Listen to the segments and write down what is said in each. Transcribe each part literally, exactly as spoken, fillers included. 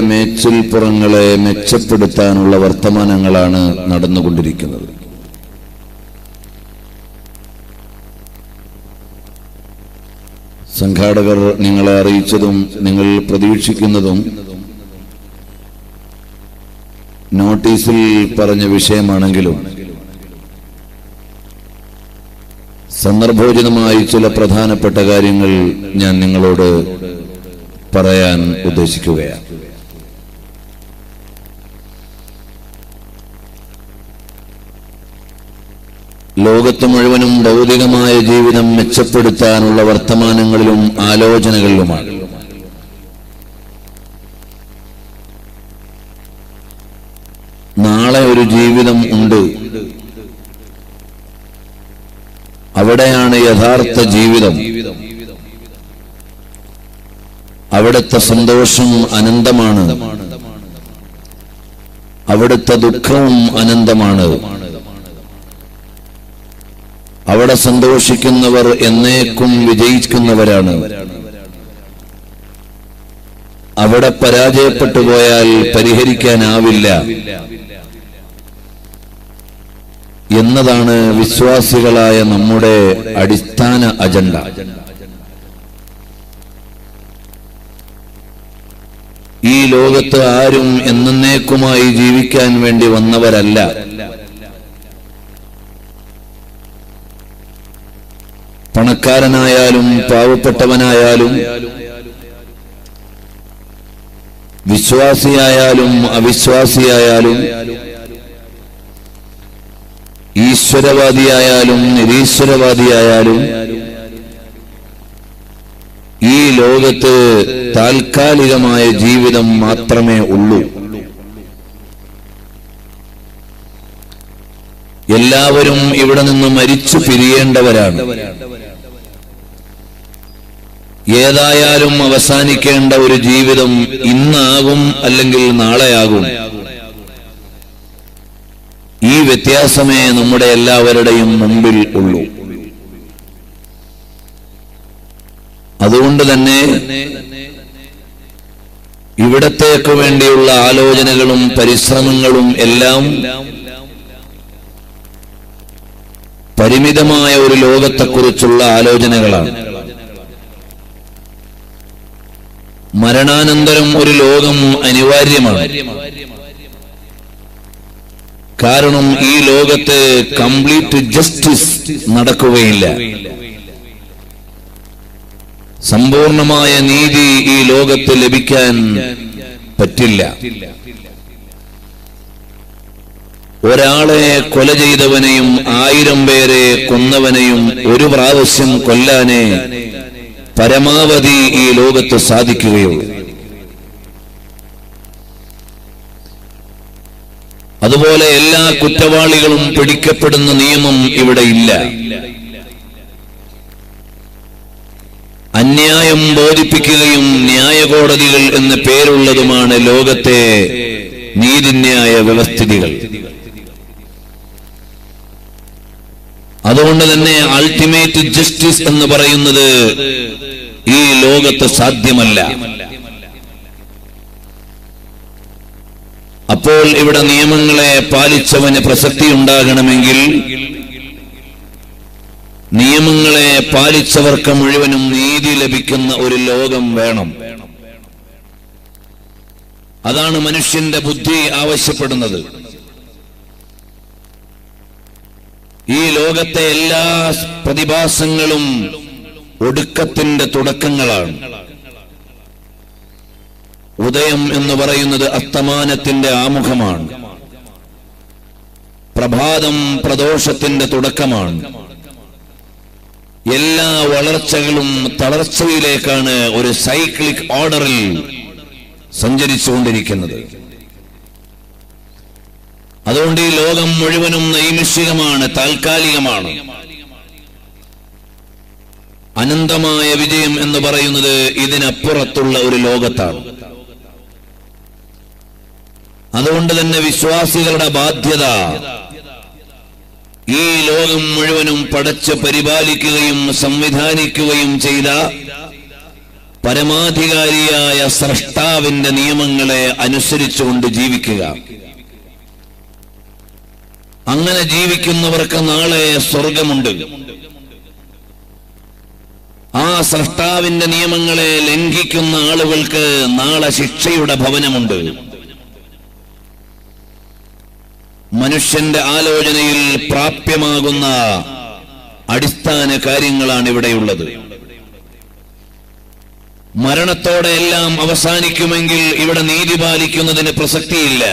മേച്ചിൽപ്പുറങ്ങളെ മെച്ചപ്പെടുത്താനുള്ള വർത്തമാനങ്ങളാണ് നടന്നുകൊണ്ടിരിക്കുന്നത്. സംഘാടകർ നിങ്ങളെ അറിയിച്ചതും നിങ്ങൾ പ്രതീക്ഷിക്കുന്നതും നോട്ടീസിൽ പറഞ്ഞ വിഷയമാണെങ്കിലും സന്ദർഭോചിതമായി ചില പ്രധാനപ്പെട്ട കാര്യങ്ങൾ ഞാൻ നിങ്ങളോട് പറയാൻ ഉദ്ദേശിക്കുകയാണ്. ലോകത്ത് മുഴുവനും ഭൗതികമായ ജീവിതം മെച്ചപ്പെടുത്താനുള്ള വർത്തമാനങ്ങളിലും ആലോചനകളിലുമാണ്. നാളെ ഒരു ജീവിതം ഉണ്ട്, അവിടെയാണ് യഥാർത്ഥ ജീവിതം. അവിടുത്തെ സന്തോഷം അനന്തമാണ്, അവിടുത്തെ ദുഃഖവും അനന്തമാണ്. അവിടെ സന്തോഷിക്കുന്നവർ എന്നേക്കും വിജയിക്കുന്നവരാണ്. അവിടെ പരാജയപ്പെട്ടു പോയാൽ പരിഹരിക്കാനാവില്ല എന്നതാണ് വിശ്വാസികളായ നമ്മുടെ അടിസ്ഥാന അജണ്ട. ഈ ലോകത്ത് ആരും എന്നേക്കുമായി ജീവിക്കാൻ വേണ്ടി വന്നവരല്ല. പണക്കാരനായാലും പാവപ്പെട്ടവനായാലും വിശ്വാസിയായാലും അവിശ്വാസിയായാലും ഈശ്വരവാദിയായാലും നിരീശ്വരവാദിയായാലും ഈ ലോകത്ത് താൽക്കാലികമായ ജീവിതം മാത്രമേ ഉള്ളൂ. എല്ലാവരും ഇവിടെ നിന്ന് മരിച്ചു പിരിയേണ്ടവരാണ്. ഏതായാലും അവസാനിക്കേണ്ട ഒരു ജീവിതം ഇന്നാകും അല്ലെങ്കിൽ നാളെയാകും. ഈ വ്യത്യാസമേ നമ്മുടെ എല്ലാവരുടെയും മുമ്പിൽ ഉള്ളൂ. അതുകൊണ്ട് തന്നെ ഇവിടത്തേക്ക് വേണ്ടിയുള്ള ആലോചനകളും പരിശ്രമങ്ങളും എല്ലാം പരിമിതമായ ഒരു ലോകത്തെക്കുറിച്ചുള്ള ആലോചനകളാണ്. മരണാനന്തരം ഒരു ലോകം അനിവാര്യമാണ്. കാരണം ഈ ലോകത്ത് കംപ്ലീറ്റ് ജസ്റ്റിസ് നടക്കുകയില്ല. സമ്പൂർണമായ നീതി ഈ ലോകത്ത് ലഭിക്കാൻ പറ്റില്ല. ഒരാളെ കൊല ചെയ്തവനെയും ആയിരം പേരെ കൊന്നവനെയും ഒരു പ്രാവശ്യം കൊല്ലാനേ പരമാവധി ഈ ലോകത്ത് സാധിക്കുകയുള്ളൂ. അതുപോലെ എല്ലാ കുറ്റവാളികളും പിടിക്കപ്പെടുന്ന നിയമം ഇവിടെ ഇല്ല. അന്യായം ബോധിപ്പിക്കുകയും ന്യായകോടതികൾ എന്ന പേരുള്ളതുമാണ് ലോകത്തെ നീതിന്യായ വ്യവസ്ഥിതികൾ. അതുകൊണ്ട് തന്നെ അൾട്ടിമേറ്റ് ജസ്റ്റിസ് എന്ന് പറയുന്നത് ഈ ലോകത്ത് സാധ്യമല്ല. അപ്പോൾ ഇവിടെ നിയമങ്ങളെ പാലിച്ചവന് പ്രസക്തി ഉണ്ടാകണമെങ്കിൽ നിയമങ്ങളെ പാലിച്ചവർക്ക് മുഴുവനും നീതി ലഭിക്കുന്ന ഒരു ലോകം വേണം. അതാണ് മനുഷ്യന്റെ ബുദ്ധി ആവശ്യപ്പെടുന്നത്. ഈ ലോകത്തെ എല്ലാ പ്രതിഭാസങ്ങളും ഒടുക്കത്തിന്റെ തുടക്കങ്ങളാണ്. ഉദയം എന്ന് പറയുന്നത് അസ്തമാനത്തിന്റെ ആമുഖമാണ്. പ്രഭാതം പ്രദോഷത്തിന്റെ തുടക്കമാണ്. എല്ലാ വളർച്ചകളും തളർച്ചയിലേക്കാണ് ഒരു സൈക്ലിക് ഓർഡറിൽ സഞ്ചരിച്ചുകൊണ്ടിരിക്കുന്നത്. അതുകൊണ്ട് ഈ ലോകം മുഴുവനും നൈമിഷികമാണ്, താൽക്കാലികമാണ്. അനന്തമായ വിജയം എന്ന് പറയുന്നത് ഇതിനപ്പുറത്തുള്ള ഒരു ലോകത്താണ്. അതുകൊണ്ട് തന്നെ വിശ്വാസികളുടെ ബാധ്യത ഈ ലോകം മുഴുവനും പടച്ച് പരിപാലിക്കുകയും സംവിധാനിക്കുകയും ചെയ്ത പരമാധികാരിയായ സ്രഷ്ടാവിന്റെ നിയമങ്ങളെ അനുസരിച്ചുകൊണ്ട് ജീവിക്കുക. അങ്ങനെ ജീവിക്കുന്നവർക്ക് നാളെ സ്വർഗമുണ്ട്. ആ സ്രഷ്ടാവിന്റെ നിയമങ്ങളെ ലംഘിക്കുന്ന ആളുകൾക്ക് നാളെ ശിക്ഷയുടെ ഭവനമുണ്ട്. മനുഷ്യന്റെ ആലോചനയിൽ പ്രാപ്യമാകുന്ന അടിസ്ഥാന കാര്യങ്ങളാണ് ഇവിടെയുള്ളത്. മരണത്തോടെ എല്ലാം അവസാനിക്കുമെങ്കിൽ ഇവിടെ നീതി പാലിക്കുന്നതിന് പ്രസക്തിയില്ല.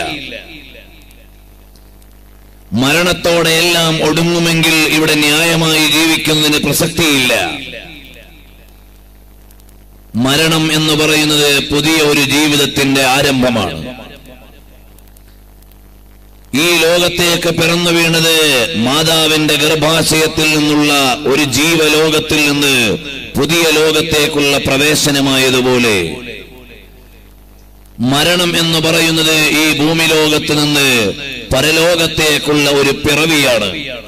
മരണത്തോടെ എല്ലാം ഒടുങ്ങുമെങ്കിൽ ഇവിടെ ന്യായമായി ജീവിക്കുന്നതിന് പ്രസക്തിയില്ല. മരണം എന്ന് പറയുന്നത് പുതിയ ഒരു ജീവിതത്തിന്റെ ആരംഭമാണ്. ഈ ലോകത്തേക്ക് പിറന്നു വീണത് മാതാവിന്റെ ഗർഭാശയത്തിൽ നിന്നുള്ള ഒരു ജീവലോകത്തിൽ നിന്ന് പുതിയ ലോകത്തേക്കുള്ള പ്രവേശനമായതുപോലെ മരണം എന്ന് പറയുന്നത് ഈ ഭൂമി ലോകത്ത് നിന്ന് പരലോകത്തേക്കുള്ള ഒരു പിറവിയാണ്.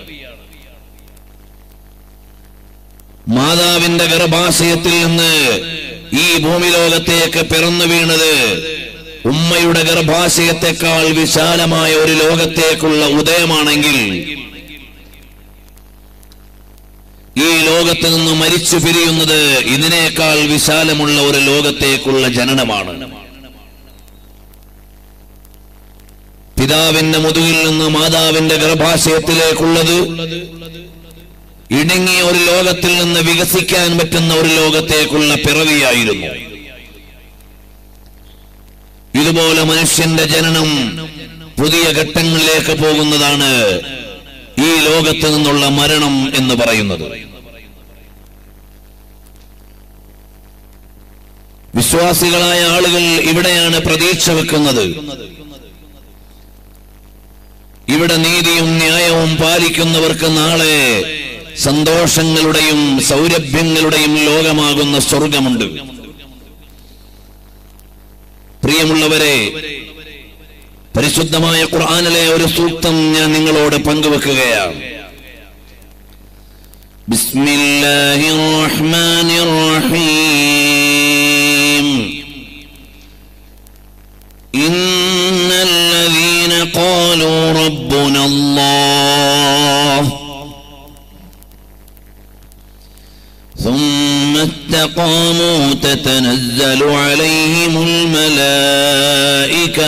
മാതാവിന്റെ ഗർഭാശയത്തിൽ നിന്ന് ഈ ഭൂമി ലോകത്തേക്ക് പിറന്നു വീണത് ഉമ്മയുടെ ഗർഭാശയത്തെക്കാൾ വിശാലമായ ഒരു ലോകത്തേക്കുള്ള ഉദയമാണെങ്കിൽ ഈ ലോകത്ത് നിന്ന് മരിച്ചു പിരിയുന്നത് ഇതിനേക്കാൾ വിശാലമുള്ള ഒരു ലോകത്തേക്കുള്ള ജനനമാണ്. പിതാവിന്റെ മുതുകിൽ നിന്ന് മാതാവിന്റെ ഗർഭാശയത്തിലേക്കുള്ളത് ഇടുങ്ങിയ ഒരു ലോകത്തിൽ നിന്ന് വികസിക്കാൻ പറ്റുന്ന ഒരു ലോകത്തേക്കുള്ള പിറവിയായിരുന്നു. ഇതുപോലെ മനുഷ്യന്റെ ജനനം പുതിയ ഘട്ടങ്ങളിലേക്ക് പോകുന്നതാണ് ഈ ലോകത്ത് നിന്നുള്ള മരണം എന്ന് പറയുന്നത്. വിശ്വാസികളായ ആളുകൾ ഇവിടെയാണ് പ്രതീക്ഷ വെക്കുന്നത്. ഇവിടെ നീതിയും ന്യായവും പാലിക്കുന്നവർക്ക് നാളെ സന്തോഷങ്ങളുടെയും സൗരഭ്യങ്ങളുടെയും ലോകമാകുന്ന സ്വർഗമുണ്ട്. പ്രിയമുള്ളവരെ, പരിശുദ്ധമായ ഖുർആനിലെ ഒരു സൂക്തം ഞാൻ നിങ്ങളോട് പങ്കുവെക്കുകയാണ്. ബിസ്മില്ലാഹിർ റഹ്മാനിർ റഹീം. ഇന്നല്ലദീന ഖാലൂ റബ്ബുനല്ലാഹ് ثم استقاموا تتنزل عليهم الملائكة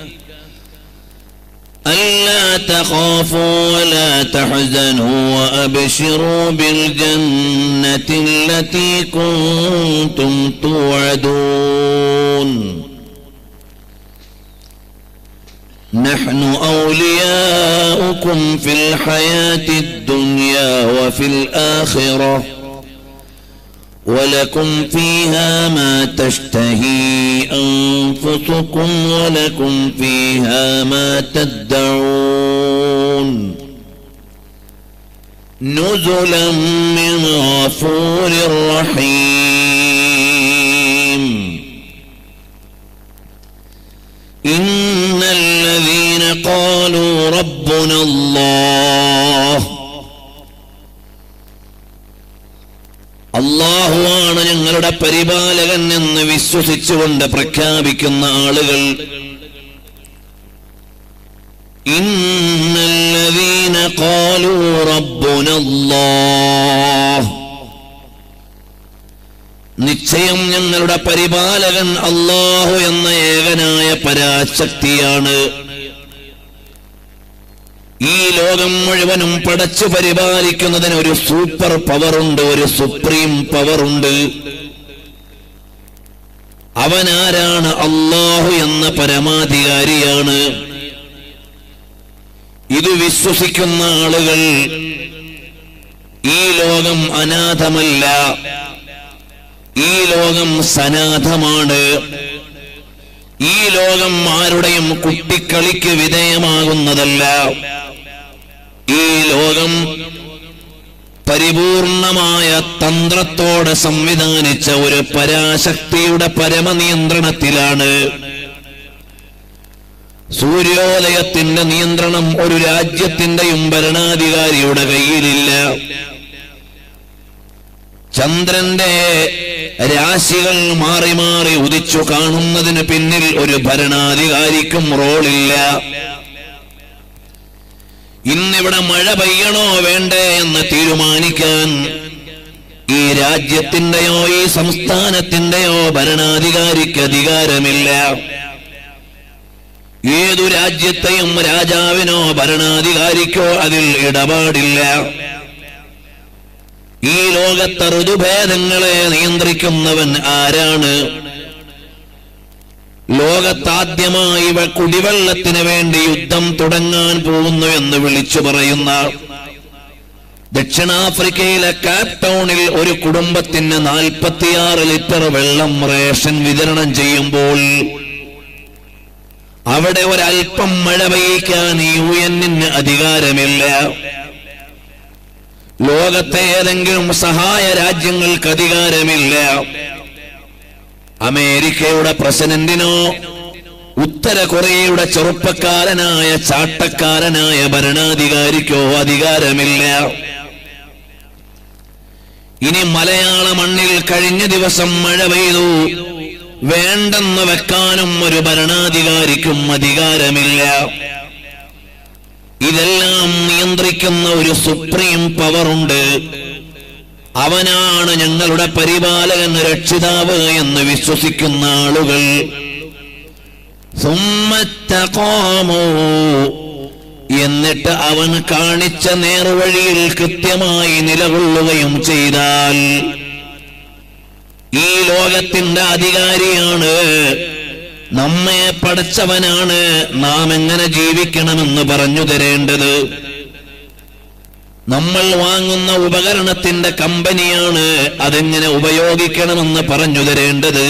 ألا تخافوا ولا تحزنوا وأبشروا بالجنة التي كنتم توعدون نحن أولياؤكم في الحياة الدنيا وفي الآخرة ولكم فيها ما تشتهي أنفسكم ولكم فيها ما تدعون نزلا من غفور رحيم. إن الذين قالوا ربنا الله അല്ലാഹുവാണ് ഞങ്ങളുടെ പരിപാലകൻ എന്ന് വിശ്വസിച്ചുകൊണ്ട് പ്രഖ്യാപിക്കുന്ന ആളുകൾ ഇന്നല്ലദീന ഖാലൂ റബ്ബുനല്ലാഹ്, നിശ്ചയം ഞങ്ങളുടെ പരിപാലകൻ അല്ലാഹു എന്ന ഏകനായ പരാശക്തിയാണ്. ഈ ലോകം മുഴുവനും പടച്ചു പരിപാലിക്കുന്നതിന് ഒരു സൂപ്പർ പവറുണ്ട്, ഒരു സുപ്രീം പവറുണ്ട്. അവനാരാണ്? അല്ലാഹു എന്ന പരമാധികാരിയാണ്. ഇത് വിശ്വസിക്കുന്ന ആളുകൾ ഈ ലോകം അനാഥമല്ല, ഈ ലോകം സനാഥമാണ്. ഈ ലോകം ആരുടെയും കുട്ടിക്കളിക്ക് വിധേയമാകുന്നതല്ല. ഈ ലോകം പരിപൂർണമായ തന്ത്രത്തോടെ സംവിധാനിച്ച ഒരു പരാശക്തിയുടെ പരമനിയന്ത്രണത്തിലാണ്. സൂര്യോദയത്തിന്റെ നിയന്ത്രണം ഒരു രാജ്യത്തിന്റെയും ഭരണാധികാരിയുടെ കയ്യിലില്ല. ചന്ദ്രന്റെ രാശികൾ മാറി മാറി ഉദിച്ചു കാണുന്നതിന് പിന്നിൽ ഒരു ഭരണാധികാരിക്കും റോളില്ല. ഇന്നിവിടെ മഴ പെയ്യണോ വേണ്ടേ എന്ന് തീരുമാനിക്കാൻ ഈ രാജ്യത്തിന്റെയോ ഈ സംസ്ഥാനത്തിന്റെയോ ഭരണാധികാരിക്ക് അധികാരമില്ല. ഏതു രാജ്യത്തെയും രാജാവിനോ ഭരണാധികാരിക്കോ അതിൽ ഇടപാടില്ല. ഈ ലോകത്തെ ഋതുഭേദങ്ങളെ നിയന്ത്രിക്കുന്നവൻ ആരാണ്? ലോകത്താദ്യമായി കുടിവെള്ളത്തിന് വേണ്ടി യുദ്ധം തുടങ്ങാൻ പോകുന്നു എന്ന് വിളിച്ചു പറയുന്ന ദക്ഷിണാഫ്രിക്കയിലെ കാപ് ടൗണിൽ ഒരു കുടുംബത്തിന് നാൽപ്പത്തിയാറ് ലിറ്റർ വെള്ളം റേഷൻ വിതരണം ചെയ്യുമ്പോൾ അവിടെ ഒരൽപ്പം മഴ പെയ്യിക്കാൻ യു എന്നിന് അധികാരമില്ല. ലോകത്തെ ഏതെങ്കിലും സഹായ രാജ്യങ്ങൾക്ക് അധികാരമില്ല. അമേരിക്കയുടെ പ്രസിഡന്റിനോ ഉത്തര കൊറിയയുടെ ചെറുപ്പക്കാരനായ ചാട്ടക്കാരനായ ഭരണാധികാരിക്കോ അധികാരമില്ല. ഇനി മലയാള മണ്ണിൽ കഴിഞ്ഞ ദിവസം മഴ പെയ്തു, വേണ്ടെന്ന് വെക്കാനും ഒരു ഭരണാധികാരിക്കും അധികാരമില്ല. ഇതെല്ലാം നിയന്ത്രിക്കുന്ന ഒരു സുപ്രീം പവറുണ്ട്. അവനാണ് ഞങ്ങളുടെ പരിപാലകൻ, രക്ഷിതാവ് എന്ന് വിശ്വസിക്കുന്ന ആളുകൾ. എന്നിട്ട് അവൻ കാണിച്ച നേർവഴിയിൽ കൃത്യമായി നിലകൊള്ളുകയും ചെയ്താൽ ഈ ലോകത്തിന്റെ അധികാരിയാണ്, നമ്മെ പടച്ചവനാണ്, നാം എങ്ങനെ ജീവിക്കണമെന്ന് പറഞ്ഞു തരേണ്ടത്. നമ്മൾ വാങ്ങുന്ന ഉപകരണത്തിന്റെ കമ്പനിയാണ് അതെങ്ങനെ ഉപയോഗിക്കണമെന്ന് പറഞ്ഞു തരേണ്ടത്.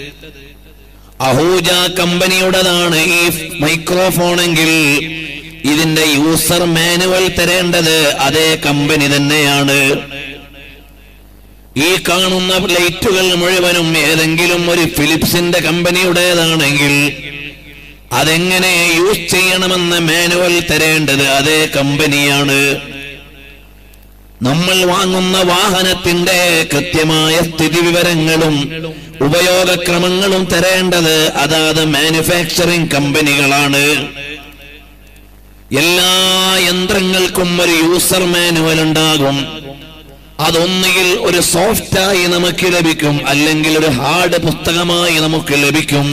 അഹൂജ കമ്പനിയുടേതാണ് ഈ മൈക്രോഫോണെങ്കിൽ ഇതിന്റെ യൂസർ മാനുവൽ തരേണ്ടത് അതേ കമ്പനി തന്നെയാണ്. ഈ കാണുന്ന ലൈറ്റുകൾ മുഴുവനും ഏതെങ്കിലും ഒരു ഫിലിപ്സിന്റെ കമ്പനിയുടേതാണെങ്കിൽ അതെങ്ങനെ യൂസ് ചെയ്യണമെന്ന് മാനുവൽ തരേണ്ടത് അതേ കമ്പനിയാണ്. നമ്മൾ വാങ്ങുന്ന വാഹനത്തിന്റെ കൃത്യമായ സ്ഥിതിവിവരങ്ങളും ഉപയോഗക്രമങ്ങളും തരേണ്ടത് അതാത് മാനുഫാക്ചറിംഗ് കമ്പനികളാണ്. എല്ലാ യന്ത്രങ്ങൾക്കും ഒരു യൂസർ മാനുവൽ ഉണ്ടാകും. അതൊന്നുകിൽ ഒരു സോഫ്റ്റായി നമുക്ക് ലഭിക്കും, അല്ലെങ്കിൽ ഒരു ഹാർഡ് പുസ്തകമായി നമുക്ക് ലഭിക്കും.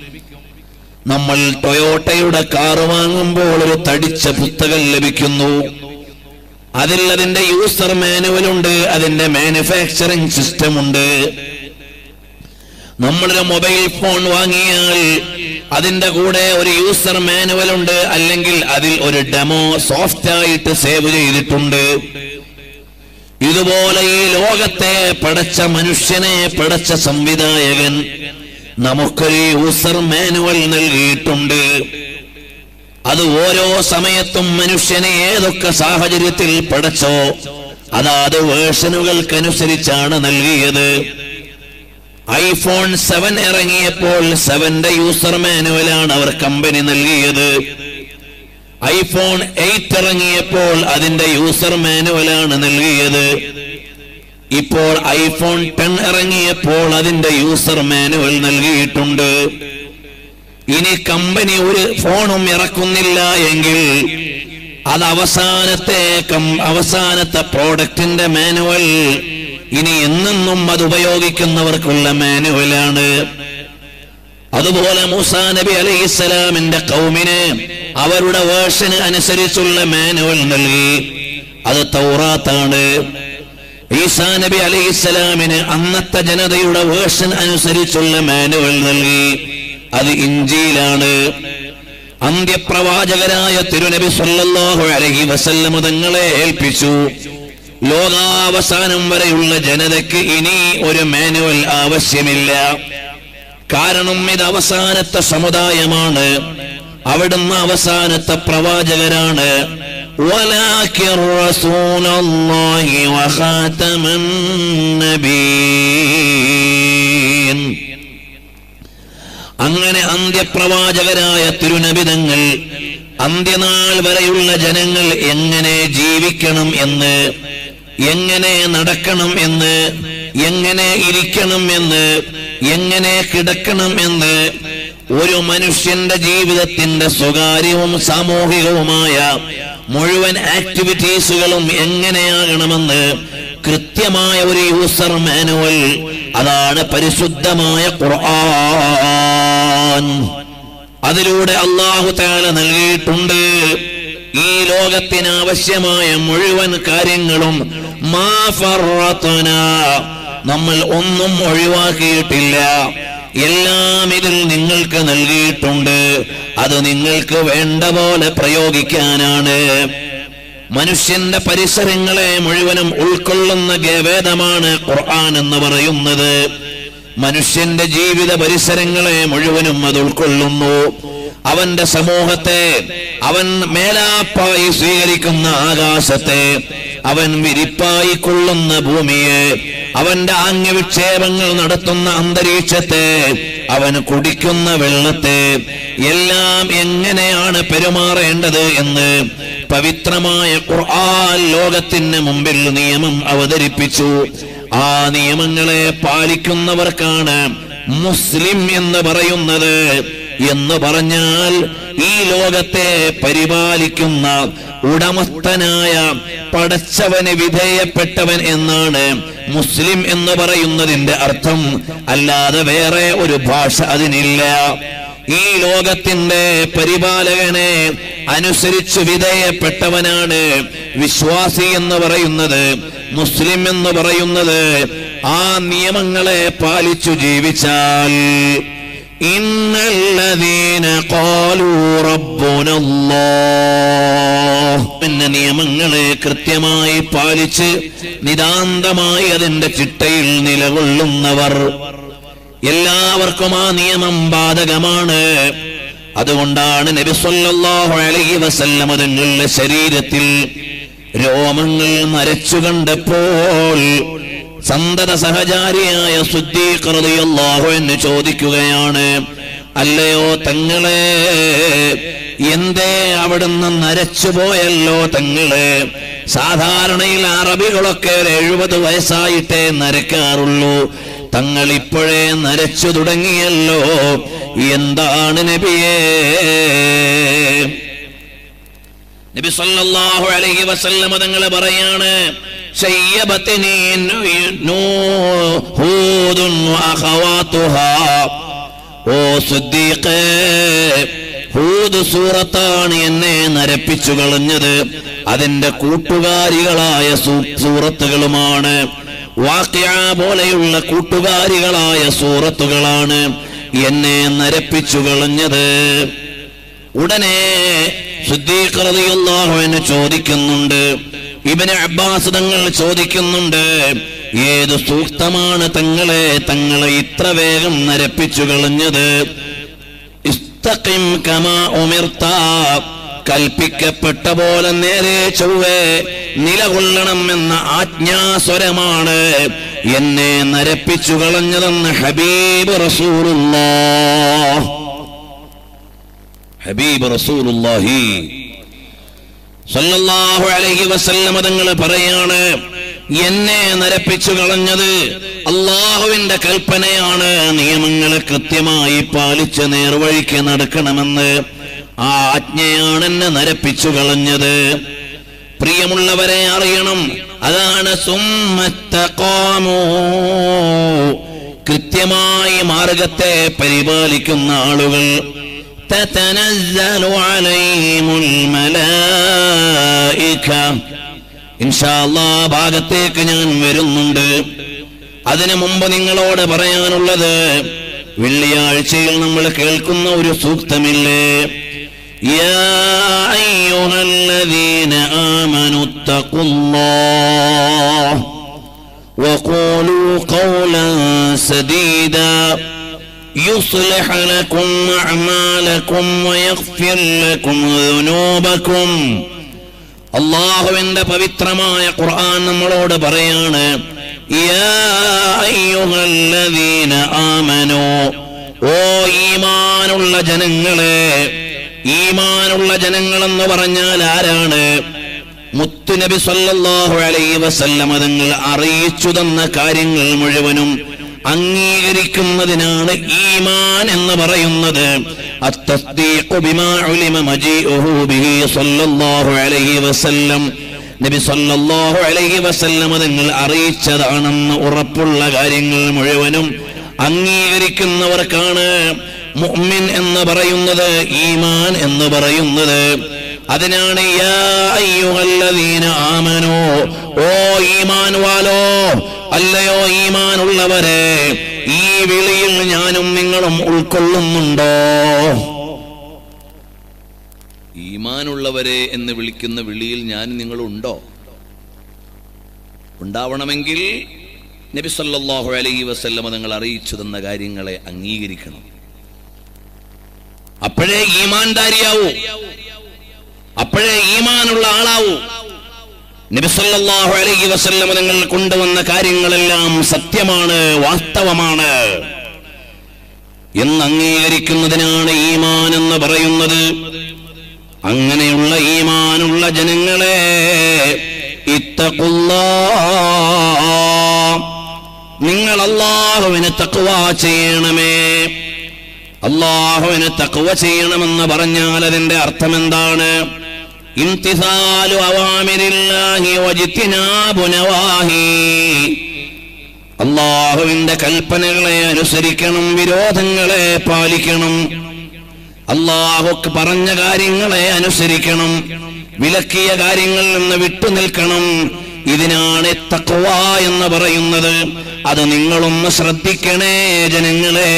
നമ്മൾ ടൊയോട്ടയുടെ കാർ വാങ്ങുമ്പോൾ ഒരു തടിച്ച പുസ്തകം ലഭിക്കുന്നു. അതിൽ അതിന്റെ യൂസർ മാനുവൽ ഉണ്ട്, അതിന്റെ മാനുഫാക്ചറിംഗ് സിസ്റ്റം ഉണ്ട്. നമ്മളൊരു മൊബൈൽ ഫോൺ വാങ്ങിയാൽ അതിന്റെ കൂടെ ഒരു യൂസർ മാനുവൽ ഉണ്ട്, അല്ലെങ്കിൽ അതിൽ ഒരു ഡെമോ സോഫ്റ്റ് ആയിട്ട് സേവ് ചെയ്തിട്ടുണ്ട്. ഇതുപോലെ ഈ ലോകത്തെ പടച്ച മനുഷ്യനെ പടച്ച സംവിധായകൻ നമുക്കൊരു യൂസർ മാനുവൽ നൽകിയിട്ടുണ്ട്. അത് ഓരോ സമയത്തും മനുഷ്യനെ ഏതൊക്കെ സാഹചര്യത്തിൽ പടച്ചോ അതാത് വേർഷനുകൾക്കനുസരിച്ചാണ് നൽകിയത്. ഐഫോൺ സെവൻ ഇറങ്ങിയപ്പോൾ സെവന്റെ യൂസർ മാനുവലാണ് അവർ കമ്പനി നൽകിയത്. ഐഫോൺ എയ്റ്റ് ഇറങ്ങിയപ്പോൾ അതിന്റെ യൂസർ മാനുവലാണ് നൽകിയത്. ഇപ്പോൾ ഐഫോൺ ടെൻ ഇറങ്ങിയപ്പോൾ അതിന്റെ യൂസർ മാനുവൽ നൽകിയിട്ടുണ്ട്. ഇനി കമ്പനി ഒരു ഫോണും ഇറക്കുന്നില്ല എങ്കിൽ അത് അവസാനത്തെ അവസാനത്തെ പ്രോഡക്റ്റിന്റെ മാനുവൽ ഇനി എന്നെന്നും അത് ഉപയോഗിക്കുന്നവർക്കുള്ള മാനുവലാണ്. അതുപോലെ മൂസാ നബി അലൈഹിസ്സലാമിന്റെ ഖൗമിന് അവരുടെ വേർഷന് അനുസരിച്ചുള്ള മാനുവൽ നൽകി, അത് തൗറാത്താണ്. ഈസാ നബി അലൈഹിസ്സലാമിന് അന്നത്തെ ജനതയുടെ വേർഷൻ അനുസരിച്ചുള്ള മാനുവൽ നൽകി, അത് ഇഞ്ചീലാണ്. അന്ത്യപ്രവാചകരായ തിരുനബി സല്ലല്ലാഹു അലൈഹി വസല്ലം തങ്ങളെ ഏൽപ്പിച്ചു, ലോകാവസാനം വരെയുള്ള ജനതയ്ക്ക് ഇനി ഒരു മാനുവൽ ആവശ്യമില്ല. കാരണം ഇത് അവസാനത്തെ സമുദായമാണ്, അവിടുന്ന് അവസാനത്തെ പ്രവാചകരാണ്. വലാകിർ റസൂലുള്ളാഹി വഖാതമൻ നബിയ്യീൻ. അങ്ങനെ അന്ത്യപ്രവാചകരായ തിരുനബിതങ്ങൾ അന്ത്യനാൾ വരെയുള്ള ജനങ്ങൾ എങ്ങനെ ജീവിക്കണം എന്ന്, എങ്ങനെ നടക്കണം എന്ന്, എങ്ങനെ ഇരിക്കണം എന്ന്, എങ്ങനെ കിടക്കണം എന്ന്, ഒരു മനുഷ്യന്റെ ജീവിതത്തിന്റെ സ്വകാര്യവും സാമൂഹികവുമായ മുഴുവൻ ആക്ടിവിറ്റീസുകളും എങ്ങനെയാകണമെന്ന് കൃത്യമായ ഒരു യൂസർ മാനുവൽ, അതാണ് പരിശുദ്ധമായ ഖുർആൻ. അതിലൂടെ അല്ലാഹു തആല നൽകിയിട്ടുണ്ട്. ഈ ലോകത്തിന് ആവശ്യമായ മുഴുവൻ കാര്യങ്ങളും മാ ഫറത്നാ, നമ്മൾ ഒന്നും ഒഴിവാക്കിയിട്ടില്ല, എല്ലാം ഇതിൽ നിങ്ങൾക്ക് നൽകിയിട്ടുണ്ട്. അത് നിങ്ങൾക്ക് വേണ്ട പോലെ പ്രയോഗിക്കാനാണ്. മനുഷ്യന്റെ പരിസരങ്ങളെ മുഴുവനും ഉൾക്കൊള്ളുന്ന വേദമാണ് ഖുർആൻ എന്ന് പറയുന്നത്. മനുഷ്യന്റെ ജീവിത പരിസരങ്ങളെ മുഴുവനും അത് ഉൾക്കൊള്ളുന്നു. അവന്റെ സമൂഹത്തെ, അവൻ മേലാപ്പായി സ്വീകരിക്കുന്ന ആകാശത്തെ, അവൻ വിരിപ്പായി കൊള്ളുന്ന ഭൂമിയെ, അവന്റെ ആംഗ്യവിക്ഷേപങ്ങൾ നടത്തുന്ന അന്തരീക്ഷത്തെ, അവൻ കുടിക്കുന്ന വെള്ളത്തെ, എല്ലാം എങ്ങനെയാണ് പെരുമാറേണ്ടത് എന്ന് പവിത്രമായ ഖുർആൻ ലോകത്തിന് മുമ്പിൽ നിയമം അവതരിപ്പിച്ചു. ആ നിയമങ്ങളെ പാലിക്കുന്നവർക്കാണ് മുസ്ലിം എന്ന് പറയുന്നത്. എന്ന് പറഞ്ഞാൽ ഈ ലോകത്തെ പരിപാലിക്കുന്ന ഉടമസ്ഥനായ പടച്ചവന് വിധേയപ്പെട്ടവൻ എന്നാണ് മുസ്ലിം എന്ന് പറയുന്നതിന്റെ അർത്ഥം. അല്ലാതെ വേറെ ഒരു ഭാഷ അതിനില്ല. ഈ ലോകത്തിന്റെ പരിപാലകനെ അനുസരിച്ച് വിധേയപ്പെട്ടവനാണ് വിശ്വാസി എന്ന് പറയുന്നത്. മുസ്ലിം എന്ന് പറയുന്നത് ആ നിയമങ്ങളെ പാലിച്ചു ജീവിച്ചാൽ. ഇന്നല്ലദീന ഖാലൂ റബ്ബുനല്ലാഹ് എന്ന നിയമങ്ങളെ കൃത്യമായി പാലിച്ച് നിതാന്തമായി അതിന്റെ ചിട്ടയിൽ നിലകൊള്ളുന്നവർ, എല്ലാവർക്കും ആ നിയമം ബാധകമാണ്. അതുകൊണ്ടാണ് നബി സല്ലല്ലാഹു അലൈഹി വസല്ലം തങ്ങളുടെ ശരീരത്തിൽ രോമങ്ങൾ നരച്ചു കണ്ടപ്പോൾ സന്തത സഹചാരിയായ സിദ്ദീഖ് റളിയല്ലാഹു അൻഹു ചോദിക്കുകയാണ്, അല്ലയോ തങ്ങളെ, എന്തേ അവിടുന്ന് നരച്ചുപോയല്ലോ തങ്ങളെ? സാധാരണയിൽ അറബികളൊക്കെ ഒരു എഴുപത് വയസ്സായിട്ടേ നരക്കാറുള്ളൂ, തങ്ങൾ ഇപ്പോഴേ നരച്ചു തുടങ്ങിയല്ലോ, എന്താണ് നബിയേ? നബി സല്ലല്ലാഹു അലൈഹി വസല്ലം തങ്ങൾ പറയാണ്, ശയ്യബത്നി ഹൂദുൻ വഅഖവാതുഹാ. ഓ സിദ്ദീഖേ, ഹൂദ് സൂറത്താണ് എന്നെ നരപ്പിച്ചു കളഞ്ഞത്, അതിന്റെ കൂട്ടുകാരികളായ സൂറത്തുകളുമാണ്. വാഖിഅ പോലെയുള്ള കൂട്ടുകാരികളായ സൂറത്തുകളാണ് എന്നെ നരപ്പിച്ചു കളഞ്ഞത്. ഉടനെ സിദ്ദീഖ് റളിയല്ലാഹു അൻഹു ചോദിക്കുന്നുണ്ട്, ഇബ്നു അബ്ബാസ് തങ്ങൾ ചോദിക്കുന്നുണ്ട്, ഏത് സൂക്തമാണ് തങ്ങളെ തങ്ങളെ ഇത്ര വേഗം നരപ്പിച്ചു കളഞ്ഞത്? ഇസ്തഖിം കമാ ഉമിർത, കൽപ്പിക്കപ്പെട്ട പോലെ നേരെ ചൊവ്വേ നിലകൊള്ളണം എന്ന ആജ്ഞാസ്വരമാണ് എന്നെ നരപ്പിച്ചു കളഞ്ഞതെന്ന് ഹബീബ് റസൂലുള്ളാഹ് ഹബീബ് റസൂലുള്ളാഹി സല്ലല്ലാഹു അലൈഹി വസല്ലം തങ്ങൾ പറയാണ്, എന്നെ നരപ്പിച്ചു കളഞ്ഞത് അള്ളാഹുവിന്റെ കൽപ്പനയാണ്, നിയമങ്ങളെ കൃത്യമായി പാലിച്ച് നേർവഴിക്ക് നടക്കണമെന്ന്. ആ ആജ്ഞയാണ് എന്നെ നരപ്പിച്ചു കളഞ്ഞത്. പ്രിയമുള്ളവരെ അറിയണം, അതാണ് സുമ്മത്തഖാമൂ, കൃത്യമായി മാർഗത്തെ പരിപാലിക്കുന്ന ആളുകൾ. തതനസ്സലു അലൈഹിമുൽ മലായിക, ഇൻഷാ അല്ലാഹ് ഭാഗത്തേക്ക് ഞാൻ വരുന്നുണ്ട്. അതിനു മുമ്പ് നിങ്ങളോട് പറയാനുള്ളത്, വെള്ളിയാഴ്ചയിൽ നമ്മൾ കേൾക്കുന്ന ഒരു സൂക്തമില്ലേ, യാ അയ്യുഹല്ലദീന ആമനു തഖുല്ലാഹ് വഖൂലൂ ഖൗലൻ സദീദാ يصلح لكم أعمالكم ويغفر لكم ذنوبكم. അല്ലാഹുവിന്റെ പവിത്രമായ ഖുർആൻ നമ്മളോട് പറയാണ്, യാ അയ്യുഹല്ലദീന ആമനൂ, ഓ ഈമാനുള്ള ജനങ്ങളെ. ഈമാനുള്ള ജനങ്ങൾ എന്ന് പറഞ്ഞാൽ ആരാണ്? മുത്തുനബി സല്ലല്ലാഹു അലൈഹി വസല്ലം തങ്ങൾ അറിയിച്ചു തന്ന കാര്യങ്ങൾ മുഴുവനും അംഗീകരിക്കുന്നതിനാണ് ഈമാൻ എന്ന് പറയുന്നത്. അത്തസ്ദീഖു ബിമാ ഉലിമ മജീഉഹു ബിഹി സല്ലല്ലാഹു അലൈഹി വസല്ലം. നബി സല്ലല്ലാഹു അലൈഹി വസല്ലം തങ്ങൾ അറിയിച്ചതാണെന്ന് ഉറപ്പുള്ള കാര്യങ്ങൾ മുഴുവനും അംഗീകരിക്കുന്നവർക്കാണ് മുഅ്മിൻ എന്ന് പറയുന്നത്, ഈമാൻ എന്ന് പറയുന്നത്. അതിനാണ് യാ അയ്യുഹല്ലദീന ആമനൂ, ഓ ഈമാൻ വാലോ, അല്ലയോ ഈമാൻ ഉള്ളവരെ, ഈ വിളിയിൽ ഞാനും നിങ്ങളും ഉൾക്കൊള്ളുന്നുണ്ടോ? ഈമാനുള്ളവരെ എന്ന് വിളിക്കുന്ന വിളിയിൽ ഞാൻ നിങ്ങളുണ്ടോ? ഉണ്ടാവണമെങ്കിൽ നബി സല്ലല്ലാഹു അലൈഹി വസല്ലം നിങ്ങൾ അറിയിച്ചു തന്ന കാര്യങ്ങളെ അംഗീകരിക്കണം. അപ്പോഴേ ഈമാൻദാരിയാവൂ, അപ്പോഴേ ഈമാനുള്ള ആളാവൂ. നബി സല്ലല്ലാഹു അലൈഹി വസല്ലം നിങ്ങൾ കൊണ്ടുവന്ന കാര്യങ്ങളെല്ലാം സത്യമാണ്, വാസ്തവമാണ് എന്ന് അംഗീകരിക്കുന്നതിനാണ് ഈമാൻ എന്ന് പറയുന്നത്. അങ്ങനെയുള്ള ഈമാനുള്ള ജനങ്ങളെ ഇത്തഖുല്ലാഹ്, നിങ്ങൾ അല്ലാഹുവിനെ തഖ്വ ചെയ്യണമേ. അല്ലാഹുവിനെ തഖ്വ ചെയ്യണമെന്ന് പറഞ്ഞാൽ അതിന്റെ അർത്ഥം എന്താണ്? ഇംതിസാലു അവാമിരില്ലാഹി വജ്തിനാബു നവാഹി, അല്ലാഹുവിന്റെ കൽപ്പനകളെ അനുസരിക്കണം, വിരോധങ്ങളെ പാലിക്കണം. അല്ലാഹു പറഞ്ഞ കാര്യങ്ങളെ അനുസരിക്കണം, വിലക്കിയ കാര്യങ്ങളിൽ നിന്ന് വിട്ടുനിൽക്കണം. ഇതിനാണ് തഖ്വ എന്ന് പറയുന്നത്. അത് നിങ്ങളൊന്ന് ശ്രദ്ധിക്കണേ ജനങ്ങളെ.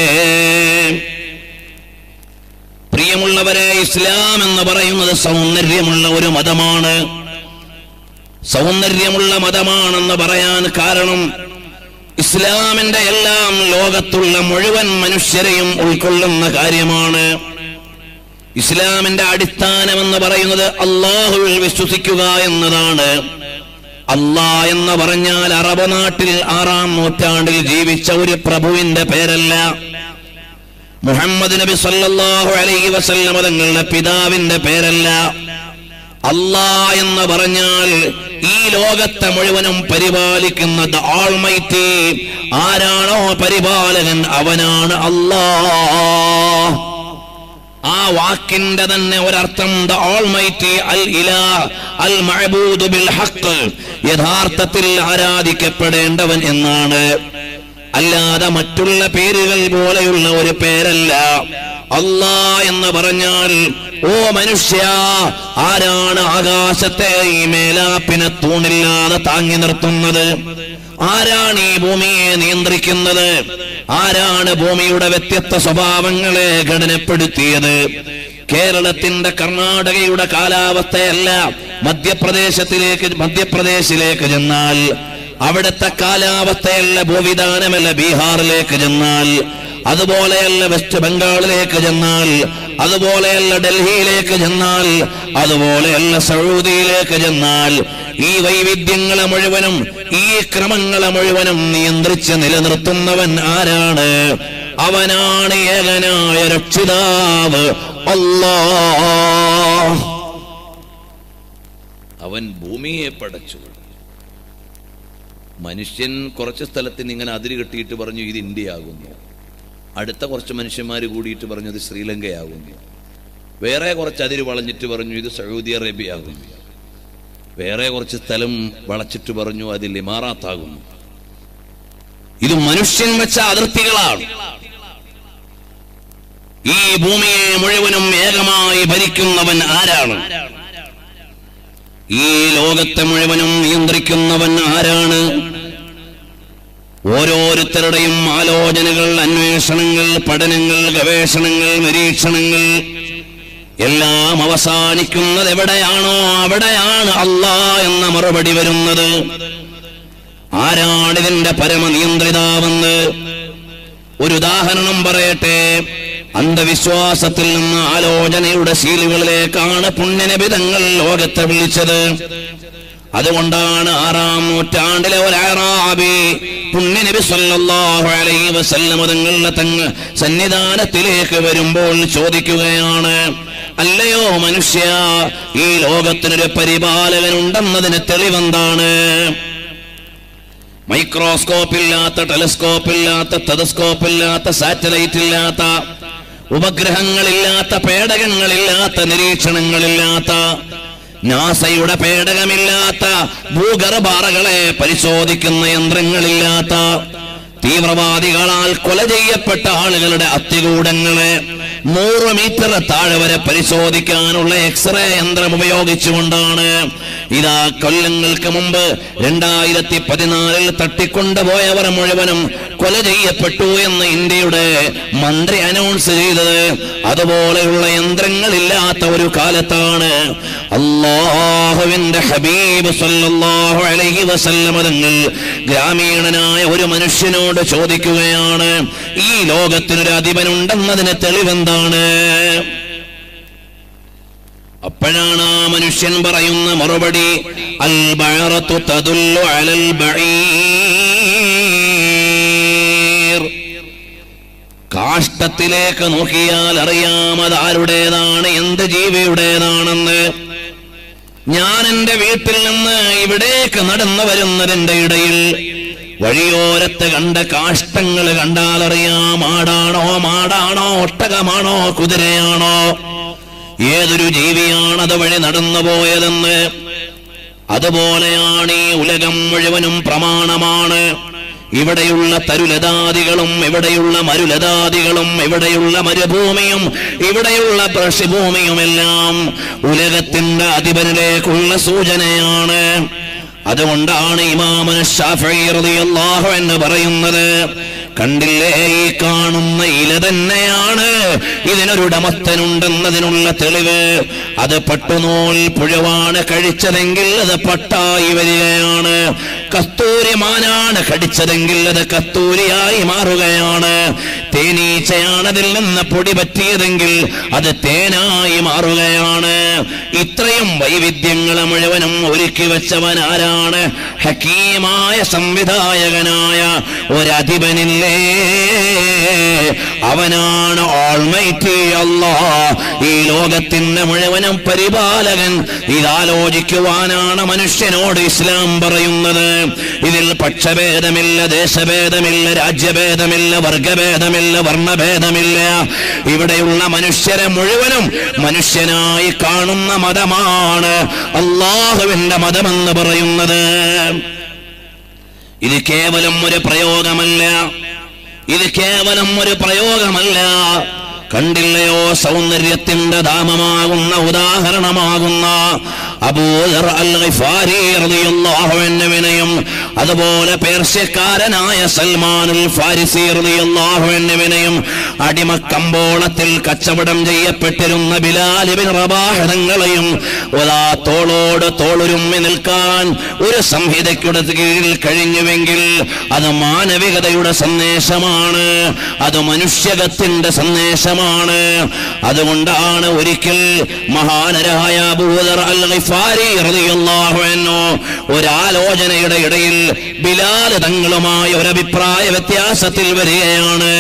പ്രിയമുള്ളവരെ, ഇസ്ലാം എന്ന് പറയുന്നത് സൗന്ദര്യമുള്ള ഒരു മതമാണ്. സൗന്ദര്യമുള്ള മതമാണെന്ന് പറയാൻ കാരണം ഇസ്ലാമിന്റെ എല്ലാം ലോകത്തുള്ള മുഴുവൻ മനുഷ്യരെയും ഉൾക്കൊള്ളുന്ന കാര്യമാണ്. ഇസ്ലാമിന്റെ അടിസ്ഥാനം എന്ന് പറയുന്നത് അല്ലാഹുവിൽ വിശ്വസിക്കുക എന്നതാണ്. അല്ലാഹ് എന്ന് പറഞ്ഞാൽ അറബ് നാട്ടിൽ ആറാം നൂറ്റാണ്ടിൽ ജീവിച്ച ഒരു പ്രഭുവിന്റെ പേരല്ല. മുഹമ്മദ് നബി സല്ലല്ലാഹു അലൈഹി വസല്ലം തങ്ങളുടെ പിതാവിന്റെ പേരല്ല. അല്ലാഹ് എന്ന് പറഞ്ഞാൽ ഈ ലോകത്തെ മുഴുവനും പരിപാലിക്കുന്ന ദ ഓൾമൈറ്റി, ആരാണോ പരിപാലകൻ അവനാണ് അല്ലാഹ്. ആ വാക്കിന്റെ തന്നെ ഒരർത്ഥം ദ ഓൾമൈറ്റി, അൽ ഇലാഹ്, അൽ മഅബൂദു ബിൽ ഹഖ്, യഥാർത്ഥത്തിൽ ആരാധിക്കപ്പെടേണ്ടവൻ എന്നാണ്. അല്ലാതെ മറ്റുള്ള പേരുകൾ പോലെയുള്ള ഒരു പേരല്ല. അല്ലാഹ് എന്ന് പറഞ്ഞാൽ ഓ മനുഷ്യ, ആരാണ് ആകാശത്തെ ഈ മേലാപ്പിനെ തൂണില്ലാതെ താങ്ങി നിർത്തുന്നത്? ആരാണ് ഈ ഭൂമിയെ നിയന്ത്രിക്കുന്നത്? ആരാണ് ഭൂമിയുടെ വ്യത്യസ്ത സ്വഭാവങ്ങളെ ഘടനപ്പെടുത്തിയത്? കേരളത്തിന്റെ കർണാടകയുടെ കാലാവസ്ഥയല്ല മധ്യപ്രദേശത്തിലേക്ക് മധ്യപ്രദേശിലേക്ക് ചെന്നാൽ അവിടുത്തെ കാലാവസ്ഥയല്ല, ഭൂവിധാനമല്ല ബീഹാറിലേക്ക് ചെന്നാൽ, അതുപോലെയല്ല വെസ്റ്റ് ബംഗാളിലേക്ക് ചെന്നാൽ, അതുപോലെയല്ല ഡൽഹിയിലേക്ക് ചെന്നാൽ, അതുപോലെയല്ല സൗദിയിലേക്ക് ചെന്നാൽ, ഈ വൈവിധ്യങ്ങളെ മുഴുവനും ഈ ക്രമങ്ങളെ മുഴുവനും നിയന്ത്രിച്ച് നിലനിർത്തുന്നവൻ ആരാണ്? അവനാണ് ഏകനായ രക്ഷിതാവ് അല്ലാഹ്. അവൻ ഭൂമിയെ പടച്ചു. മനുഷ്യൻ കുറച്ച് സ്ഥലത്തിന് ഇങ്ങനെ അതിര് കെട്ടിയിട്ട് പറഞ്ഞു ഇത് ഇന്ത്യയാകുന്നു. അടുത്ത കുറച്ച് മനുഷ്യന്മാർ കൂടിയിട്ട് പറഞ്ഞു ഇത് ശ്രീലങ്കയാകുന്നു. വേറെ കുറച്ച് അതിര് വളഞ്ഞിട്ട് പറഞ്ഞു ഇത് സൗദി അറേബ്യ ആകുന്നു. വേറെ കുറച്ച് സ്ഥലം വളച്ചിട്ട് പറഞ്ഞു അതിൽ ഇമാറാത്താകുന്നു. ഇത് മനുഷ്യൻ വെച്ച അതിർത്തികളാണ്. ഈ ഭൂമിയെ മുഴുവനും ഏകമായി ഭരിക്കുന്നവൻ ആരാണ്? ഈ ലോകത്തെ മുഴുവനും നിയന്ത്രിക്കുന്നവൻ ആരാണ്? ഓരോരുത്തരുടെയും ആലോചനകൾ, അന്വേഷണങ്ങൾ, പഠനങ്ങൾ, ഗവേഷണങ്ങൾ, നിരീക്ഷണങ്ങൾ എല്ലാം അവസാനിക്കുന്നത് എവിടെയാണോ അവിടെയാണ് അല്ലാഹ് എന്ന മറുപടി വരുന്നത്. ആരാണിതിന്റെ പരമനിയന്ത്രിതാവെന്ന് ഒരു ഉദാഹരണം പറയട്ടെ. അന്ധവിശ്വാസത്തിൽ നിന്ന് ആലോചനയുടെ ശീലുകളിലേക്കാണ് പുണ്യനബിതങ്ങൾ ലോകത്തെ വിളിച്ചത്. അതുകൊണ്ടാണ് ആറാം നൂറ്റാണ്ടിലെ ഒരു അറാബി പുണ്യനബി സല്ലല്ലാഹു അലൈഹി വസല്ലം തങ്ങളുടെ തങ്ങൾ സന്നിധാനത്തിലേക്ക് വരുമ്പോൾ ചോദിക്കുകയാണ്, അല്ലയോ മനുഷ്യ, ഈ ലോകത്തിനൊരു പരിപാലകനുണ്ടെന്നതിന് തെളിവെന്താണ്? മൈക്രോസ്കോപ്പില്ലാത്ത, ടെലിസ്കോപ്പില്ലാത്ത, ടെലസ്കോപ്പില്ലാത്ത, സാറ്റലൈറ്റ് ഇല്ലാത്ത, ഉപഗ്രഹങ്ങളില്ലാത്ത, പേടകങ്ങളില്ലാത്ത, നിരീക്ഷണങ്ങളില്ലാത്ത, നാസയുടെ പേടകമില്ലാത്ത, ഭൂഗർഭാറകളെ പരിശോധിക്കുന്ന യന്ത്രങ്ങളില്ലാത്ത, തീവ്രവാദികളാൽ കൊല ചെയ്യപ്പെട്ട ആളുകളുടെ അസ്ഥികൂടങ്ങളെ നൂറ് മീറ്റർ താഴെ വരെ പരിശോധിക്കാനുള്ള എക്സ്റേ യന്ത്രം ഉപയോഗിച്ചുകൊണ്ടാണ് ഇതാ കൊല്ലങ്ങൾക്ക് മുമ്പ് രണ്ടായിരത്തി പതിനാലിൽ തട്ടിക്കൊണ്ടുപോയവർ മുഴുവനും കൊല ചെയ്യപ്പെട്ടു എന്ന് ഇന്ത്യയുടെ മന്ത്രി അനൗൺസ് ചെയ്തത്. അതുപോലെയുള്ള യന്ത്രങ്ങളില്ലാത്ത ഒരു കാലത്താണ് അല്ലാഹുവിന്റെ ഹബീബ് സല്ലല്ലാഹു അലൈഹി വസല്ലം തങ്ങൾ ഗ്രാമീണനായ ഒരു മനുഷ്യനോട് ചോദിക്കുകയാണ്, ഈ ലോകത്തിനൊരു അധിപനുണ്ടെന്നതിന് തെളിവെന്താണ്? അപ്പോഴാണ് ആ മനുഷ്യൻ പറയുന്ന മറുപടി, അൽ ബഅറത്തു തദുല്ലു അലൽ ബഈർ. കാഷ്ടത്തിലേക്ക് നോക്കിയാൽ അറിയാം അത് ആരുടേതാണ്, എന്ത് ജീവിയുടേതാണെന്ന്. ഞാൻ എന്റെ വീട്ടിൽ നിന്ന് ഇവിടേക്ക് നടന്നു വരുന്നതിന്റെ ഇടയിൽ വഴിയോരത്ത് കണ്ട കാഷ്ടങ്ങൾ കണ്ടാൽ അറിയാം ആടാണോ, മാടാണോ, ഒട്ടകമാണോ, കുതിരയാണോ, ഏതൊരു ജീവിയാണത് വഴി നടന്നു പോയതെന്ന്. അതുപോലെയാണ് ഈ ഉലകം മുഴുവനും പ്രമാണമാണ്. ഇവിടെയുള്ള തരുലതാദികളും ഇവിടെയുള്ള മരുലതാദികളും ഇവിടെയുള്ള മരുഭൂമിയും ഇവിടെയുള്ള കൃഷിഭൂമിയുമെല്ലാം ഉലകത്തിന്റെ അധിപനിലേക്കുള്ള സൂചനയാണ്. അതുകൊണ്ടാണ് ഇമാമുന ശാഫിഈ റളിയല്ലാഹു അൻഹു പറയുന്നത്, കണ്ടില്ലേ ഈ കാണുന്ന ഇല തന്നെയാണ് ഇതിനൊരുടമസ്ഥനുണ്ടെന്നതിനുള്ള തെളിവ്. അത് പട്ടുനൂൽ പുഴുവാണ് കഴിച്ചതെങ്കിൽ അത് പട്ടായി വരികയാണ്. കസ്തൂരി മാനാണ് കടിച്ചതെങ്കിൽ അത് കസ്തൂരിയായി മാറുകയാണ്. തേനീച്ചയാണ് അതിൽ നിന്ന് പൊടി പറ്റിയതെങ്കിൽ അത് തേനായി മാറുകയാണ്. ഇത്രയും വൈവിധ്യങ്ങളെ മുഴുവനും ഒരുക്കി വെച്ചവൻ ആരാണ്? ഹക്കീമായ സംവിധായകനായ ഒരധിപനില്ലേ, അവനാണ് ഓൾമൈറ്റി അല്ലാഹ്, ഈ ലോകത്തിന്റെ മുഴുവനും പരിപാലകൻ. ഇതാലോചിക്കുവാനാണ് മനുഷ്യനോട് ഇസ്ലാം പറയുന്നത്. ഇതിൽ പക്ഷഭേദമില്ല, ദേശഭേദമില്ല, രാജ്യഭേദമില്ല, വർഗഭേദമില്ല, വർണ്ണഭേദമില്ല. ഇവിടെയുള്ള മനുഷ്യരെ മുഴുവനും മനുഷ്യനായി കാണുന്ന മതമാണ് അല്ലാഹുവിന്റെ മതമെന്ന് പറയുന്നത്. ഇത് കേവലം ഒരു പ്രയോഗമല്ല, ഇത് കേവലം ഒരു പ്രയോഗമല്ല. കണ്ടില്ലയോ സൗന്ദര്യത്തിന്റെ ധാമമാകുന്ന ഉദാഹരണമാകുന്ന അബൂദർ അൽ ഗിഫാരി റളിയല്ലാഹു അൻഹുവിനെയും അതുപോലെ പേർഷ്യക്കാരനായ സൽമാനുൽ ഫാരിസി റളിയല്ലാഹു അൻഹുവിനെയും അടിമക്കമ്പോളത്തിൽ കച്ചവടം ചെയ്യപ്പെട്ടിരുന്ന ബിലാൽ ഇബ്നു റബാഹ് തങ്ങളെയും ഒരാ തോളോട് തോളുരുമ്മി നിൽക്കാൻ ഒരു സംഹിതയ്ക്കുടെ കീഴിൽ കഴിഞ്ഞുവെങ്കിൽ അത് മാനവികതയുടെ സന്ദേശമാണ്, അത് മനുഷ്യകത്തിന്റെ സന്ദേശമാണ്. അതുകൊണ്ടാണ് ഒരിക്കൽ മഹാനരായ അബൂദർ അൽ ഗിഫാരി റളിയല്ലാഹു അൻഹു ഒരാലോചനയുടെ ഇടയിൽ ബിലാൽ തങ്ങളുമായി ഒരു അഭിപ്രായ വ്യത്യാസത്തിൽ വരികയാണ്.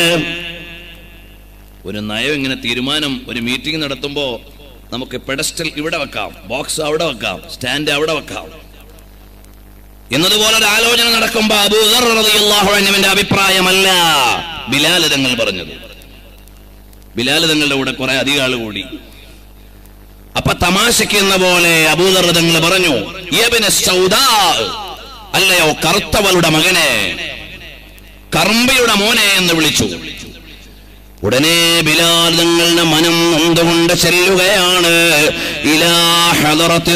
ഒരു നയം ഇങ്ങനെ തീരുമാനം, ഒരു മീറ്റിംഗ് നടത്തുമ്പോ നമുക്ക് പെഡസ്റ്റൽ ഇവിടെ വെക്കാം, ബോക്സ് അവിടെ വെക്കാം, സ്റ്റാൻഡ് അവിടെ വെക്കാം എന്നതുപോലെ ഒരു ആലോചന നടക്കുമ്പോ അബൂദർ റളിയല്ലാഹു അൻഹുവിന്റെ അഭിപ്രായമല്ല ബിലാൽ തങ്ങൾ പറഞ്ഞത്. ബിലാൽ തങ്ങളുടെ കൂടെ കുറെ അധികം ആള് കൂടി. അപ്പൊ തമാശയ്ക്ക് എന്ന പോലെ അബൂദർ തങ്ങൾ പറഞ്ഞു, യബ്ന സൗദാ, അല്ലയോ കറുത്തവളുടെ മകനെ, കർമ്മിയുടെ മോനെ എന്ന് വിളിച്ചു. ഉടനെ ബിലാൽ തങ്ങളുടെ മനം നൊന്തുകൊണ്ട് ചെല്ലുകയാണ് ഇലാ ഹദറത്തി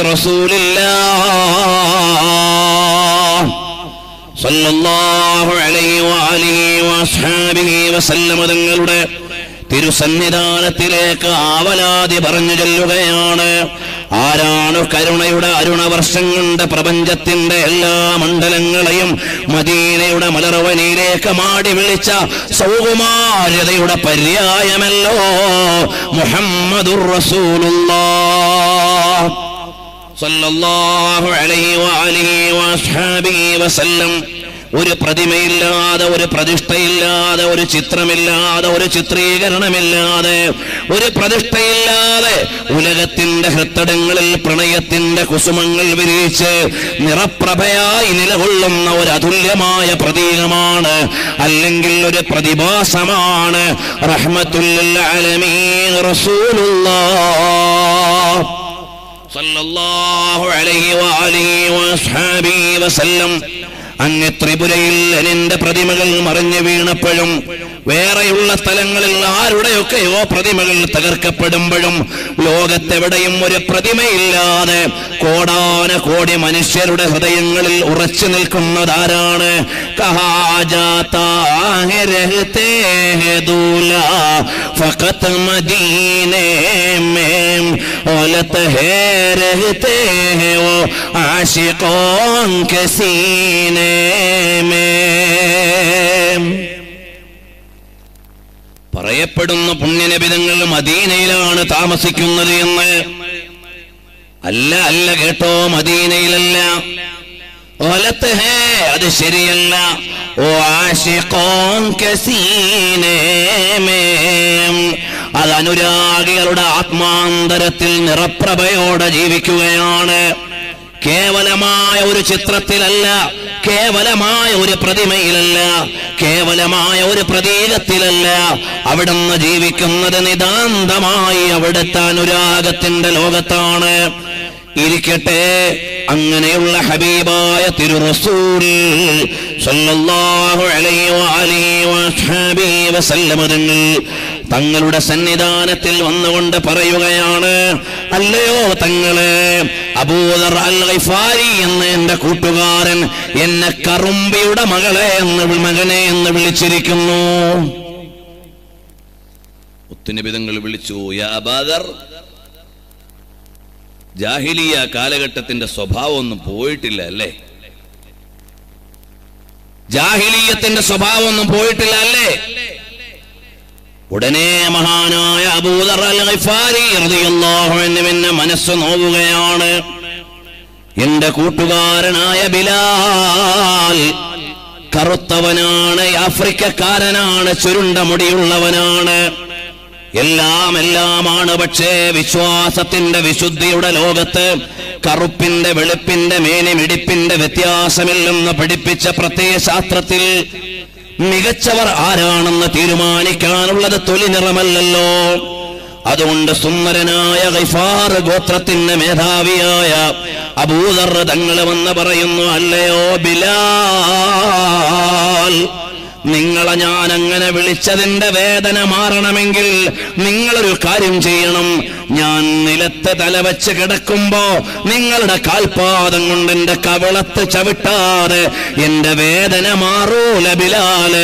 റസൂലില്ലാഹ് സല്ലല്ലാഹു അലൈഹി വഅലിഹി വഅസ്ഹാബിഹി വസല്ലം തങ്ങളുടെ തിരുസന്നിധാനത്തിലേക്ക് ആവലാതി പറഞ്ഞു ചെല്ലുകയാണ്. ആരാണ് കരുണയുടെ അരുണവർഷം കൊണ്ട് പ്രപഞ്ചത്തിന്റെ എല്ലാ മണ്ഡലങ്ങളെയും മദീനയുടെ മലർവനിയിലേക്ക് മാടി വിളിച്ച സൗകുമാര്യതയുടെ പര്യായമല്ലോ മുഹമ്മദുർ റസൂലുള്ളാഹ് സല്ലല്ലാഹു അലൈഹി വഅലിഹി വഅസ്ഹാബിഹി വസല്ലം. ഒരു പ്രതിമയില്ലാതെ, ഒരു പ്രതിഷ്ഠയില്ലാതെ, ഒരു ചിത്രമില്ലാതെ, ഒരു ചിത്രീകരണമില്ലാതെ, ഒരു പ്രതിഷ്ഠയില്ലാതെ ഉലകത്തിന്റെ ഹൃത്തടങ്ങളിൽ പ്രണയത്തിന്റെ കുസുമങ്ങൾ വിരിയിച്ച് നിറപ്രഭയായി നിലകൊള്ളുന്ന ഒരു അതുല്യമായ പ്രതീകമാണ്, അല്ലെങ്കിൽ ഒരു പ്രതിഭാസമാണ് റഹ്മത്തുൽ ലിൽ ആലമീൻ റസൂലുള്ളാഹ് സല്ലല്ലാഹു അലൈഹി വഅലിഹി വസ്ഹബിഹി വസല്ലം. അങ്ങ് ത്രിപുരയിൽ ലെനിന്റെ പ്രതിമകൾ മറിഞ്ഞു വീണപ്പോഴും, വേറെയുള്ള സ്ഥലങ്ങളിൽ ആരുടെയൊക്കെയോ പ്രതിമകൾ തകർക്കപ്പെടുമ്പോഴും, ലോകത്തെവിടെയും ഒരു പ്രതിമയില്ലാതെ കോടാന കോടി മനുഷ്യരുടെ ഹൃദയങ്ങളിൽ ഉറച്ചു നിൽക്കുന്നതാരാണ്? പറയപ്പെടുന്ന പുണ്യനബിതങ്ങൾ മദീനയിലാണ് താമസിക്കുന്നത് എന്ന്. അല്ല അല്ല കേട്ടോ, മദീനയിലല്ല. അത് ശരിയല്ല. ഓ ആശിഖോൻ കസീനേ, അത് അനുരാഗികളുടെ ആത്മാന്തരത്തിൽ നിറപ്രഭയോടെ ജീവിക്കുകയാണ്. കേവലമായ ഒരു ചിത്രത്തിലല്ല, കേവലമായ ഒരു പ്രതിമയിലല്ല, കേവലമായ ഒരു പ്രതീകത്തിലല്ല. അവിടുന്ന് ജീവിക്കുന്നത് നിതാന്തമായി അവിടുത്തെ അനുരാഗത്തിന്റെ ലോകത്താണ്. ഇരിക്കട്ടെ, അങ്ങനെയുള്ള ഹബീബായ തിരു റസൂൽ സല്ലല്ലാഹു അലൈഹി വഅലിഹി വസ്ഹബിഹി വസല്ലം തങ്ങളുടെ സന്നിധാനത്തിൽ വന്നുകൊണ്ട് പറയുകയാണ്, അല്ലയോ തങ്ങളെ, അബൂദർ അൽ ഗിഫാരി എന്ന എന്റെ കൂട്ടുകാരൻ എന്നെ കറുമ്പിയുടെ മകളെ എന്ന് മകനെ എന്ന് വിളിച്ചിരിക്കുന്നു. മുത്തുനബിതങ്ങൾ വിളിച്ചു, യാ അബൂദർ. ജാഹിലിയ കാലഘട്ടത്തിന്റെ സ്വഭാവം ഒന്നും പോയിട്ടില്ല അല്ലേ? ജാഹിലിയത്തിന്റെ സ്വഭാവം ഒന്നും പോയിട്ടില്ല അല്ലേ? ഉടനെ മഹാനായ അബൂദർ അൽ ഗിഫാരി റളിയല്ലാഹു അൻഹു എന്നെ മനസ്സ് നോവുകയാണ്. എന്റെ കൂട്ടുകാരനായ ബിലാൽ കറുത്തവനാണ്, ആഫ്രിക്കക്കാരനാണ്, ചുരുണ്ട മുടിയുള്ളവനാണ്, എല്ലാം എല്ലാമാണ്. പക്ഷേ വിശ്വാസത്തിന്റെ വിശുദ്ധിയുടെ ലോകത്ത് കറുപ്പിന്റെ വെളുപ്പിന്റെ മേനിമിടിപ്പിന്റെ വ്യത്യാസമില്ലെന്ന് പഠിപ്പിച്ച പ്രത്യയശാസ്ത്രത്തിൽ മികച്ചവർ ആരാണെന്ന് തീരുമാനിക്കാനുള്ളത് തൊലി നിറമല്ലല്ലോ. അതുകൊണ്ട് സുന്ദരനായ ഗിഫാർ ഗോത്രത്തിന്റെ മേധാവിയായ അബൂദർ തങ്ങൾ വന്ന് പറയുന്നു, അല്ലയോ ബിലാൽ, നിങ്ങളെ ഞാൻ അങ്ങനെ വിളിച്ചതിന്റെ വേദന മാറണമെങ്കിൽ നിങ്ങളൊരു കാര്യം ചെയ്യണം. ഞാൻ നിലത്ത് തലവച്ച് കിടക്കുമ്പോ നിങ്ങളുടെ കാൽപാദം കൊണ്ട് എന്റെ കവിളത്ത് ചവിട്ടാതെ എന്റെ വേദന മാറൂല ബിലാല്.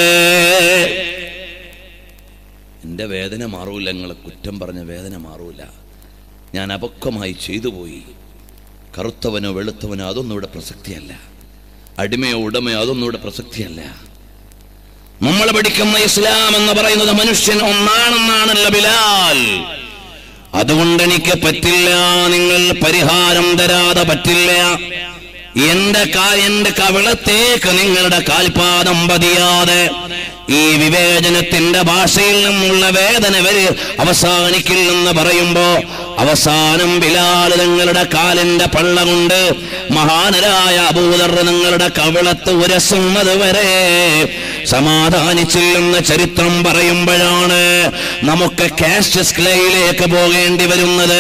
എന്റെ വേദന മാറൂല, നിങ്ങളെ കുറ്റം പറഞ്ഞ വേദന മാറൂല. ഞാൻ അപക്വമായി ചെയ്തു പോയി. കറുത്തവനോ വെളുത്തവനോ അതൊന്നും ഇവിടെ പ്രസക്തിയല്ല. അടിമയോ ഉടമയോ അതൊന്നും ഇവിടെ പ്രസക്തിയല്ല. നമ്മൾ പഠിക്കുന്ന ഇസ്ലാം എന്ന് പറയുന്നത് മനുഷ്യൻ ഒന്നാണെന്നാണല്ലോ ബിലാൽ. അതുകൊണ്ട് എനിക്ക് പറ്റില്ല, നിങ്ങൾ പരിഹാരം തരാതെ പറ്റില്ല. എന്റെ എന്റെ കവിളത്തേക്ക് നിങ്ങളുടെ കാൽപാദം പതിയാതെ ഈ വിവേചനത്തിന്റെ ഭാഷയിൽ നിന്നുള്ള വേദന വരെ അവസാനിക്കില്ലെന്ന് പറയുമ്പോ അവസാനം ബിലാൽ നിങ്ങളുടെ കാലിന്റെ പള്ള കൊണ്ട് മഹാനരായ അബൂദർ നിങ്ങളുടെ കവിളത്ത് ഉരസുന്നത് വരെ സമാധാനിച്ചില്ലെന്ന് ചരിത്രം പറയുമ്പോഴാണ് നമുക്ക് കാഷ്യസ് ക്ലേയിലേക്ക് പോകേണ്ടി വരുന്നത്.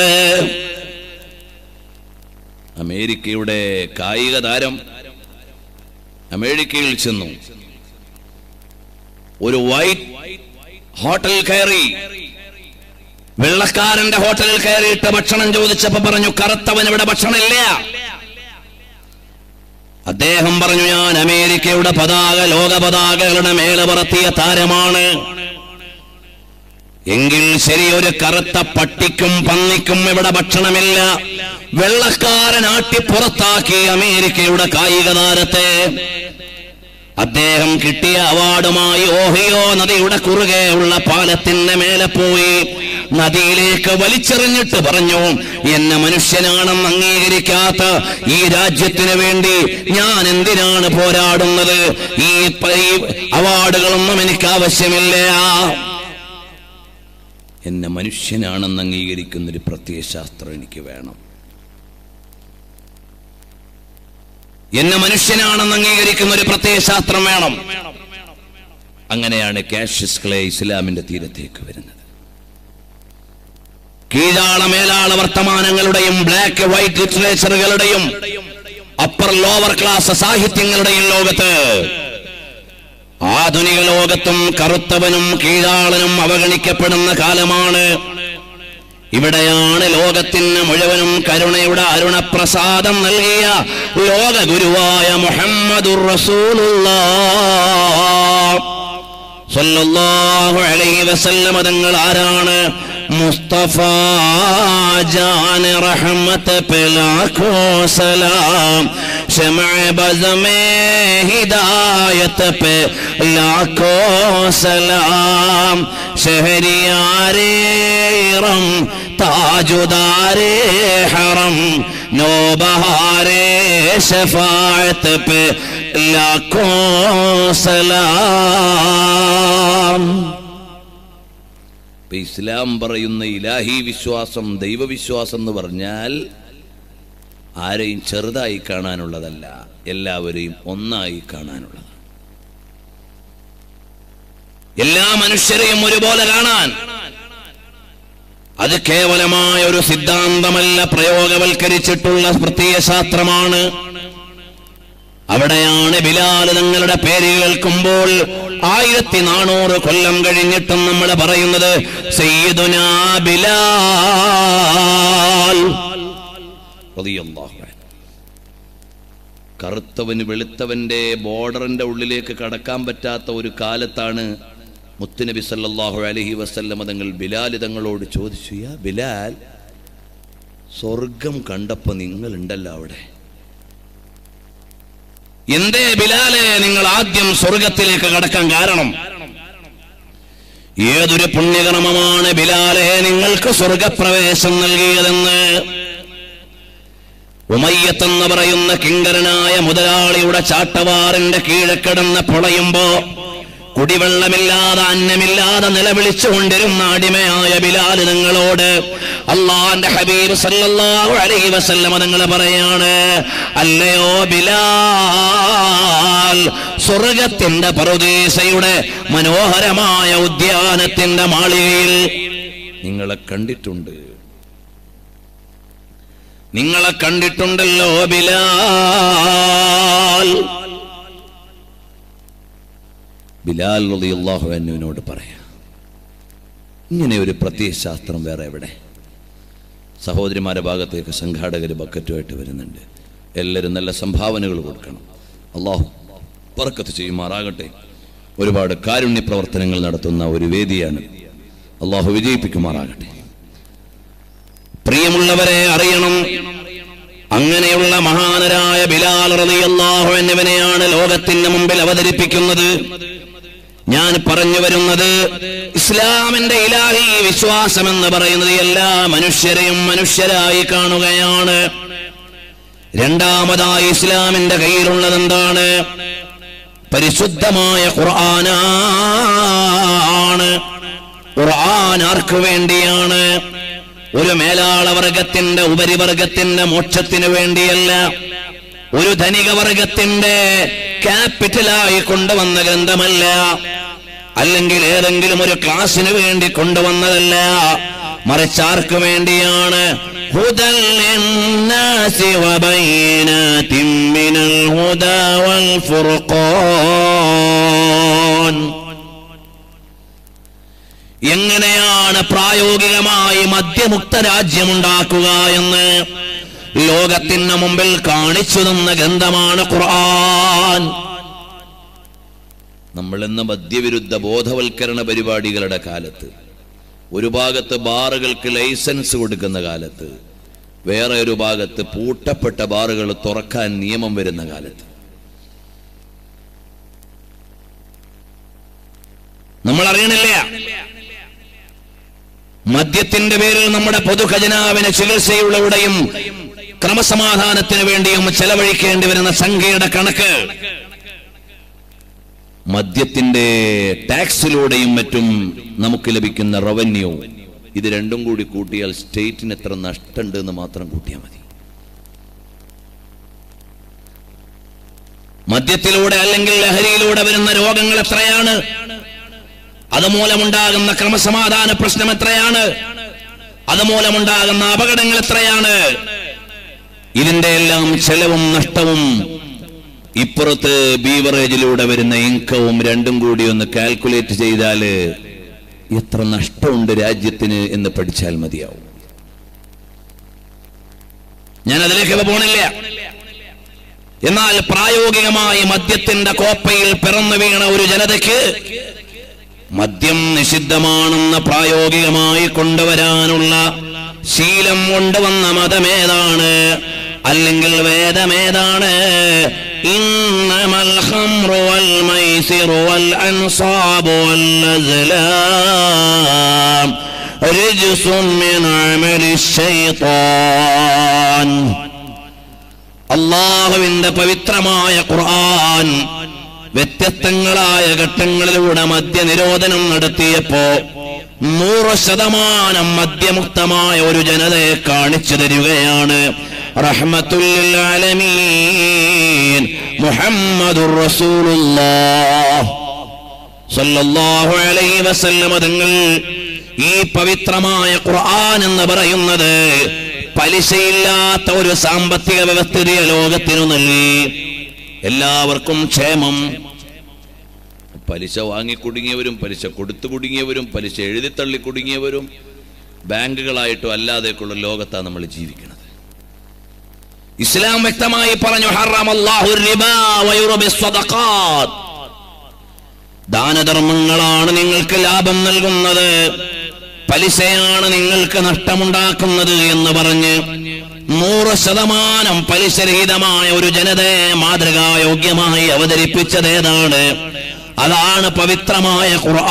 അമേരിക്കയുടെ കായിക താരം അമേരിക്കയിൽ ചെന്നു. ഒരു വൈറ്റ് ഹോട്ടൽ കയറി. വെള്ളക്കാരന്റെ ഹോട്ടലിൽ കയറിയിട്ട് ഭക്ഷണം ചോദിച്ചപ്പോ പറഞ്ഞു, കറുത്തവൻ ഇവിടെ ഭക്ഷണമില്ല. അദ്ദേഹം പറഞ്ഞു, ഞാൻ അമേരിക്കയുടെ പതാക ലോക പതാകകളുടെ മേലെ പറത്തിയ താരമാണ്. എങ്കിൽ ശരി, ഒരു കറുത്ത പട്ടിക്കും പന്നിക്കും ഇവിടെ ഭക്ഷണമില്ല. വെള്ളക്കാരൻ ആട്ടി പുറത്താക്കി അമേരിക്കയുടെ കായിക താരത്തെ. അദ്ദേഹം കിട്ടിയ അവാർഡുമായി ഓഹിയോ നദിയുടെ കുറുകെ ഉള്ള പാലത്തിന്റെ മേലെ പോയി നദിയിലേക്ക് വലിച്ചെറിഞ്ഞിട്ട് പറഞ്ഞു, എന്നെ മനുഷ്യനാണെന്ന് അംഗീകരിക്കാത്ത ഈ രാജ്യത്തിന് വേണ്ടി ഞാൻ എന്തിനാണ് പോരാടുന്നത്? ഈ അവാർഡുകളൊന്നും എനിക്ക് ആവശ്യമില്ല. എന്നെ മനുഷ്യനാണെന്ന് അംഗീകരിക്കുന്നൊരു പ്രത്യയശാസ്ത്രം എനിക്ക് വേണം. എന്നെ മനുഷ്യനാണെന്ന് അംഗീകരിക്കുന്ന ഒരു പ്രത്യയശാസ്ത്രം വേണം. അങ്ങനെയാണ് കാഷ്യസ് ക്ലേ ഇസ്ലാമിന്റെ തീരത്തേക്ക് വരുന്നത്. കീഴാള മേലാള വർത്തമാനങ്ങളുടെയും ബ്ലാക്ക് വൈറ്റ് ലിറ്ററേച്ചറുകളുടെയും അപ്പർ ലോവർ ക്ലാസ് സാഹിത്യങ്ങളുടെയും ലോകത്ത്, ആധുനിക ലോകത്തും കറുത്തവനും കീഴാളനും അവഗണിക്കപ്പെടുന്ന കാലമാണ്. ഇവിടെയാണ് ലോകത്തിന് മുഴുവനും കരുണയുടെ അരുണപ്രസാദം നൽകിയ ലോക ഗുരുവായ മുഹമ്മദുർ റസൂലുള്ളാഹ് സ്വല്ലല്ലാഹു അലൈഹി വസല്ലം തങ്ങൾ ആരാണ്? മുസ്തഫ ജാൻ റഹ്മത്ത് പേ ലാഖോ സലാം, ശമഅ ബസ്മേ ഹിദായത്ത് പേ ലാഖോ സലാം, ശഹരിയാരേ ഇറം താജുദാരേ ഹറം, നോബഹാരേ ശഫാഅത്ത് പേ ലാഖോ സലാം. ഇസ്ലാം പറയുന്ന ഇലാഹി വിശ്വാസം, ദൈവവിശ്വാസം എന്ന് പറഞ്ഞാൽ ആരെയും ചെറുതായി കാണാനുള്ളതല്ല, എല്ലാവരെയും ഒന്നായി കാണാനുള്ളത്. എല്ലാ മനുഷ്യരെയും ഒരുപോലെ കാണാൻ. അത് കേവലമായ ഒരു സിദ്ധാന്തമല്ല, പ്രയോഗവൽക്കരിച്ചിട്ടുള്ള പ്രത്യയശാസ്ത്രമാണ്. അവിടെയാണ് ബിലാൽ തങ്ങളുടെ പേര് കേൾക്കുമ്പോൾ ആയിരത്തി നാനൂറ് കൊല്ലം കഴിഞ്ഞിട്ടും നമ്മൾ പറയുന്നത് സയ്യിദുനാ ബിലാൽ റളിയല്ലാഹു അൻഹു. കറുത്തവന് വെളുത്തവന്റെ ബോർഡറിന്റെ ഉള്ളിലേക്ക് കടക്കാൻ പറ്റാത്ത ഒരു കാലത്താണ് മുത്തുനബി സല്ലല്ലാഹു അലൈഹി വസല്ലം തങ്ങൾ ബിലാൽ തങ്ങളോട് ചോദിച്ചു, യാ ബിലാൽ, സ്വർഗം കണ്ടപ്പോ നിങ്ങൾ ഉണ്ടല്ലോ അവിടെ, എന്തേ ബിലാലെ നിങ്ങൾ ആദ്യം സ്വർഗത്തിലേക്ക് കടക്കാൻ കാരണം? ഏതൊരു പുണ്യകർമ്മമാണ് ബിലാലെ നിങ്ങൾക്ക് സ്വർഗപ്രവേശം നൽകിയതെന്ന്? ഉമയ്യത്ത് എന്ന് പറയുന്ന കിങ്കരനായ മുതലാളിയുടെ ചാട്ടവാറിന്റെ കീഴെ കിടന്ന് പൊളയുമ്പോ കുടിവെള്ളമില്ലാതെ അന്നമില്ലാതെ നിലവിളിച്ചുകൊണ്ടിരുന്ന അടിമയായ ബിലാൽ നിങ്ങളോട് അല്ലാഹുവിന്റെ ഹബീബ് സല്ലല്ലാഹു അലൈഹി വസല്ലം തങ്ങൾ പറയാണ്, അല്ലയോ ബിലാൽ, സ്വർഗത്തിന്റെ പറുദീസയുടെ മനോഹരമായ ഉദ്യാനത്തിന്റെ മാളികയിൽ നിങ്ങളെ കണ്ടിട്ടുണ്ട്, നിങ്ങളെ കണ്ടിട്ടുണ്ടല്ലോ ബിലാൽ. ബിലാൽ റളിയല്ലാഹു അൻഹുവിനോട് പറയാം, ഇങ്ങനെ ഒരു പ്രത്യയശാസ്ത്രം വേറെ എവിടെ? സഹോദരിമാരുടെ ഭാഗത്തേക്ക് സംഘാടകർ ബക്കറ്റുമായിട്ട് വരുന്നുണ്ട്. എല്ലാവരും നല്ല സംഭാവനകൾ കൊടുക്കണം. അള്ളാഹു ബർക്കത്ത് ചെയ്യുമാറാകട്ടെ. ഒരുപാട് കാരുണ്യ പ്രവർത്തനങ്ങൾ നടത്തുന്ന ഒരു വേദിയാണ്. അള്ളാഹു വിജയിപ്പിക്കുമാറാകട്ടെ. പ്രിയമുള്ളവരെ, അറിയണം, അങ്ങനെയുള്ള മഹാനരായ ബിലാൽ റളിയല്ലാഹു അൻഹുവിനെയാണ് ലോകത്തിന് മുമ്പിൽ അവതരിപ്പിക്കുന്നത്. ഞാൻ പറഞ്ഞു വരുന്നത്, ഇസ്ലാമിന്റെ ഇലാഹി വിശ്വാസം എന്ന് പറയുന്നത് എല്ലാ മനുഷ്യരെയും മനുഷ്യരായി കാണുകയാണ്. രണ്ടാമതായി ഇസ്ലാമിന്റെ കയ്യിലുള്ളത് എന്താണ്? പരിശുദ്ധമായ ഖുർആനാണ്. ഖുർആൻ ആർക്കു വേണ്ടിയാണ്? ഒരു മേലാള വർഗത്തിന്റെ ഉപരിവർഗത്തിന്റെ മോക്ഷത്തിന് വേണ്ടിയല്ല, ഒരു ധനിക വർഗത്തിന്റെ ക്യാപിറ്റലായി കൊണ്ടുവന്ന ഗ്രന്ഥമല്ല, അല്ലെങ്കിൽ ഏതെങ്കിലും ഒരു ക്ലാസിന് വേണ്ടി കൊണ്ടുവന്നതല്ല. മറിച്ച് ആർക്കു വേണ്ടിയാണ്? ഹുദൽ ലിന്നാസി വബൈനാതിൻ മിനൽ ഹുദാ വൽ ഫുർഖാൻ. എങ്ങനെയാണ് പ്രായോഗികമായി മദ്യമുക്ത രാജ്യമുണ്ടാക്കുക എന്ന് ലോകത്തിന് മുമ്പിൽ കാണിച്ചു തന്ന ഗ്രന്ഥമാണ് ഖുർആൻ. നമ്മൾ ഇന്ന് മദ്യവിരുദ്ധ ബോധവൽക്കരണ പരിപാടികളുടെ കാലത്ത്, ഒരു ഭാഗത്ത് ബാറുകൾക്ക് ലൈസൻസ് കൊടുക്കുന്ന കാലത്ത്, വേറെ ഒരു ഭാഗത്ത് പൂട്ടപ്പെട്ട ബാറുകൾ തുറക്കാൻ നിയമം വരുന്ന കാലത്ത് നമ്മൾ അറിയണില്ല. മദ്യത്തിന്റെ പേരിൽ നമ്മുടെ പൊതുഖജനാവിന് ചികിത്സയുള്ളവിടെയും ക്രമസമാധാനത്തിന് വേണ്ടിയും ചെലവഴിക്കേണ്ടി വരുന്ന സംഖ്യയുടെ കണക്ക്, മദ്യത്തിന്റെ ടാക്സിലൂടെയും മറ്റും നമുക്ക് ലഭിക്കുന്ന റവന്യൂ, ഇത് രണ്ടും കൂടി കൂട്ടിയാൽ സ്റ്റേറ്റിന് എത്ര നഷ്ടമുണ്ട് എന്ന് മാത്രം കൂട്ടിയാൽ മതി. മദ്യത്തിലൂടെ അല്ലെങ്കിൽ ലഹരിയിലൂടെ വരുന്ന രോഗങ്ങൾ എത്രയാണ്, അതുമൂലമുണ്ടാകുന്ന ക്രമസമാധാന പ്രശ്നം എത്രയാണ്, അതുമൂലമുണ്ടാകുന്ന അപകടങ്ങൾ എത്രയാണ്, ഇതിന്റെ എല്ലാം ചെലവും നഷ്ടവും ഇപ്പുറത്ത് ബീവറേജിലൂടെ വരുന്ന ഇൻകവും രണ്ടും കൂടി ഒന്ന് കാൽക്കുലേറ്റ് ചെയ്താല് എത്ര നഷ്ടമുണ്ട് രാജ്യത്തിന് എന്ന് പഠിച്ചാൽ മതിയാവും. ഞാൻ അതിലേക്ക് പോണില്ല. എന്നാൽ പ്രായോഗികമായി മദ്യത്തിന്റെ കോപ്പയിൽ പിറന്നു വീണ ഒരു ജനതയ്ക്ക് മദ്യം നിഷിദ്ധമാണെന്ന് പ്രായോഗികമായി കൊണ്ടുവരാനുള്ള ശീലം കൊണ്ടുവന്ന മതമേതാണ്, അല്ലെങ്കിൽ വേദമേതാണ്? ഇന്നമൽ ഖംറു വൽ മൈസിറു വൽ അൻസാബു വൽ അസ്ലാം റിജ്സും മിൻ അമലി ശൈത്താൻ. അല്ലാഹുവിന്റെ പവിത്രമായ ഖുർആൻ വ്യത്യസ്തങ്ങളായ ഘട്ടങ്ങളിലൂടെ മദ്യനിരോധനം നടത്തിയപ്പോ നൂറ് ശതമാനം മദ്യമുക്തമായ ഒരു ജനതയെ കാണിച്ചു തരികയാണ്. റഹ്മത്തുൽ ലിൽ ആലമീൻ മുഹമ്മദുർ റസൂലുള്ളാഹ് സ്വല്ലല്ലാഹു അലൈഹി വസല്ലം തങ്ങൾ ഈ പവിത്രമായ ഖുർആൻ എന്ന് പറയുന്നത് പലിശയില്ലാത്ത ഒരു സാമ്പത്തിക വ്യവസ്ഥിതിയെ ലോകത്തിനു നൽകി. എല്ലാവർക്കും ക്ഷേമം. പലിശ വാങ്ങി കുടുങ്ങിയവരും പലിശ കൊടുത്തു കുടുങ്ങിയവരും പലിശ എഴുതിത്തള്ളി കുടുങ്ങിയവരും ബാങ്കുകളായിട്ടും അല്ലാതെയൊക്കെയുള്ള ലോകത്താണ് നമ്മൾ ജീവിക്കുന്നത്. ഇസ്ലാം വ്യക്തമായി പറഞ്ഞു, ഹറമല്ലാഹു റിബാ വയുർബി സ്വദഖാത്ത്. ദാനധർമ്മങ്ങളാണ് നിങ്ങൾക്ക് ലാഭം നൽകുന്നത്, പലിശയാണ് നിങ്ങൾക്ക് നഷ്ടമുണ്ടാക്കുന്നത് എന്ന് പറഞ്ഞ് നൂറ് ശതമാനം പലിശരഹിതമായ ഒരു ജനതയെ മാതൃകായോഗ്യമായി അവതരിപ്പിച്ചതേതാണ്? അതാണ് പവിത്രമായ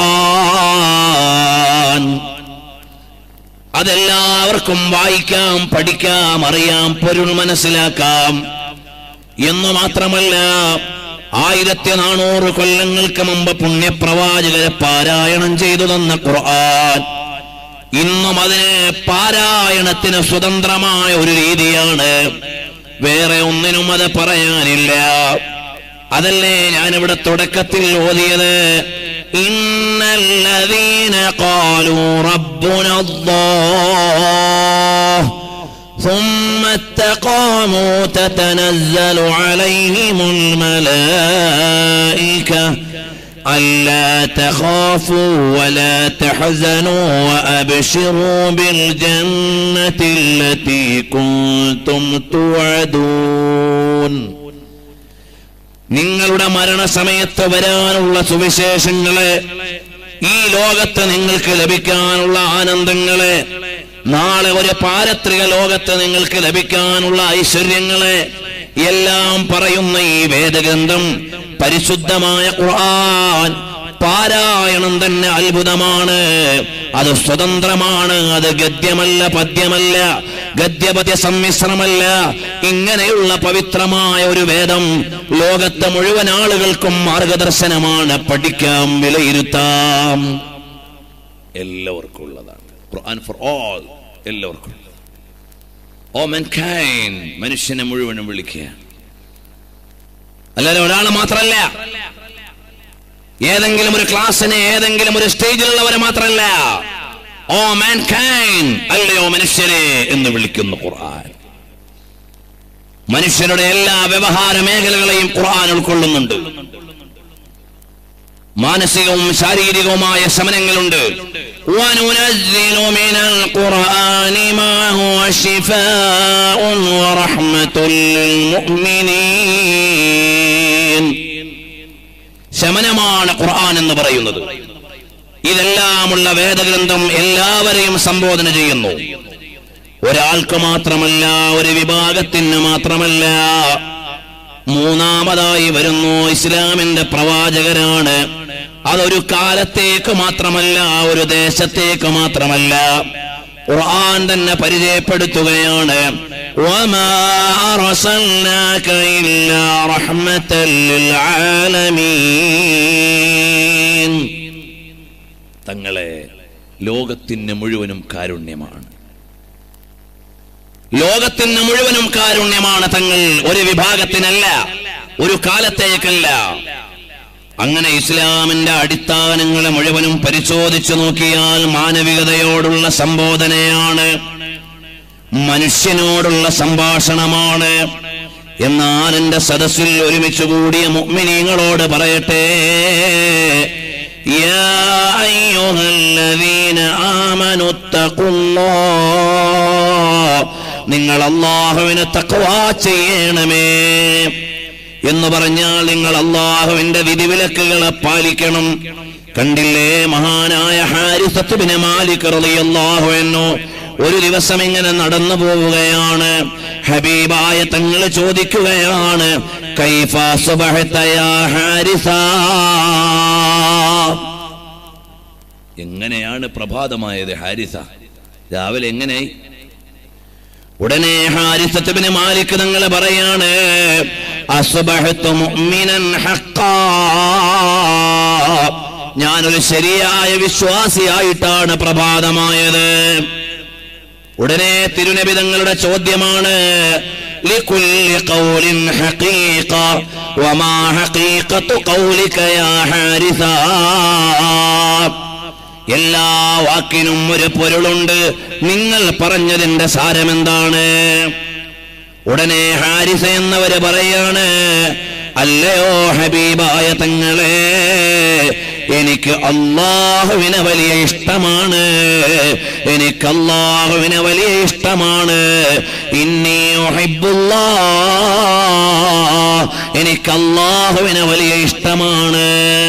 ഖുർആൻ. അതെല്ലാവർക്കും വായിക്കാം, പഠിക്കാം, അറിയാം, പൊരുൾ മനസ്സിലാക്കാം എന്ന് മാത്രമല്ല, ആയിരത്തി നാനൂറ് കൊല്ലങ്ങൾക്ക് മുമ്പ് പുണ്യപ്രവാചകരെ പാരായണം ചെയ്തു തന്ന ഖുർആൻ ഇന്നും അതിന് പാരായണത്തിന് സ്വതന്ത്രമായ ഒരു രീതിയാണ്. വേറെ ഒന്നിനും അത് പറയാനില്ല. അതല്ലേ ഞാനിവിടെ തുടക്കത്തിൽ ഓതിയത്, ഇന്നല്ലദീന ഖാലൂ റബ്ബുനല്ലാഹ് ثم استقاموا تتنزل عليهم الملائكة ألا تخافوا ولا تحزنوا وأبشروا بالجنة التي كنتم توعدون. നിങ്ങളുടെ മരണസമയത്ത് വരാനുള്ള സുവിശേഷങ്ങളെ, ഈ ലോകത്ത് നിങ്ങൾക്ക് ലഭിക്കാനുള്ള ആനന്ദങ്ങളെ, നാളെ ഒരു പാരത്രിക ലോകത്ത് നിങ്ങൾക്ക് ലഭിക്കാനുള്ള ഐശ്വര്യങ്ങളെ എല്ലാം പറയുന്ന ഈ വേദഗ്രന്ഥം പരിശുദ്ധമായ ഖുർആൻ പാരായണം തന്നെ അത്ഭുതമാണ്. അത് സ്വതന്ത്രമാണ്. അത് ഗദ്യമല്ല, പദ്യമല്ല, ഗദ്യപദ്യ സമ്മിശ്രമല്ല. ഇങ്ങനെയുള്ള പവിത്രമായ ഒരു വേദം ലോകത്തെ മുഴുവൻ ആളുകൾക്കും മാർഗദർശനമാണ്. പഠിക്കാം, വിലയിരുത്താം, എല്ലാവർക്കും ഉള്ളതാണ്. ഖുർആൻ ഫോർ ഓൾ, എല്ലാവർക്കും. ഓ മാൻകൈൻഡ്, മനുഷ്യനെ മുഴുവനും വിളിക്കുക. അല്ലാതെ ഒരാൾ മാത്രമല്ല, ഏതെങ്കിലും ഒരു ക്ലാസ്സിന് ഏതെങ്കിലും ഒരു സ്റ്റേജിലുള്ളവരെ മാത്രമല്ല. ഓ മാൻകൈൻഡ്, അല്ലയോ മനുഷ്യരെ എന്ന് വിളിക്കുന്ന ഖുർആൻ. മനുഷ്യരുടെ എല്ലാ വ്യവഹാര മേഖലകളെയും ഖുർആൻ ഉൾക്കൊള്ളുന്നുണ്ട്. മാനസികവും ശാരീരികവുമായ ശമനങ്ങളുണ്ട്. وَنُنَزِّلُ مِنَ الْقُرْآنِ مَا هُوَ شِفَاءٌ وَرَحْمَةٌ لِلْمُؤْمِنِينَ. ശമനമാണ് ഖുർആൻ എന്ന് പറയുന്നത്. ഇതെല്ലാമുള്ള വേദഗ്രന്ഥം എല്ലാവരെയും സംബോധന ചെയ്യുന്നു. ഒരാൾക്ക് മാത്രമല്ല, ഒരു വിഭാഗത്തിന് മാത്രമല്ല. മൂന്നാമതായി വരുന്നു ഇസ്ലാമിന്റെ പ്രവാചകരാണ്. അതൊരു കാലത്തേക്ക് മാത്രമല്ല, ഒരു ദേശത്തേക്ക് മാത്രമല്ല. ഖുർആൻ തന്നെ പരിചയപ്പെടുത്തുകയാണ്, വമാ അർസൽനാക ഇല്ലാ റഹ്മത്തൽ ലിൽ ആലമീൻ. തങ്ങളെ ലോകത്തിന് മുഴുവനും കാരുണ്യമാണ്, ലോകത്തിന് മുഴുവനും കാരുണ്യമാണ് തങ്ങൾ. ഒരു വിഭാഗത്തിനല്ല, ഒരു കാലത്തേക്കല്ല. അങ്ങനെ ഇസ്ലാമിന്റെ അടിസ്ഥാനങ്ങളെ മുഴുവനും പരിശോധിച്ചു നോക്കിയാൽ മാനവികതയോടുള്ള സംബോധനയാണ്, മനുഷ്യനോടുള്ള സംഭാഷണമാണ്. എന്നാൽ എന്റെ സദസ്സിൽ ഒരുമിച്ച് കൂടിയ മുഅ്മിനീങ്ങളോട് പറയട്ടെ, യാ അയ്യുഹല്ലദീന ആമനു തഖുല്ലാഹ്, നിങ്ങൾ അല്ലാഹുവിനെ തഖ്വാ ചെയ്യണമേ. എന്ന് പറഞ്ഞാൽ നിങ്ങൾ അല്ലാഹുവിന്റെ വിധിവിലക്കുകളെ പാലിക്കണം. കണ്ടില്ലേ, മഹാനായ ഹാരിസത്ത് ഇബ്നു മാലിക് റളിയല്ലാഹു അൻഹു ഒരു ദിവസം ഇങ്ങനെ നടന്നു പോവുകയാണ്. ഹബീബായ തങ്ങൾ ചോദിക്കുകയാണ്, കൈഫ സുബ്ഹത യാ ഹാരിസ, എങ്ങനെയാണ് പ്രഭാതമായത് ഹാരിസ, രാവിലെ എങ്ങനെയായി? ഉടനെ ഹാരിസത്ത് ഇബ്നു മാലിക് തങ്ങൾ പറയാണ്, അസ്ബഹതു മുഅ്മിനൻ ഹഖ്ഖാ, ഞാനൊരു ശരിയായ വിശ്വാസിയായിട്ടാണ് പ്രഭാതമായത്. ഉടനെ തിരുനബി തങ്ങളുടെ ചോദ്യമാണ്, ലികുല്ലി ഖൗലിൻ ഹഖീഖ വമാ ഹഖീഖതു ഖൗലിക യാ ഹാരിസ, എല്ലാ വാക്കിനും ഒരു പൊരുളുണ്ട്, നിങ്ങൾ പറഞ്ഞതിന്റെ സാരമെന്താണ്? ഉടനെ ഹാരിസ എന്നവര് പറയാണ്, അല്ലയോ ഹബീബായ തങ്ങളെ, എനിക്ക് അല്ലാഹുവിനെ വലിയ ഇഷ്ടമാണ്, എനിക്ക് അല്ലാഹുവിനെ വലിയ ഇഷ്ടമാണ്. ഇന്നി ഉഹിബ്ബുല്ലാഹ്, എനിക്ക് അല്ലാഹുവിനെ വലിയ ഇഷ്ടമാണ്.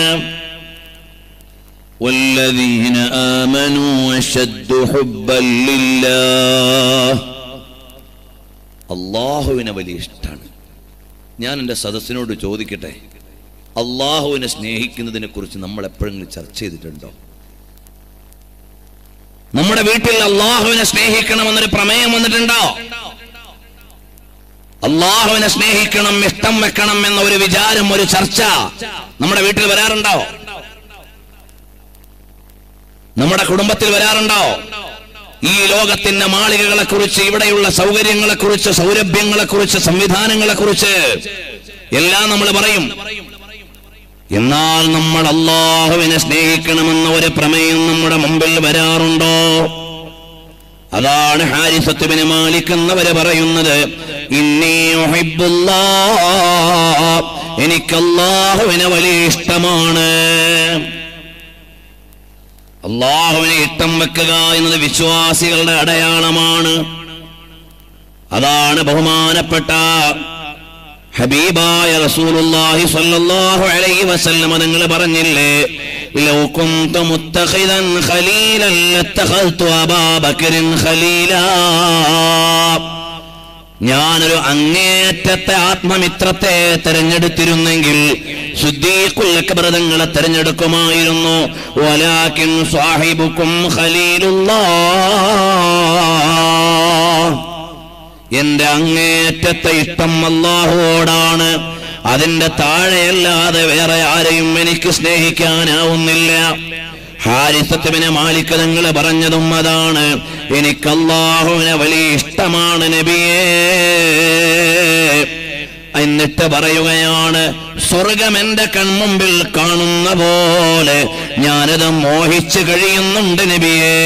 വല്ലദീന ആമനൂ അശദ്ദു ഹുബ്ബൻ ലില്ലാഹ്, അല്ലാഹുവിനെ വലിയ ഇഷ്ടമാണ്. ഞാൻ എൻ്റെ സദസ്സിനോട് ചോദിക്കട്ടെ, അല്ലാഹുവിനെ സ്നേഹിക്കുന്നതിനെ കുറിച്ച് നമ്മൾ എപ്പോഴെങ്കിലും ചർച്ച ചെയ്തിട്ടുണ്ടോ? നമ്മുടെ വീട്ടിൽ അല്ലാഹുവിനെ സ്നേഹിക്കണമെന്നൊരു പ്രമേയം വന്നിട്ടുണ്ടോ? അല്ലാഹുവിനെ സ്നേഹിക്കണം, ഇഷ്ടം വെക്കണം എന്ന ഒരു വിചാരം, ഒരു ചർച്ച നമ്മുടെ വീട്ടിൽ വരാറുണ്ടോ? നമ്മുടെ കുടുംബത്തിൽ വരാറുണ്ടോ? ഈ ലോകത്തിന്റെ മാളികകളെ കുറിച്ച്, ഇവിടെയുള്ള സൗകര്യങ്ങളെ കുറിച്ച്, സൗരഭ്യങ്ങളെ കുറിച്ച്, സംവിധാനങ്ങളെ കുറിച്ച് എല്ലാം നമ്മൾ പറയും. എന്നാൽ നമ്മൾ അല്ലാഹുവിനെ സ്നേഹിക്കണമെന്ന ഒരു പ്രമേയം നമ്മുടെ മുമ്പിൽ വരാറുണ്ടോ? അതാണ് ഹാരിസത്ത് ഇബ്നു മാലിക് എന്നവര് പറയുന്നത്, ഇന്നി ഉഹിബ്ബുല്ലാഹ്, എനിക്ക് അല്ലാഹുവിനെ വലിയ ഇഷ്ടമാണ്. അല്ലാഹുവിനെ ഇഷ്ടം വെക്കുക എന്നത് വിശ്വാസികളുടെ അടയാളമാണ്. അതാണ് ബഹുമാനപ്പെട്ട ഹബീബായ റസൂലുള്ളാഹി സ്വല്ലല്ലാഹു അലൈഹി വസല്ലം തങ്ങൾ പറഞ്ഞില്ലേ, ലൗ കുന്തു മുത്തഖിദൻ ഖലീലൻ ലത്തഖൽതു അബൂബക്കറിൻ ഖലീലാ, ഞാനൊരു അങ്ങേയറ്റത്തെ ആത്മമിത്രത്തെ തെരഞ്ഞെടുത്തിരുന്നെങ്കിൽ സിദ്ദീഖുൽ അക്ബർ തങ്ങളെ തെരഞ്ഞെടുക്കുമായിരുന്നു. വലാകിൻ സാഹിബുക്കും ഖലീലുല്ലാഹ്, എന്റെ അങ്ങേയറ്റത്തെ ഇഷ്ടം അല്ലാഹുവോടാണ്, അതിന്റെ താഴെയല്ലാതെ വേറെ ആരെയും എനിക്ക് സ്നേഹിക്കാനാവുന്നില്ല. ഹാരിസത്ത് ഇബ്നു മാലിക് തങ്ങൾ പറഞ്ഞതും അതാണ്, എനിക്ക് അല്ലാഹുവിനെ വലിയ ഇഷ്ടമാണ് നബിയേ. എന്നിട്ട് പറയുകയാണ്, സ്വർഗം എന്റെ കൺമുമ്പിൽ കാണുന്ന പോലെ ഞാനത് മോഹിച്ചു കഴിയുന്നുണ്ട് നബിയേ.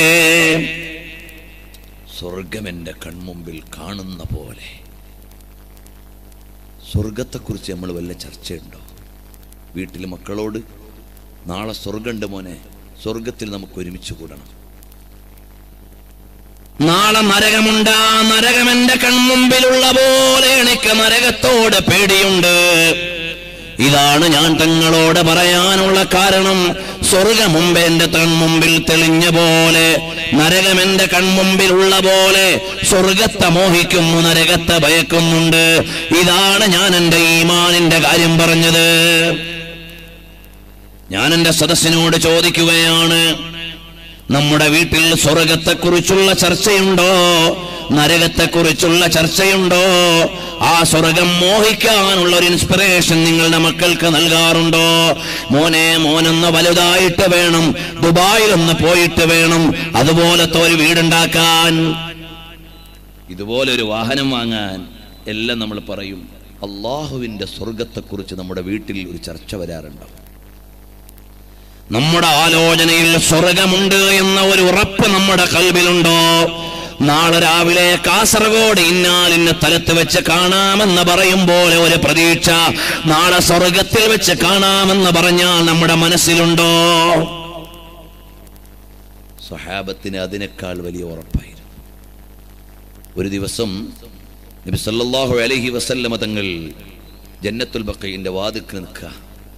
സ്വർഗം എന്റെ കൺമുമ്പിൽ കാണുന്ന പോലെ. സ്വർഗത്തെക്കുറിച്ച് നമ്മൾ വല്ല ചർച്ചയുണ്ടോ വീട്ടിൽ മക്കളോട്? നാളെ സ്വർഗമുണ്ട് മോനെ, സ്വർഗത്തിൽ നമുക്ക് ഒരുമിച്ച് കൂടണം. നാളെ നരകമുണ്ട്, ആ നരകം എന്റെ കൺമുമ്പിലുള്ള പോലെ എനിക്ക് നരകത്തോട് പേടിയുണ്ട്. ഇതാണ് ഞാൻ തങ്ങളോട് പറയാനുള്ള കാരണം. സ്വർഗം മുമ്പ് എന്റെ കൺമുമ്പിൽ തെളിഞ്ഞ പോലെ, നരകം എന്റെ കൺമുമ്പിലുള്ള പോലെ സ്വർഗത്തെ മോഹിക്കുന്നു, നരകത്തെ ഭയക്കുന്നുണ്ട്. ഇതാണ് ഞാൻ എന്റെ ഈമാനിന്റെ കാര്യം പറഞ്ഞത്. ഞാൻ എന്റെ സദസ്സിനോട് ചോദിക്കുകയാണ്, നമ്മുടെ വീട്ടിൽ സ്വർഗത്തെക്കുറിച്ചുള്ള ചർച്ചയുണ്ടോ, നരകത്തെക്കുറിച്ചുള്ള ചർച്ചയുണ്ടോ? ആ സ്വർഗം മോഹിക്കാനുള്ള ഒരു ഇൻസ്പിറേഷൻ നിങ്ങളുടെ മക്കൾക്ക് നൽകാറുണ്ടോ? മോനെ, മോനൊന്ന് വലുതായിട്ട് വേണം, ദുബായിലൊന്ന് പോയിട്ട് വേണം അതുപോലത്തെ ഒരു വീടുണ്ടാക്കാൻ, ഇതുപോലൊരു വാഹനം വാങ്ങാൻ എല്ലാം നമ്മൾ പറയും. അള്ളാഹുവിന്റെ സ്വർഗത്തെക്കുറിച്ച് നമ്മുടെ വീട്ടിൽ ഒരു ചർച്ച വരാറുണ്ടോ? നമ്മുടെ ആലോചനയിൽ സ്വർഗമുണ്ട് എന്ന ഒരു ഉറപ്പ് നമ്മുടെ കൽബിലുണ്ടോ? നാളെ രാവിലെ കാസർഗോഡ് ഇന്നാലിന്റെ സ്ഥലത്ത് വെച്ച് കാണാമെന്ന് പറയും പോലെ ഒരു പ്രതീക്ഷ നാളെ സ്വർഗത്തിൽ വെച്ച് കാണാമെന്ന് പറഞ്ഞാൽ നമ്മുടെ മനസ്സിലുണ്ടോ? സ്വഹാബത്തിന് അതിനേക്കാൾ വലിയ ഉറപ്പായിരുന്നു. ഒരു ദിവസം നബി സല്ലല്ലാഹു അലൈഹി വസല്ലമ തങ്ങൾ ജന്നത്തുൽ ബഖീന്റെ വാതിൽക്ക് നിൽക്കുക.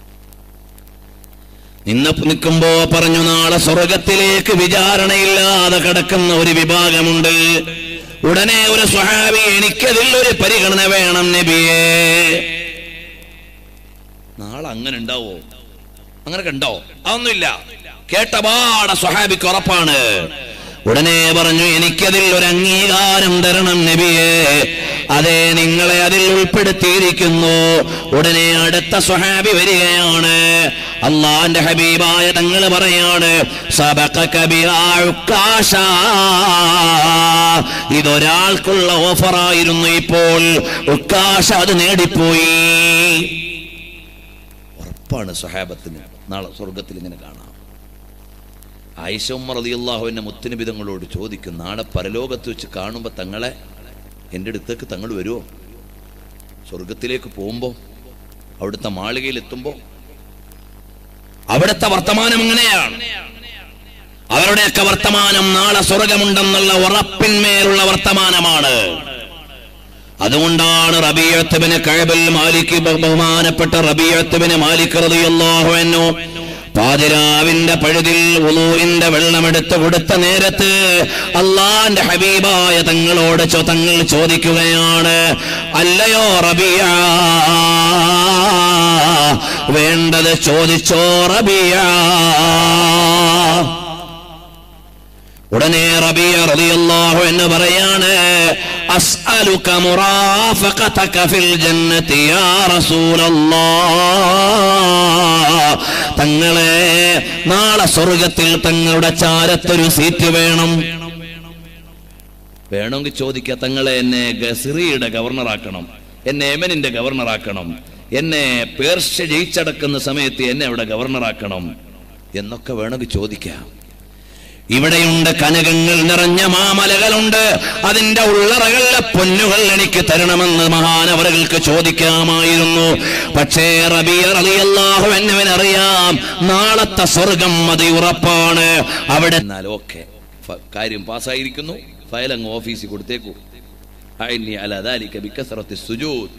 ഇന്ന് നിൽക്കുമ്പോ പറഞ്ഞു, നാളെ സ്വർഗത്തിലേക്ക് വിചാരണയില്ലാതെ കിടക്കുന്ന ഒരു വിഭാഗമുണ്ട്. ഉടനെ ഒരു സ്വഹാബി, എനിക്കതിൽ ഒരു പരിഗണന വേണം നബിയേ. നാളെ അങ്ങനെ ഉണ്ടാവോ? അങ്ങനെ കണ്ടോ? അതൊന്നുമില്ല. കേട്ടപാട സ്വഹാബിക്ക് ഉറപ്പാണ്. ഉടനെ പറഞ്ഞു, എനിക്കതിൽ ഒരു അംഗീകാരം തരണം നബിയേ. അതെ, നിങ്ങളെ അതിൽ ഉൾപ്പെടുത്തിയിരിക്കുന്നു. ഉടനെ അടുത്ത സ്വഹാബി വരികയാണ്. അള്ളാന്റെ ഹബീബായ തങ്ങൾ പറയാണ്, സബഖക ബിഹാ ഉക്കാശ. ഇതൊരാൾക്കുള്ള ഓഫറായിരുന്നു, ഇപ്പോൾ ഉക്കാശ അത് നേടിപ്പോയി. ഉറപ്പാണ് സ്വഹാബത്തിന് നാളെ സ്വർഗത്തിൽ ഇങ്ങനെ കാണാം. ആയിഷ ഉമ്മ റളിയല്ലാഹു അൻഹ മുത്തുനബി തങ്ങളോട് ചോദിക്കും, നാളെ പരലോകത്ത് വെച്ച് കാണുമ്പോൾ തങ്ങളെ എൻ്റെ അടുത്തേക്ക് തങ്ങൾ വരുമോ? സ്വർഗത്തിലേക്ക് പോകുമ്പോൾ, അവിടുത്തെ മാളികയിൽ എത്തുമ്പോൾ അവിടുത്തെ വർത്തമാനം എങ്ങനെയാണ്? അവരുടെയൊക്കെ വർത്തമാനം നാളെ സ്വർഗമുണ്ടെന്നുള്ള ഉറപ്പിന്മേലുള്ള വർത്തമാനമാണ്. അതുകൊണ്ടാണ് റബീഅത്ത് ഇബ്നു കഅബ് മാലിക്, ബഹുമാനപ്പെട്ട റബീഅത്ത് ഇബ്നു മാലിക് റളിയല്ലാഹു അൻഹു പാതിരാവിന്റെ പഴുതിൽ വുളൂഇന്റെ വെള്ളമെടുത്ത് കൊടുത്ത നേരത്ത് അള്ളാന്റെ ഹബീബായ തങ്ങളോട് തങ്ങൾ ചോദിക്കുകയാണ്, അല്ലയോ റബീഅ, വേണ്ടത് ചോദിച്ചോ റബീഅ. ഉടനെ റബീഅ റളിയല്ലാഹു അൻഹു പറയാണ്, അസ്അലുക മുറാഫഖതക ഫിൽ ജന്നതി യാ റസൂലല്ലാഹ്. തങ്ങളെ, നാളെ സ്വർഗത്തിൽ തങ്ങളുടെ ചാരത്തൊരു സീറ്റ് വേണം. വേണമെങ്കിൽ ചോദിക്കുക, തങ്ങളെ എന്നെ ഗസ്രിയുടെ ഗവർണറാക്കണം, എന്നെ യമനിന്റെ ഗവർണറാക്കണം, എന്നെ പേർഷ്യ ജയിച്ചടക്കുന്ന സമയത്ത് എന്നെ അവിടെ ഗവർണറാക്കണം എന്നൊക്കെ വേണമെങ്കിൽ ചോദിക്കാം. ഇവിടെയുണ്ട് കനകങ്ങൾ നിറഞ്ഞ മാമലകളുണ്ട്, അതിന്റെ ഉള്ളറകളിലെ പൊന്നുകൾ എനിക്ക് തരണമെന്ന് മഹാനവറുകൾക്ക് ചോദിക്കാമായിരുന്നു. പക്ഷേ റബീഅ റളിയല്ലാഹു അൻഹുവിന് അറിയാം, നാളത്തെ സ്വർഗം അത് ഉറപ്പാണ്. അവിടെ എന്നാൽ ഓക്കെ, കാര്യം പാസ്സായിരിക്കുന്നു, ഫയൽ അങ്ങ് ഓഫീസിൽ കൊടുത്തേക്കൂ. അഇന്നി അലാ ദാലിക ബികസ്റത്തി സുജൂദ്.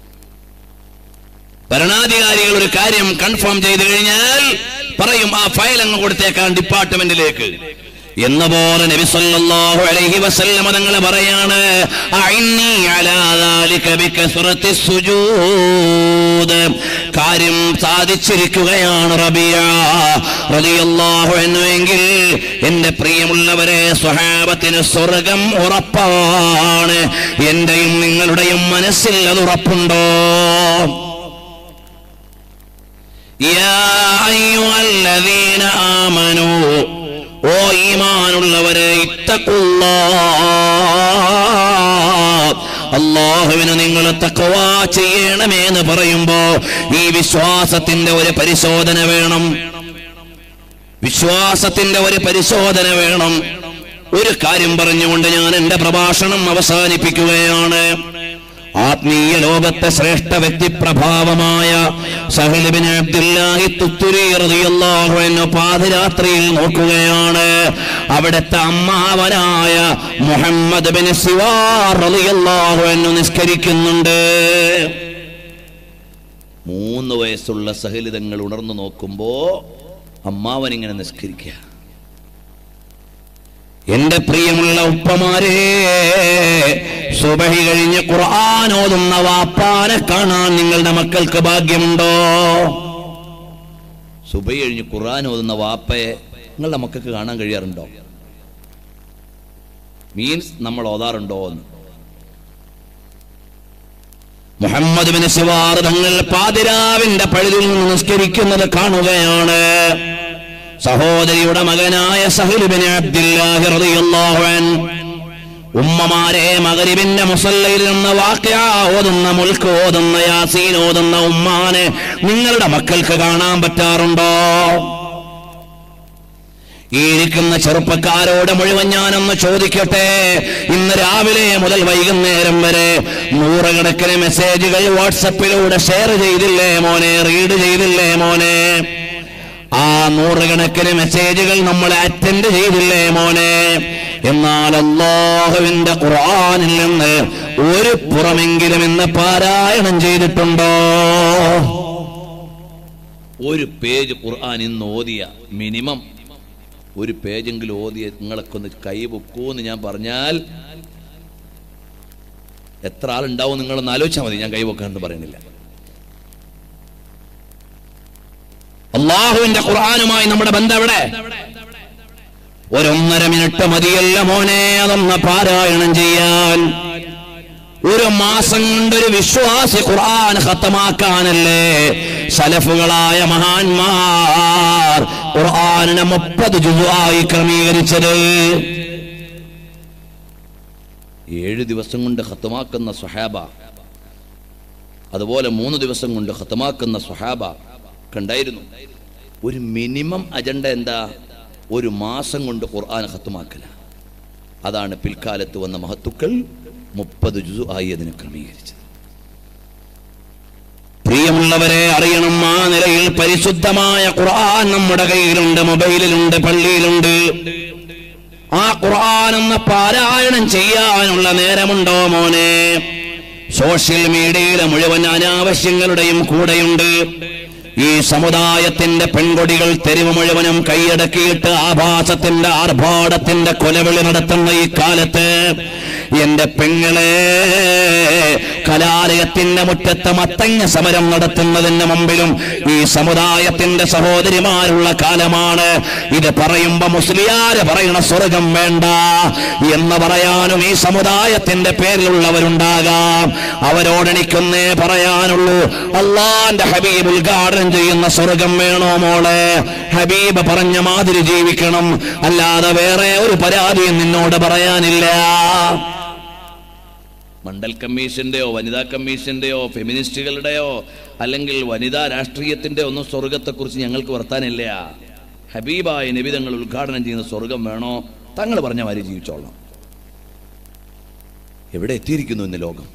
ഭരണാധികാരികൾ ഒരു കാര്യം കൺഫേം ചെയ്തു കഴിഞ്ഞാൽ പറയും, ആ ഫയൽ അങ്ങ് കൊടുത്തേക്കാൻ ഡിപ്പാർട്ട്മെന്റിലേക്ക്. എന്ന പോലെ നബി സല്ലല്ലാഹു അലൈഹി വസല്ലം തങ്ങൾ പറയാണ്, അഇന്നി അലാ ദാലിക ബികസ്റത്തി സുജൂദ്. കാര്യം സാധിച്ചിരിക്കുകയാണ് റബീഅ റളിയല്ലാഹു അൻഹു. എങ്കിൽ എന്റെ പ്രിയമുള്ളവരെ, സ്വഹാബത്തിന് സ്വർഗം ഉറപ്പാണ്. എന്റെയും നിങ്ങളുടെയും മനസ്സിൽ അത് ഉറപ്പുണ്ടോ? യാ അയ്യുഹല്ലദീന ആമനൂ, ഓ ഈമാനുള്ളവരെ, ഇത്തഖുല്ലാഹ്, അല്ലാഹുവിനെ നിങ്ങൾ തഖ്വ ചെയ്യണമേ എന്ന് പറയുമ്പോ ഈ വിശ്വാസത്തിന്റെ ഒരു പരിശോധന വേണം. വിശ്വാസത്തിന്റെ ഒരു പരിശോധന വേണം. ഒരു കാര്യം പറഞ്ഞുകൊണ്ട് ഞാൻ എന്റെ പ്രഭാഷണം അവസാനിപ്പിക്കുകയാണ്. ആത്മീയ ലോകത്തെ ശ്രേഷ്ഠ വ്യക്തിപ്രഭാവമായ സഹൽ ഇബ്നു അബ്ദുല്ലാഹി തുത്തുരി റളിയല്ലാഹു അൻഹു പാതിരാത്രിയിൽ നോക്കുകയാണ്. അവിടുത്തെ അമ്മാവനായ മുഹമ്മദ് ബിൻ സിവാർ റളിയല്ലാഹു അൻഹു നിസ്കരിക്കുന്നുണ്ട്. മൂന്ന് വയസ്സുള്ള സഹൽ തങ്ങൾ ഉണർന്നു നോക്കുമ്പോ അമ്മാവൻ ഇങ്ങനെ നിസ്കരിക്കുക. എന്റെ പ്രിയമുള്ള ഉപ്പമാരെ, സുബഹി കഴിഞ്ഞ് ഖുർആൻ ഓതുന്ന വാപ്പാനെ കാണാൻ നിങ്ങളുടെ മക്കൾക്ക് ഭാഗ്യമുണ്ടോ? സുബഹി കഴിഞ്ഞ് ഖുർആൻ ഓതുന്ന വാപ്പയെ നിങ്ങളുടെ മക്കൾക്ക് കാണാൻ കഴിയാറുണ്ടോ? മീൻസ് നമ്മൾ ഓതാറുണ്ടോ എന്ന്. മുഹമ്മദ് ബിൻ സിവാർ തങ്ങൾ പാതിരാവിന്റെ പഴുതിൽ നിന്ന് നിസ്കരിക്കുന്നത് കാണുകയാണ്. സഹോദരിയുടെ മകനായ സഹൽ ബിൻ അബ്ദുല്ലാഹി റളിയല്ലാഹു അൻഹു ഉമ്മമാരെ മഗ്രിബിന്റെ മുസല്ലയിൽ നിന്ന് വാഖിഅ ഓതുന്ന, മുൽക്ക് ഓതുന്ന, യാസീൻ ഓതുന്ന ഉമ്മാനെ നിങ്ങളുടെ മക്കൾക്ക് കാണാൻ പറ്റാറുണ്ടോ? ഈ ഇരിക്കുന്ന ചെറുപ്പക്കാരോട് മുഴുവൻ ഞാനൊന്ന് ചോദിക്കട്ടെ, ഇന്ന് രാവിലെ മുതൽ വൈകുന്നേരം വരെ നൂറുകണക്കിന് മെസ്സേജുകൾ വാട്സപ്പിലൂടെ ഷെയർ ചെയ്തില്ലേ മോനെ, റീഡ് ചെയ്തില്ലേ മോനെ? ആ നൂറുകണക്കിന് മെസ്സേജുകൾ നമ്മൾ അറ്റൻഡ് ചെയ്തില്ലേ മോനെ? എന്നാൽ അല്ലാഹുവിന്റെ ഖുർആനിൽ നിന്ന് ഒരു പുറമെങ്കിലും ഇന്ന് പാരായണം ചെയ്തിട്ടുണ്ടോ? ഒരു പേജ് ഖുർആൻ ഇന്ന് ഓതിയ, മിനിമം ഒരു പേജെങ്കിലും ഓതിയ നിങ്ങളൊക്കെ ഒന്ന് കൈ വെക്കൂന്ന് ഞാൻ പറഞ്ഞാൽ എത്ര ആളുണ്ടാവും നിങ്ങളൊന്ന് ആലോചിച്ചാൽ മതി. ഞാൻ കൈ വെക്കാന്ന് പറയുന്നില്ല. അല്ലാഹുവിന്റെ ഖുർആനുമായി നമ്മുടെ ബന്ധം എവിടെ? ഒരൊന്നര മിനിറ്റ് മതിയല്ല മോനെ അതൊന്ന് പാരായണം ചെയ്യാൻ. ഒരു മാസം കൊണ്ടൊരു വിശ്വാസി ഖുർആൻ ഖത്തമാക്കാനല്ലേ സലഫുകളായ മഹാന്മാർ ഖുർആനിനെ മുപ്പത് ജുസുആയി ക്രമീകരിച്ചത്. ഏഴ് ദിവസം കൊണ്ട് ഖത്തമാക്കുന്ന സ്വഹാബ, അതുപോലെ മൂന്ന് ദിവസം കൊണ്ട് ഖത്തമാക്കുന്ന സ്വഹാബ കണ്ടായിരുന്നു. ഒരു മിനിമം അജണ്ട എന്താ? ഒരു മാസം കൊണ്ട് ഖുർആൻ ഖത്തമാക്കല. അതാണ് പിൽക്കാലത്ത് വന്ന മഹത്തുക്കൾ മുപ്പത് ജുസു ആയി അതിനെ ക്രമീകരിച്ചത്. പ്രിയമുള്ളവരെ അറിയണം, ആ നിലയിൽ പരിശുദ്ധമായ ഖുർആൻ നമ്മുടെ കയ്യിലുണ്ട്, മൊബൈലിലുണ്ട്, പള്ളിയിലുണ്ട്. ആ ഖുർആൻ ഒന്ന് പാരായണം ചെയ്യാനുള്ള നേരമുണ്ടോ മോനെ? സോഷ്യൽ മീഡിയയിലെ മുഴുവൻ അനാവശ്യങ്ങളുടെയും കൂടെയുണ്ട്. ഈ സമുദായത്തിന്റെ പെൺകൊടികൾ തെരുവ് മുഴുവനും കൈയടക്കിയിട്ട് ആഭാസത്തിന്റെ ആർഭാടത്തിന്റെ കൊലവിളി നടത്തുന്ന ഈ കാലത്ത് എന്റെ പെങ്ങളെ, കലാലയത്തിന്റെ മുറ്റത്ത് മത്തങ്ങ സമരം നടത്തുന്നതിന് മുമ്പിലും ഈ സമുദായത്തിന്റെ സഹോദരിമാരുള്ള കാലമാണ്. ഇത് പറയുമ്പോ മുസ്ലിയാര് പറയണ സ്വർഗം വേണ്ട എന്ന് പറയാനും ഈ സമുദായത്തിന്റെ പേരിലുള്ളവരുണ്ടാകാം. അവരോടെനിക്കൊന്നേ പറയാനുള്ളൂ, അള്ളാന്റെ ഹബീബ് ഉദ്ഘാടനം ചെയ്യുന്ന സ്വർഗം വേണോ മോളെ? ഹബീബ് പറഞ്ഞ മാതിരി ജീവിക്കണം, അല്ലാതെ വേറെ ഒരു പരാതിയും നിന്നോട് പറയാനില്ല. മണ്ഡൽ കമ്മീഷന്റെയോ വനിതാ കമ്മീഷന്റെയോ ഫെമിനിസ്റ്റുകളുടെയോ അല്ലെങ്കിൽ വനിതാ രാഷ്ട്രീയത്തിന്റെ ഒന്നും സ്വർഗത്തെക്കുറിച്ച് ഞങ്ങൾക്ക് വർത്താനില്ല. ഹബീബായ നബി തങ്ങൾ ഉദ്ഘാടനം ചെയ്യുന്ന സ്വർഗം വേണോ? തങ്ങൾ പറഞ്ഞ മാതിരി ജീവിച്ചോളാം. എവിടെ എത്തിയിരിക്കുന്നു ഇന്ന് ലോകം?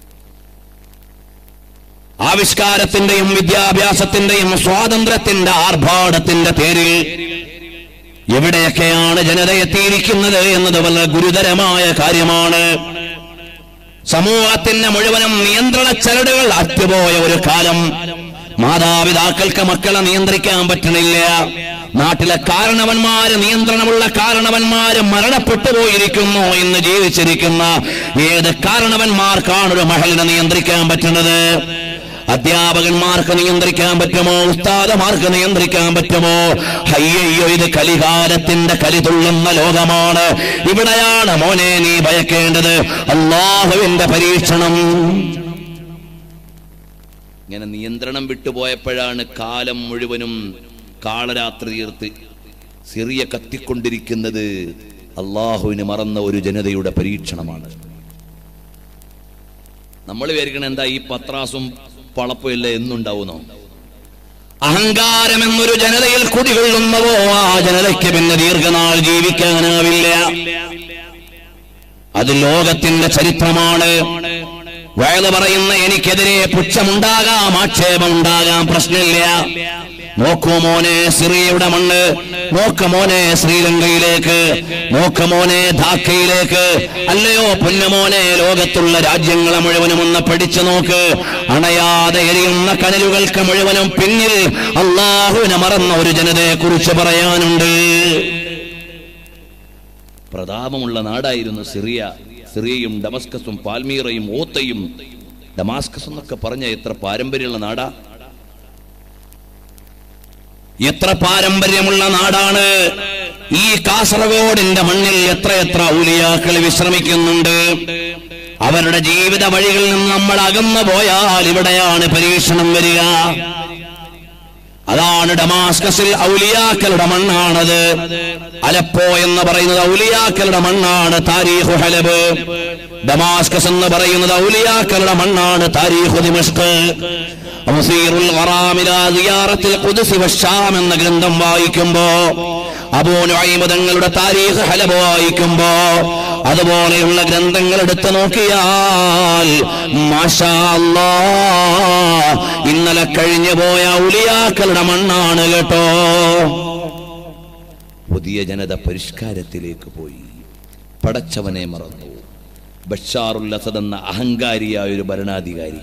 ആവിഷ്കാരത്തിന്റെയും വിദ്യാഭ്യാസത്തിന്റെയും സ്വാതന്ത്ര്യത്തിന്റെ ആർഭാടത്തിന്റെ പേരിൽ എവിടെയൊക്കെയാണ് ജനത എത്തിയിരിക്കുന്നത് എന്നത് വളരെ ഗുരുതരമായ കാര്യമാണ്. സമൂഹത്തിന്റെ മുഴുവനും നിയന്ത്രണ ചരടുകൾ അറ്റുപോയ ഒരു കാലം. മാതാപിതാക്കൾക്ക് മക്കളെ നിയന്ത്രിക്കാൻ പറ്റണില്ല. നാട്ടിലെ കാരണവന്മാര്, നിയന്ത്രണമുള്ള കാരണവന്മാര് മരണപ്പെട്ടു പോയിരിക്കുന്നു. ഇന്ന് ജീവിച്ചിരിക്കുന്ന ഏത് കാരണവന്മാർക്കാണ് ഒരു മഹലിനെ നിയന്ത്രിക്കാൻ പറ്റുന്നത്? അധ്യാപകന്മാർക്ക് നിയന്ത്രിക്കാൻ പറ്റുമോ? ഉസ്താദമാർക്ക് നിയന്ത്രിക്കാൻ പറ്റുമോ? അയ്യോ, ഇത് കലികാലത്തിന്റെ കലിതുള്ളുന്ന ലോകമാണ്. ഇവിടെയാണ് മോനെ നീ ഭയക്കേണ്ടത് അല്ലാഹുവിന്റെ പരീക്ഷണം. ഇങ്ങനെ നിയന്ത്രണം വിട്ടുപോയപ്പോഴാണ് കാലം മുഴുവനും കാളരാത്രി തീർത്ത് സിറിയ കത്തിക്കൊണ്ടിരിക്കുന്നത്. അല്ലാഹുവിനെ മറന്ന ഒരു ജനതയുടെ പരീക്ഷണമാണ്. നമ്മൾ വിചാരിക്കണ എന്താ ഈ പത്രാസും പളപ്പമില്ല എന്നുണ്ടാവുന്നോ? അഹങ്കാരം എന്നൊരു ജനതയിൽ കുടികൊള്ളുന്നവോ ആ ജനതയ്ക്ക് പിന്നെ ദീർഘനാൾ ജീവിക്കാനാവില്ല. അത് ലോകത്തിന്റെ ചരിത്രമാണ്. വയല് പറയുന്ന എനിക്കെതിരെ പുച്ഛമുണ്ടാകാം, ആക്ഷേപമുണ്ടാകാം, പ്രശ്നമില്ല. നോക്കൂ മോനെ സിറിയയുടെ മണ്ണ്, നോക്ക മോനെ ശ്രീലങ്കയിലേക്ക്, നോക്ക മോനെ ധാക്കയിലേക്ക്, അല്ലയോ പൊന്നുമോനെ ലോകത്തുള്ള രാജ്യങ്ങളെ മുഴുവനും ഒന്ന് പഠിച്ചു നോക്ക്. അണയാതെ എരിയുന്ന കനലുകൾക്ക് മുഴുവനും പിന്നിൽ അല്ലാഹുവിനെ മറന്ന ഒരു ജനതയെ കുറിച്ച് പറയാനുണ്ട്. പ്രതാപമുള്ള നാടായിരുന്നു സിറിയ. സിറിയയും ഡമസ്കസും പാൽമീറയും ഓത്തയും ഡമാസ്കസ് എന്നൊക്കെ പറഞ്ഞ എത്ര പാരമ്പര്യമുള്ള നാടാ. എത്ര പാരമ്പര്യമുള്ള നാടാണ് ഈ കാസർഗോഡിന്റെ മണ്ണിൽ. എത്രയെത്ര ഔലിയാക്കൾ വിശ്രമിക്കുന്നുണ്ട്. അവരുടെ ജീവിത വഴികളിൽ നിന്ന് നമ്മൾ അകന്നു പോയാൽ ഇവിടെയാണ് പരീക്ഷണം വരിക. അതാണ് ഡമാസ്കസിൽ ഔലിയാക്കളുടെ മണ്ണാണത്. അലപ്പോ എന്ന് പറയുന്നത് ഔലിയാക്കളുടെ മണ്ണാണ്. താരീഖു ഹലബ്. ഡമാസ്കസ് എന്ന് പറയുന്നത് ഔലിയാക്കളുടെ മണ്ണാണ്. താരീഖു ദിമഷ്ക്. മുസീറുൽ ഖറാം ഇലാ സിയാറത്തിൽ ഖുദ്സ് വശാം എന്ന ഗ്രന്ഥം വായിക്കുമ്പോ, അബൂ നുഐം തങ്ങളുടെ താരീഖ് ഹലബ് വായിക്കുമ്പോ, അതുപോലെയുള്ള ഗ്രന്ഥങ്ങൾ എടുത്തു നോക്കിയാൽ മാഷാ അല്ലാഹ് ഇന്നലെ കഴിഞ്ഞു പോയ ഔലിയാക്കളുടെ മണ്ണാണ് കേട്ടോ. പുതിയ ജനത പരിഷ്കാരത്തിലേക്ക് പോയി. പടച്ചവനെ മറന്നു. ബഷാറുൽ അസദ് എന്ന അഹങ്കാരിയായ ഒരു ഭരണാധികാരി,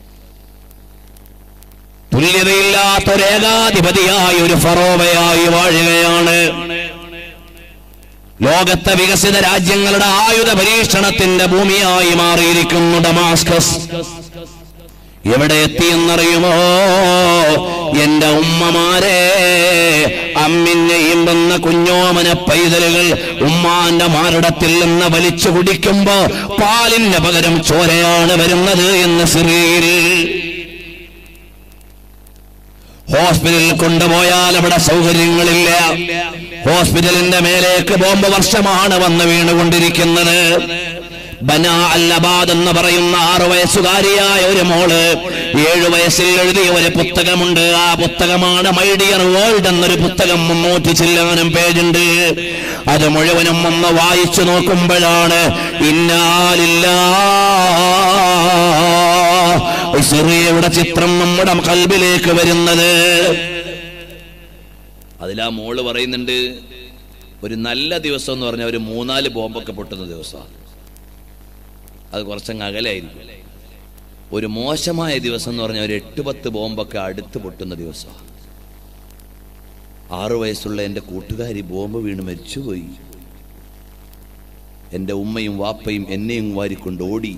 തുല്യതയില്ലാത്ത ഒരു ഏകാധിപതിയായ ഒരു ഫറോവയായി വാഴുകയാണ്. ലോകത്തെ വികസിത രാജ്യങ്ങളുടെ ആയുധ പരീക്ഷണത്തിന്റെ ഭൂമിയായി മാറിയിരിക്കുന്നു ഡമാസ്കസ്. എവിടെ എത്തിയെന്നറിയുമോ? എന്റെ ഉമ്മമാരെ, അമ്മിനെയും വന്ന കുഞ്ഞോമന പൈതലുകൾ ഉമ്മാന്റെ മാറിടത്തിൽ നിന്ന് വലിച്ചു കുടിക്കുമ്പോ പാലിന് പകരം ചോരയാണ് വരുന്നത് എന്ന് സിറിയയിൽ. ഹോസ്പിറ്റലിൽ കൊണ്ടുപോയാൽ അവിടെ സൗകര്യങ്ങളില്ല. ഹോസ്പിറ്റലിന്റെ മേലേക്ക് ബോംബ് വർഷമാണ് വന്ന് വീണുകൊണ്ടിരിക്കുന്നത്. ബനാ അൽ അബാദ് എന്ന് പറയുന്ന ആറു വയസ്സുകാരിയായ ഒരു മോള് ഏഴു വയസ്സിൽ എഴുതിയ ഒരു പുസ്തകമുണ്ട്. ആ പുസ്തകമാണ് മൈ ഡിയർ വേൾഡ് എന്നൊരു പുസ്തകം. മുന്നൂറ്റി ചില്ലാനും പേജുണ്ട്. അത് മുഴുവനും ഒന്ന് വായിച്ചു നോക്കുമ്പോഴാണ് ഇന്നാലില്ലാഹ് സിറിയയുടെ ചിത്രം നമ്മുടെ ഖൽബിലേക്ക് വരുന്നത്. അതിലാ മോള് പറയുന്നുണ്ട്, ഒരു നല്ല ദിവസം എന്ന് പറഞ്ഞാൽ ഒരു മൂന്നാല് ബോംബൊക്കെ പൊട്ടുന്ന ദിവസമാണ്. അത് കുറച്ചങ്ങ് അകലായിരിക്കും. ഒരു മോശമായ ദിവസം എന്ന് പറഞ്ഞാൽ ഒരു എട്ട് പത്ത് ബോംബൊക്കെ അടുത്ത് പൊട്ടുന്ന ദിവസമാണ്. ആറു വയസ്സുള്ള എൻ്റെ കൂട്ടുകാരി ബോംബ് വീണ് മരിച്ചുപോയി. എൻ്റെ ഉമ്മയും വാപ്പയും എന്നെയും വാരിക്കൊണ്ട് ഓടി.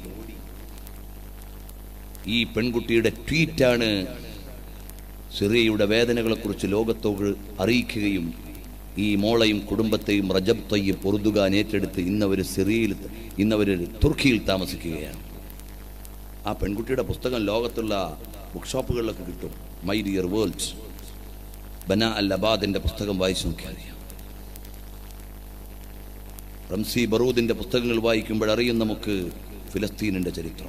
ഈ പെൺകുട്ടിയുടെ ട്വീറ്റാണ് സിറിയയുടെ വേദനകളെക്കുറിച്ച് ലോകത്തോട് അറിയിക്കുകയും ഈ മോളെയും കുടുംബത്തെയും റജബ് തയ്യിബ് പൊറുതുകാൻ ഏറ്റെടുത്ത് ഇന്നവർ സിറിയയിൽ ഇന്നവർ തുർക്കിയിൽ താമസിക്കുകയാണ്. ആ പെൺകുട്ടിയുടെ പുസ്തകം ലോകത്തുള്ള ബുക്ക് ഷോപ്പുകളിലൊക്കെ കിട്ടും. My dear world, Bana al അബാദിന്റെ പുസ്തകം വായിച്ചു നോക്കിയാൽ അറിയാം. റംസി ബറൂദിന്റെ പുസ്തകങ്ങൾ വായിക്കുമ്പോഴറിയും നമുക്ക് ഫിലസ്തീനിന്റെ ചരിത്രം.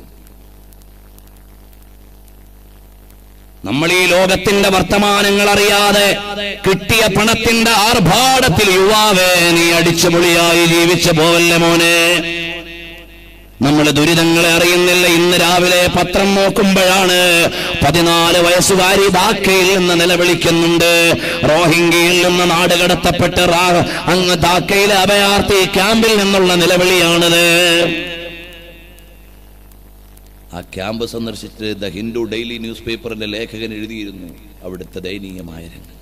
നമ്മൾ ഈ ലോകത്തിന്റെ വർത്തമാനങ്ങൾ അറിയാതെ കിട്ടിയ പണത്തിന്റെ ആർഭാടത്തിൽ യുവാവേ നീ അടിച്ചുപൊളിയായി ജീവിച്ചു പോവല്ലേ മോനെ. നമ്മൾ ദുരിതങ്ങളെ അറിയുന്നില്ല. ഇന്ന് രാവിലെ പത്രം നോക്കുമ്പോഴാണ് പതിനാല് വയസ്സുകാരി ധാക്കയിൽ നിന്ന് നിലവിളിക്കുന്നുണ്ട്. റോഹിംഗ്യയിൽ നിന്ന് നാടുകടത്തപ്പെട്ട് അങ്ങ് ധാക്കയിലെ അഭയാർത്ഥി ക്യാമ്പിൽ നിന്നുള്ള നിലവിളിയാണിത്. ആ ക്യാമ്പ് സന്ദർശിച്ച് ദ ഹിന്ദു ഡെയിലി ന്യൂസ് പേപ്പറിന്റെ ലേഖകൻ എഴുതിയിരുന്നു അവിടുത്തെ ദയനീയമായ രംഗങ്ങൾ.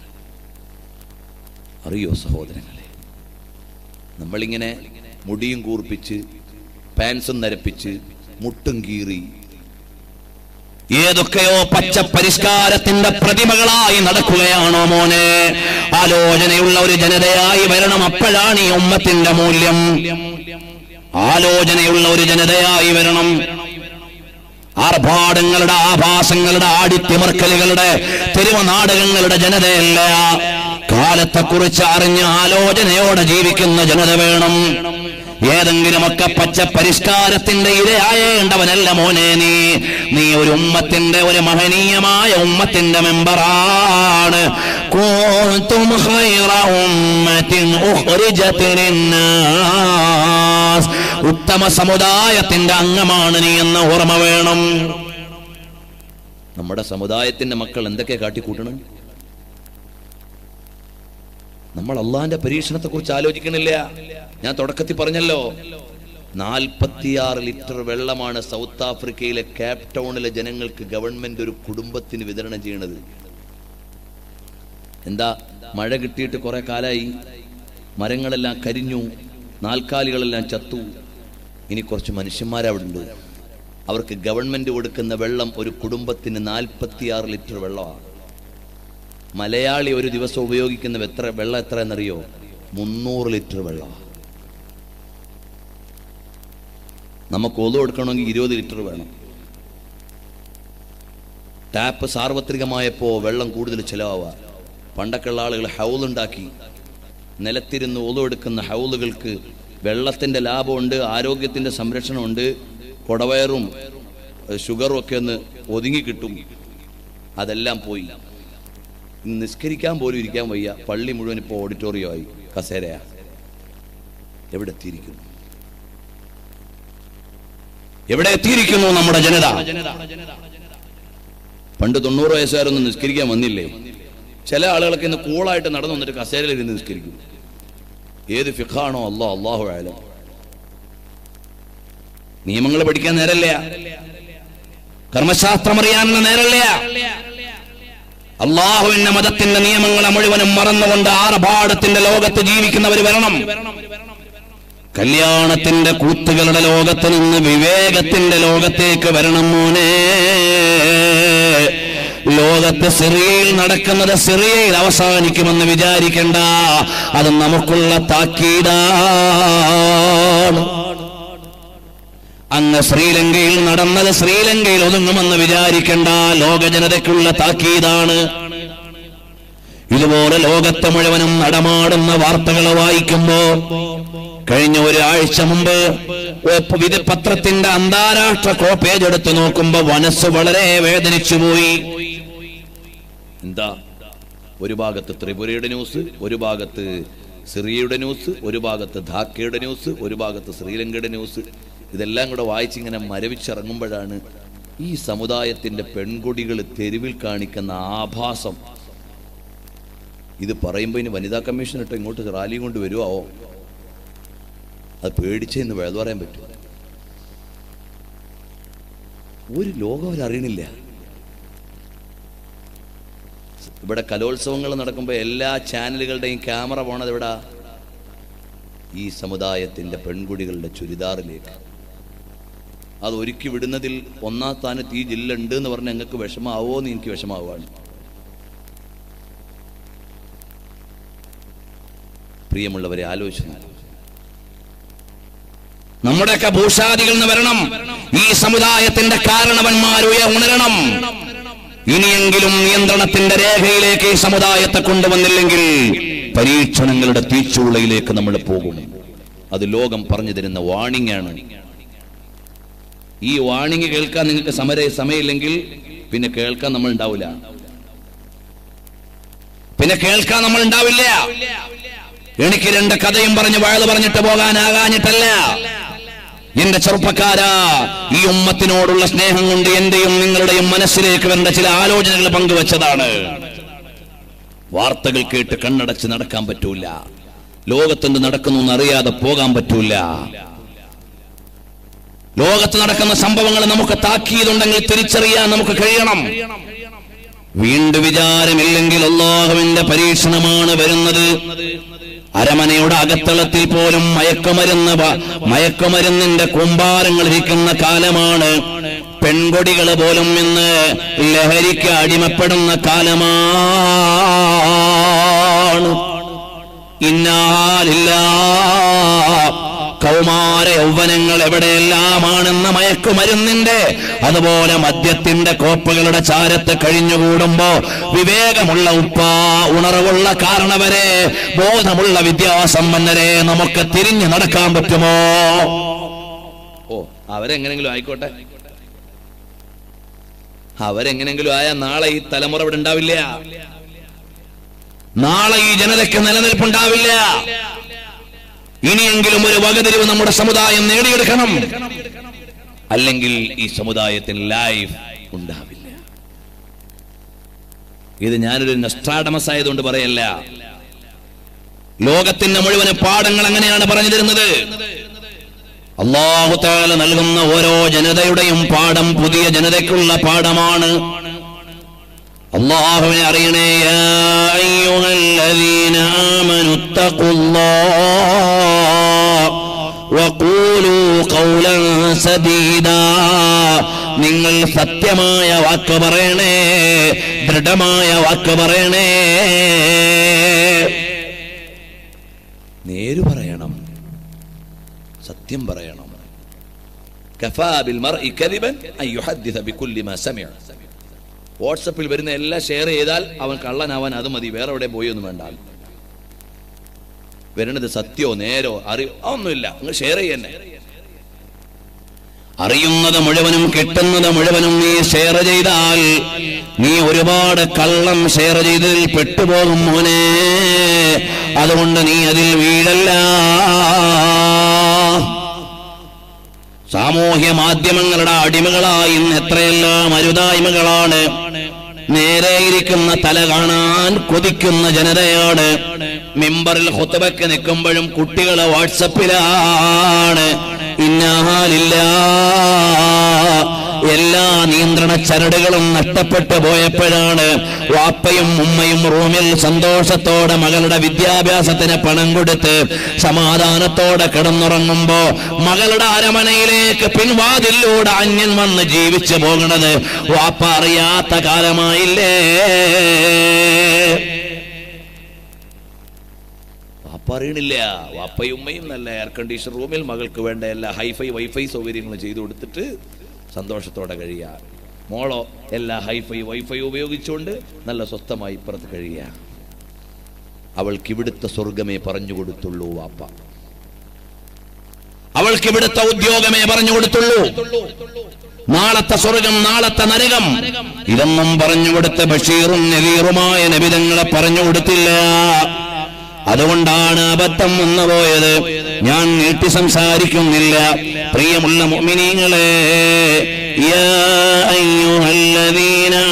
അറിയോ സഹോദരങ്ങളെ, നമ്മളിങ്ങനെ മുടിയും കൂർപ്പിച്ച് പാൻസും നരപ്പിച്ച് മുട്ടും കീറി ഏതൊക്കെയോ പച്ച പരിഷ്കാരത്തിന്റെ പ്രതിമകളായി നടക്കുകയാണോ മോനെ? ആലോചനയുള്ള ഒരു ജനതയായി വരണം. അപ്പോഴാണ് ഈ ഉമ്മത്തിന്റെ മൂല്യം. ആലോചനയുള്ള ഒരു ജനതയായി വരണം. ആർഭാടങ്ങളുടെ, ആഭാസങ്ങളുടെ, ആടിത്തിമർക്കലുകളുടെ, തെരുവ് നാടകങ്ങളുടെ ജനതയല്ല. കാലത്തെക്കുറിച്ച് അറിഞ്ഞ് ആലോചനയോടെ ജീവിക്കുന്ന ജനത വേണം. ഏതെങ്കിലുമൊക്കെ പച്ച പരിഷ്കാരത്തിന്റെ ഇരയായേണ്ടവനല്ല മോനെ നീ. നീ ഒരു ഉമ്മത്തിന്റെ, ഒരു മഹനീയമായ ഉമ്മത്തിന്റെ മെമ്പറാണ്. കൂന്തും ഖൈറ ഉമ്മത്തിൻ ഉഖ്രിജത് ലിന്നാസ്. ഉത്തമ സമുദായത്തിന്റെ അംഗമാണ് നീ എന്ന ഓർമ്മ വേണം. നമ്മുടെ സമുദായത്തിന്റെ മക്കൾ എന്തൊക്കെ കാട്ടിക്കൂട്ടണം? നമ്മൾ അള്ളാന്റെ പരീക്ഷണത്തെ കുറിച്ച് ആലോചിക്കണില്ല. ഞാൻ തുടക്കത്തിൽ പറഞ്ഞല്ലോ, നാൽപ്പത്തിയാറ് ലിറ്റർ വെള്ളമാണ് സൗത്ത് ആഫ്രിക്കയിലെ കേപ്പ് ടൗണിലെ ജനങ്ങൾക്ക് ഗവൺമെന്റ് ഒരു കുടുംബത്തിന് വിതരണം ചെയ്യണത്. എന്താ, മഴ കിട്ടിയിട്ട് കുറെ കാലായി, മരങ്ങളെല്ലാം കരിഞ്ഞു, നാൽക്കാലികളെല്ലാം ചത്തു. ഇനി കുറച്ച് മനുഷ്യന്മാരവിടെ ഉണ്ട്. അവർക്ക് ഗവൺമെന്റ് കൊടുക്കുന്ന വെള്ളം ഒരു കുടുംബത്തിന് നാൽപ്പത്തിയാറ് ലിറ്റർ വെള്ളമാണ്. മലയാളി ഒരു ദിവസം ഉപയോഗിക്കുന്ന എത്ര വെള്ളം എത്ര എന്നറിയോ? മുന്നൂറ് ലിറ്റർ വെള്ളം. നമുക്ക് ഒതു കൊടുക്കണമെങ്കിൽ ഇരുപത് ലിറ്റർ വേണം. ടാപ്പ് സാർവത്രികമായപ്പോൾ വെള്ളം കൂടുതൽ ചിലവാവുക. പണ്ടൊക്കെയുള്ള ആളുകൾ ഹൗലുണ്ടാക്കി നിലത്തിരുന്ന് ഒതു എടുക്കുന്ന ഹൗലുകൾക്ക് വെള്ളത്തിൻ്റെ ലാഭമുണ്ട്, ആരോഗ്യത്തിൻ്റെ സംരക്ഷണമുണ്ട്, കുടവയറും ഷുഗറും ഒക്കെ ഒന്ന് ഒതുങ്ങി കിട്ടും. അതെല്ലാം പോയി. നിസ്കരിക്കാൻ പോലും ഇരിക്കാൻ വയ്യ. പള്ളി മുഴുവൻ ഇപ്പോൾ ഓഡിറ്റോറിയമായി, കസേരയാ. എവിടെ എത്തിയിരിക്കുന്നു? എവിടെ എത്തിയിരിക്കുന്നു നമ്മുടെ ജനത? പണ്ട് തൊണ്ണൂറ് വയസ്സുകാരൊന്നും നിസ്കരിക്കാൻ വന്നില്ലേ? ചില ആളുകളൊക്കെ ഇന്ന് കൂളായിട്ട് നടന്നു വന്നിട്ട് കസേരയിൽ ഇരുന്ന് നിസ്കരിക്കും. ഏത് ഫിഖാണോ? അല്ലാഹ് അല്ലാഹു അലം. നിയമങ്ങൾ പഠിക്കാൻ നേരല്ല, കർമ്മശാസ്ത്രം അറിയാനുള്ള നേരല്ല. അള്ളാഹുവിന്റെ മതത്തിന്റെ നിയമങ്ങളെ മുഴുവനും മറന്നുകൊണ്ട് ആർഭാടത്തിന്റെ ലോകത്ത് ജീവിക്കുന്നവർ വരണം. കല്യാണത്തിന്റെ കൂത്തുകളുടെ ലോകത്ത് നിന്ന് വിവേകത്തിന്റെ ലോകത്തേക്ക് വരണം മോനെ. ലോകത്ത് സിറിയയിൽ നടക്കുന്നത് സിറിയയിൽ അവസാനിക്കുമെന്ന് വിചാരിക്കണ്ട. അത് നമുക്കുള്ള താക്കീതാണ്. അങ്ങ് ശ്രീലങ്കയിൽ നടന്നത് ശ്രീലങ്കയിൽ ഒതുങ്ങുമെന്ന് വിചാരിക്കണ്ട. ലോക ജനതയ്ക്കുള്ള താക്കീതാണ്. ഇതുപോലെ ലോകത്തെ മുഴുവനും നടമാടുന്ന വാർത്തകൾ വായിക്കുമ്പോ കഴിഞ്ഞ ഒരാഴ്ച മുമ്പ് പത്രത്തിന്റെ അന്താരാഷ്ട്ര കോപ്പേജ് എടുത്തു നോക്കുമ്പോ മനസ്സ് വളരെ വേദനിച്ചു പോയി. എന്താ? ഒരു ഭാഗത്ത് ത്രിപുരയുടെ ന്യൂസ്, ഒരു ഭാഗത്ത് സിറിയയുടെ ന്യൂസ്, ഒരു ഭാഗത്ത് ധാക്കയുടെ ന്യൂസ്, ഒരു ഭാഗത്ത് ശ്രീലങ്കയുടെ ന്യൂസ്. ഇതെല്ലാം കൂടെ വായിച്ചിങ്ങനെ മരവിച്ചിറങ്ങുമ്പോഴാണ് ഈ സമുദായത്തിന്റെ പെൺകുടികൾ തെരുവിൽ കാണിക്കുന്ന ആഭാസം. ഇത് പറയുമ്പോൾ ഇനി വനിതാ കമ്മീഷൻ ഇട്ട് ഇങ്ങോട്ട് റാലിയും കൊണ്ട് വരുമോ? അത് പേടിച്ചെന്ന് വേദ പറയാൻ പറ്റും. ഒരു ലോകം അവരറിയണില്ല. ഇവിടെ കലോത്സവങ്ങൾ നടക്കുമ്പോൾ എല്ലാ ചാനലുകളുടെയും ക്യാമറ പോണത് എവിടാ? ഈ സമുദായത്തിന്റെ പെൺകുടികളുടെ ചുരിദാറിലേക്ക്. അത് ഒരുക്കി വിടുന്നതിൽ ഒന്നാം സ്ഥാനത്ത് ഈ ജില്ല ഉണ്ട് എന്ന് പറഞ്ഞാൽ ഞങ്ങൾക്ക് വിഷമാവോ എന്ന് എനിക്ക് വിഷമാവുകയാണ്. പ്രിയമുള്ളവരെ, ആലോചിച്ചു. നമ്മുടെയൊക്കെ ഭൂഷാദികൾ നിന്ന് വരണം. ഈ സമുദായത്തിന്റെ കാരണവന്മാരുയ ഉണരണം. ഇനിയെങ്കിലും നിയന്ത്രണത്തിന്റെ രേഖയിലേക്ക് ഈ സമുദായത്തെ കൊണ്ടുവന്നില്ലെങ്കിൽ പരീക്ഷണങ്ങളുടെ തീച്ചൂളയിലേക്ക് നമ്മൾ പോകും. അത് ലോകം പറഞ്ഞു തരുന്ന വാണിംഗ് ആണ്. ഈ വാണിംഗ് കേൾക്കാൻ നിങ്ങൾക്ക് സമര സമയമില്ലെങ്കിൽ പിന്നെ കേൾക്കാൻ നമ്മൾ ഉണ്ടാവില്ല. പിന്നെ കേൾക്കാൻ നമ്മൾ ഉണ്ടാവില്ല. എനിക്ക് രണ്ട് കഥയും പറഞ്ഞ് വയത് പറഞ്ഞിട്ട് പോകാനാകാഞ്ഞിട്ടല്ല. എന്റെ ചെറുപ്പക്കാരാ, ഈ ഉമ്മത്തിനോടുള്ള സ്നേഹം കൊണ്ട് എന്റെയും നിങ്ങളുടെയും മനസ്സിലേക്ക് വരേണ്ട ചില ആലോചനകൾ പങ്കുവച്ചതാണ്. വാർത്തകൾ കേട്ട് കണ്ണടച്ച് നടക്കാൻ പറ്റൂല. ലോകത്തെന്ത് നടക്കുന്നു എന്നറിയാതെ പോകാൻ പറ്റൂല. ലോകത്ത് നടക്കുന്ന സംഭവങ്ങൾ നമുക്ക് താക്കീതുണ്ടെങ്കിൽ തിരിച്ചറിയാൻ നമുക്ക് കഴിയണം. വീണ്ടും വിചാരമില്ലെങ്കിൽ അല്ലാഹുവിന്റെ പരീക്ഷണമാണ് വരുന്നത്. അരമനയുടെ അകത്തളത്തിൽ പോലും മയക്കുമരുന്ന് മയക്കുമരുന്നിന്റെ കൂമ്പാരങ്ങൾ ഇരിക്കുന്ന കാലമാണ്. പെൺകൊടികൾ പോലും ഇന്ന് ലഹരിക്ക് അടിമപ്പെടുന്ന കാലമാണ്. ഇന്നാലില്ലാഹ് കൗമാര യൗവനങ്ങൾ എവിടെയെല്ലാമാണെന്ന മയക്കുമരുന്നിന്റെ അതുപോലെ മദ്യത്തിന്റെ കോപ്പുകളുടെ ചാരത്ത് കഴിഞ്ഞുകൂടുമ്പോ വിവേകമുള്ള ഉപ്പ, ഉണർവുള്ള കാരണവരെ, ബോധമുള്ള വിദ്യാസമ്പന്നരെ നമുക്ക് തിരിഞ്ഞു നടക്കാൻ പറ്റുമോ? ഓ, അവരെങ്ങനെങ്കിലും ആയിക്കോട്ടെ. അവരെങ്ങനെങ്കിലും ആയ നാളെ ഈ തലമുറ ഇവിടെ ഉണ്ടാവില്ല. നാളെ ഈ ജനതയ്ക്ക് നിലനിൽപ്പുണ്ടാവില്ല. ഇനിയെങ്കിലും ഒരു വകതിരിവ് നമ്മുടെ സമുദായം നേടിയെടുക്കണം. അല്ലെങ്കിൽ ഈ സമുദായത്തിന് ലൈഫ് ഉണ്ടാവില്ല. ഇത് ഞാനൊരു നസ്ട്രാഡമസ് ആയതുകൊണ്ട് പറയല്ല. ലോകത്തിന്റെ മുഴുവൻ പാഠങ്ങൾ അങ്ങനെയാണ് പറഞ്ഞു തരുന്നത്. അല്ലാഹു തആല നൽകുന്ന ഓരോ ജനതയുടെയും പാഠം പുതിയ ജനതയ്ക്കുള്ള പാഠമാണ്. അല്ലാഹുവിനെ അറിയണേ. യാ അയ്യുഹല്ലദീന ആമനുത്തഖുല്ലാഹ് വഖൂലൂ ഖൗലൻ സദീദാ നിങ്ങൾ സത്യമായ വാക്ക് പറയണേ, ദൃഢമായ വാക്ക് പറയണേ, നേര് പറയണം, സത്യം പറയണം. കഫാ ബിൽ മർഇ കദിബൻ അൻ യുഹദ്ദിസ ബികുല്ലി മാ സമിഅ. വാട്സാപ്പിൽ വരുന്ന എല്ലാം ഷെയർ ചെയ്താൽ അവൻ കള്ളനാവാൻ അത് മതി, വേറെ എവിടെ പോയൊന്നും വേണ്ട. വരുന്നത് സത്യമോ നേരോ അറിയോ ഒന്നുമില്ല, നിങ്ങൾ ഷെയർ ചെയ്യന്നെ. അറിയുന്നത് മുഴുവനും കിട്ടുന്നത് മുഴുവനും നീ ഷെയർ ചെയ്താൽ നീ ഒരുപാട് കള്ളം ഷെയർ ചെയ്തതിൽ പെട്ടുപോകും മോനെ. അതുകൊണ്ട് നീ അതിൽ വീഴല്ല. സാമൂഹ്യ മാധ്യമങ്ങളുടെ അടിമകളായി ഇന്ന് എത്രയെല്ലാം അരുതായ്മകളാണ്. നേരെയിരിക്കുന്ന തല കാണാൻ കൊതിക്കുന്ന ജനതയാണ്. മിമ്പറിൽ ഖുത്ബയ്ക്ക് നിൽക്കുമ്പോഴും കുട്ടികൾ വാട്സപ്പിലാണ്. ഇന്നാലില്ല, എല്ലാ നിയന്ത്രണ ചരടുകളും നഷ്ടപ്പെട്ടു പോയപ്പോഴാണ് വാപ്പയും ഉമ്മയും റൂമിൽ സന്തോഷത്തോടെ മകളുടെ വിദ്യാഭ്യാസത്തിന് പണം കൊടുത്ത് സമാധാനത്തോടെ കിടന്നുറങ്ങുമ്പോ മകളുടെ അരമനയിലേക്ക് പിൻവാതിലൂടെ അന്യൻ വന്ന് ജീവിച്ചു പോകണത് വാപ്പ അറിയാത്ത കാലമായില്ലേ? വാപ്പ അറിയണില്ല. വാപ്പയും ഉമ്മയും നല്ല എയർ കണ്ടീഷൻ റൂമിൽ മകൾക്ക് വേണ്ട എല്ലാ ഹൈഫൈ വൈഫൈ സൗകര്യങ്ങളും ചെയ്തു കൊടുത്തിട്ട് സന്തോഷത്തോടെ കഴിയുക. മോളോ എല്ലാ ഹൈഫൈ വൈഫൈ ഉപയോഗിച്ചുകൊണ്ട് നല്ല സ്വസ്ഥമായി ഇപ്പുറത്ത് കഴിയുക. അവൾക്ക് ഇവിടുത്തെ സ്വർഗമേ പറഞ്ഞു കൊടുത്തുള്ളൂ വാപ്പ. അവൾക്ക് ഇവിടുത്തെ ഉദ്യോഗമേ പറഞ്ഞു കൊടുത്തുള്ളൂ. നാളത്തെ സ്വർഗം, നാളത്തെ നരകം ഇതൊന്നും പറഞ്ഞു കൊടുത്ത ബഷീറും നദീറുമായ നബിതങ്ങളെ പറഞ്ഞു കൊടുത്തില്ല. അതുകൊണ്ടാണ് അബദ്ധം വന്നുപോയത്. ഞാൻ നീട്ടി സംസാരിക്കുന്നില്ല. പ്രിയമുള്ള മുഅ്മിനീങ്ങളെ, യാ അയ്യുഹല്ലദീന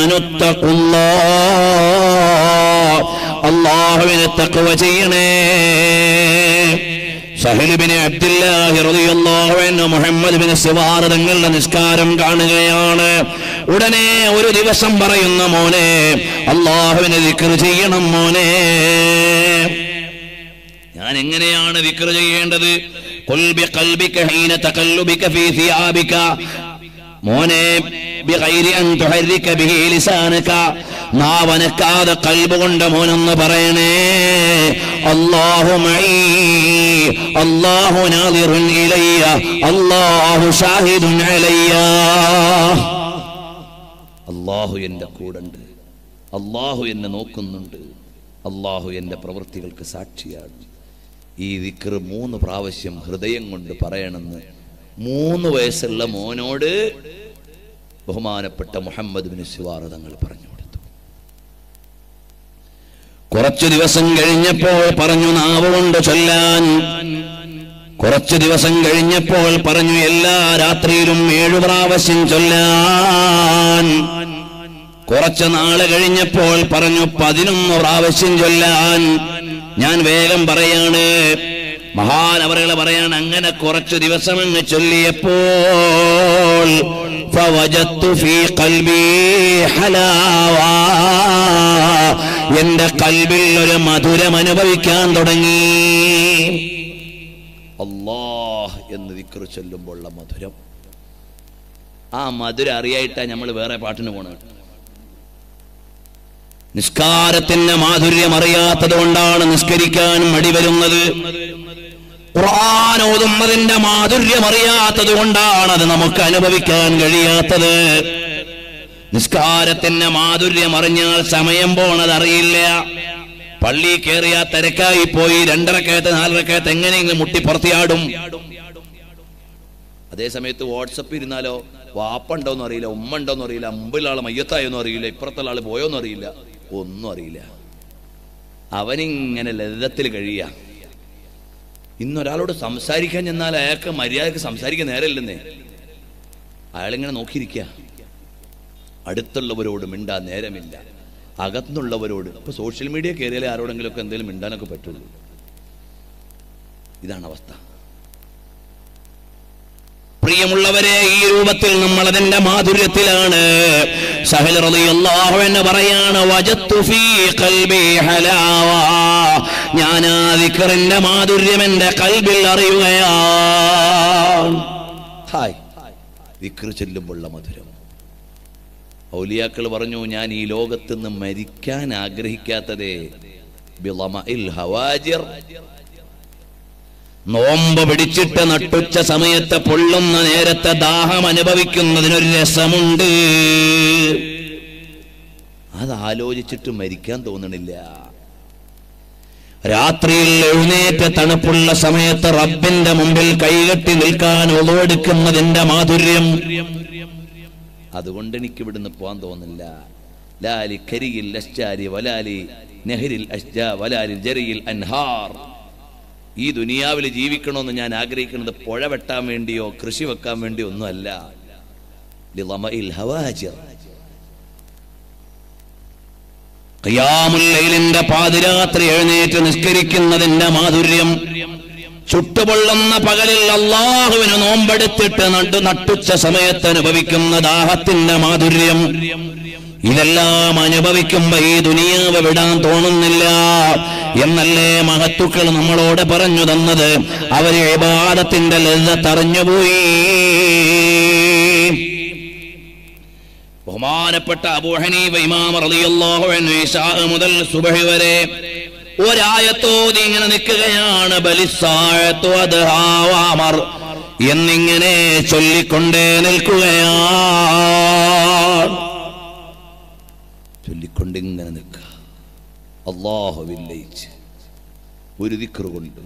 ആമനുത്തഖുല്ലാഹ്, അല്ലാഹുവിനെ തഖ്വ ചെയ്യണേ. സഹൽ ഇബ്നു അബ്ദുല്ലാഹി റളിയല്ലാഹു അൻഹു മുഹമ്മദ് ബിൻ സിവാർ തങ്ങളുടെ നിസ്കാരം കാണുകയാണ്. ഉടനെ ഒരു ദിവസം പറയുന്ന മോനെ, അല്ലാഹുവിനെ ദിക്ർ ചെയ്യണം മോനെ. ഞാൻ എങ്ങനെയാണ് ദിക്ർ ചെയ്യേണ്ടത്? ഖുൽ ബിഖൽബിക ഹീന തഖല്ലുബിക ഫീ സിയാബിക, മോനെ ബിഗൈരി അൻ തുഹർരിക ബിഹി ലിസാനക, നാവനക്കാതെ ഖൽബ് കൊണ്ട് മോനൊന്ന് പറയണേ, അല്ലാഹു മഈ, അല്ലാഹു നാദിറുൻ ഇലയ്യ, അല്ലാഹു ഷാഹിദുൻ അലയ്യ. അല്ലാഹു എൻ്റെ കൂടെയുണ്ട്, അല്ലാഹു എന്നെ നോക്കുന്നുണ്ട്, അല്ലാഹു എൻ്റെ പ്രവൃത്തികൾക്ക് സാക്ഷിയാണ്. ഈ ദിക്ർ മൂന്ന് പ്രാവശ്യം ഹൃദയം കൊണ്ട് പറയണമെന്ന് മൂന്ന് വയസ്സുള്ള മോനോട് ബഹുമാനപ്പെട്ട മുഹമ്മദ് ബിൻ സിവാർ തങ്ങൾ പറഞ്ഞു കൊടുത്തു. കുറച്ചു ദിവസം കഴിഞ്ഞപ്പോൾ പറഞ്ഞു നാവ് കൊണ്ട് ചൊല്ലാൻ. കുറച്ചു ദിവസം കഴിഞ്ഞപ്പോൾ പറഞ്ഞു എല്ലാ രാത്രിയിലും ഏഴു പ്രാവശ്യം ചൊല്ലാൻ. കുറച്ചു നാള് കഴിഞ്ഞപ്പോൾ പറഞ്ഞു പതിനൊന്ന് പ്രാവശ്യം ചൊല്ലാൻ. ഞാൻ വേഗം പറയാണ്, മഹാനവറുകൾ പറയാണ്, അങ്ങനെ കുറച്ചു ദിവസം അങ്ങ് ചൊല്ലിയപ്പോൾ ഫവജത്തു ഫീ ഖൽബി ഹലാവാ, എന്റെ കൽബിൽ ഒരു മധുരം അനുഭവിക്കാൻ തുടങ്ങി. അല്ലാഹ് എന്ന് ദിക്ർ ചൊല്ലുമ്പോഴുള്ള മധുരം, ആ മധുരം അറിയായിട്ടാ നമ്മൾ വേറെ പാട്ടിന് പോണത്. നിസ്കാരത്തിന്റെ മാധുര്യം അറിയാത്തത് കൊണ്ടാണ് നിസ്കരിക്കാൻ മടി വരുന്നത്. ഖുർആൻ ഓതുന്നതിന്റെ മാധുര്യം അറിയാത്തത് കൊണ്ടാണ് അത് നമുക്ക് അനുഭവിക്കാൻ കഴിയാത്തത്. നിസ്കാരത്തിന്റെ മാധുര്യം അറിഞ്ഞാൽ സമയം പോണത് അറിയില്ല. പള്ളി കയറിയ തിരക്കായി പോയി രണ്ടരക്കയത്ത് നാലരക്കയത്ത് എങ്ങനെയെങ്കിലും മുട്ടി പുറത്തിയാടും. അതേ സമയത്ത് വാട്സപ്പ് ഇരുന്നാലോ, വാപ്പ ഉണ്ടോന്നും അറിയില്ല, ഉമ്മ ഉണ്ടോന്നും അറിയില്ല, മുമ്പിലാള് മയ്യത്തായൊന്നും അറിയില്ല, ഇപ്പുറത്തുള്ള ആള് പോയോന്നും അറിയില്ല, ഒന്നും അറിയില്ല. അവനിങ്ങനെ ലളിതത്തിൽ കഴിയ. ഇന്നൊരാളോട് സംസാരിക്കാൻ ചെന്നാൽ അയാൾക്ക് മര്യാദക്ക് സംസാരിക്കാൻ നേരമില്ലെന്നേ. അയാളിങ്ങനെ നോക്കിയിരിക്കുക. അടുത്തുള്ളവരോട് മിണ്ടാൻ നേരമില്ല, അകത്തുനിന്നുള്ളവരോട്. ഇപ്പൊ സോഷ്യൽ മീഡിയ കയറിയാലേ ആരോടെങ്കിലും ഒക്കെ എന്തെങ്കിലും മിണ്ടാനൊക്കെ പറ്റുള്ളൂ. ഇതാണ് അവസ്ഥ. പ്രിയമുള്ളവരെ, ഈ രൂപത്തിൽ നമ്മൾ അതിന്റെ മാധുര്യത്തിലാണ്. സഹൽ റളിയല്ലാഹു അൻഹു പറയാണ്, വജത്തു ഫീ ഖൽബി ഹലാവാ, ഞാൻ ആ ദിക്റിന്റെ മാധുര്യം എന്റെ കൽബിൽ അറിയുകയാണ്. ഹായ് ദിക്ർ ചൊല്ലുമ്പോഴുള്ള മധുരം. ഔലിയാക്കൾ പറഞ്ഞു, ഞാൻ ഈ ലോകത്ത് നിന്ന് മരിക്കാൻ ആഗ്രഹിക്കാത്തതേ ബിളമഇൽ ഹവാജിർ, നോമ്പ് പിടിച്ചിട്ട് നട്ടുച്ച സമയത്ത് പൊള്ളുന്ന നേരത്തെ ദാഹം അനുഭവിക്കുന്നതിനൊരു രസമുണ്ട്. അത് ആലോചിച്ചിട്ട് മരിക്കാൻ തോന്നണില്ല. രാത്രിയിൽ എഴുന്നേറ്റ് തണുപ്പുള്ള സമയത്ത് റബ്ബിന്റെ മുമ്പിൽ കൈകെട്ടി നിൽക്കാൻ ഒളവെടുക്കുന്നതിന്റെ മാധുര്യം, അതുകൊണ്ട് എനിക്ക് ഇവിടുന്ന് പോകാൻ തോന്നില്ല. ലാലി കരിയിൽ അശ്ജാരി വലാലി നെഹ്റിൽ അശ്ജാ വലാലി ജരിയിൽ അൻഹാർ. ഈ ദുനിയാവിൽ ജീവിക്കണമെന്ന് ഞാൻ ആഗ്രഹിക്കുന്നത് പുഴ വെട്ടാൻ വേണ്ടിയോ കൃഷി വെക്കാൻ വേണ്ടിയോ ഒന്നുമല്ല. ലിളമഇൽ ഹവാജിർ, ഖിയാമുൽ ലൈലിന്റെ പാതിരാത്രി എഴുന്നേറ്റ് നിസ്കരിക്കുന്നതിന്റെ മാധുര്യം, ചുട്ടുപൊള്ളുന്ന പകലിൽ അള്ളാഹുവിന് നോമ്പെടുത്തിട്ട് നട്ടു നട്ടുച്ച സമയത്ത് അനുഭവിക്കുന്ന ദാഹത്തിന്റെ മാധുര്യം, ഇതെല്ലാം അനുഭവിക്കുമ്പോ ഈ ദുനിയാവ് വിടാൻ തോന്നുന്നില്ല എന്നല്ലേ മഹത്തുക്കൾ നമ്മളോട് പറഞ്ഞു തന്നത്. അവര് ഇബാദത്തിന്റെ ലദ്ദത്ത് അറിഞ്ഞുപോയി. ബഹുമാനപ്പെട്ട അബൂ ഹനീഫ ഇമാം റളിയല്ലാഹു അൻഹു ഇശാ മുതൽ സുബ്ഹി വരെ ഒരായത്തോതി ഇങ്ങനെ നിൽക്കുകയാണ്. ബലിസ്സാഅത്തു അദ്ഹാ വഅമർ എന്നിങ്ങനെ ചൊല്ലിക്കൊണ്ടേ നിൽക്കുകയാണ്. ചൊല്ലിക്കൊണ്ടിങ്ങനെ നിൽക്കുക. അല്ലാഹുവിൽ ലയിച്ച് ഒരു ദിക്ർ കൊണ്ട്.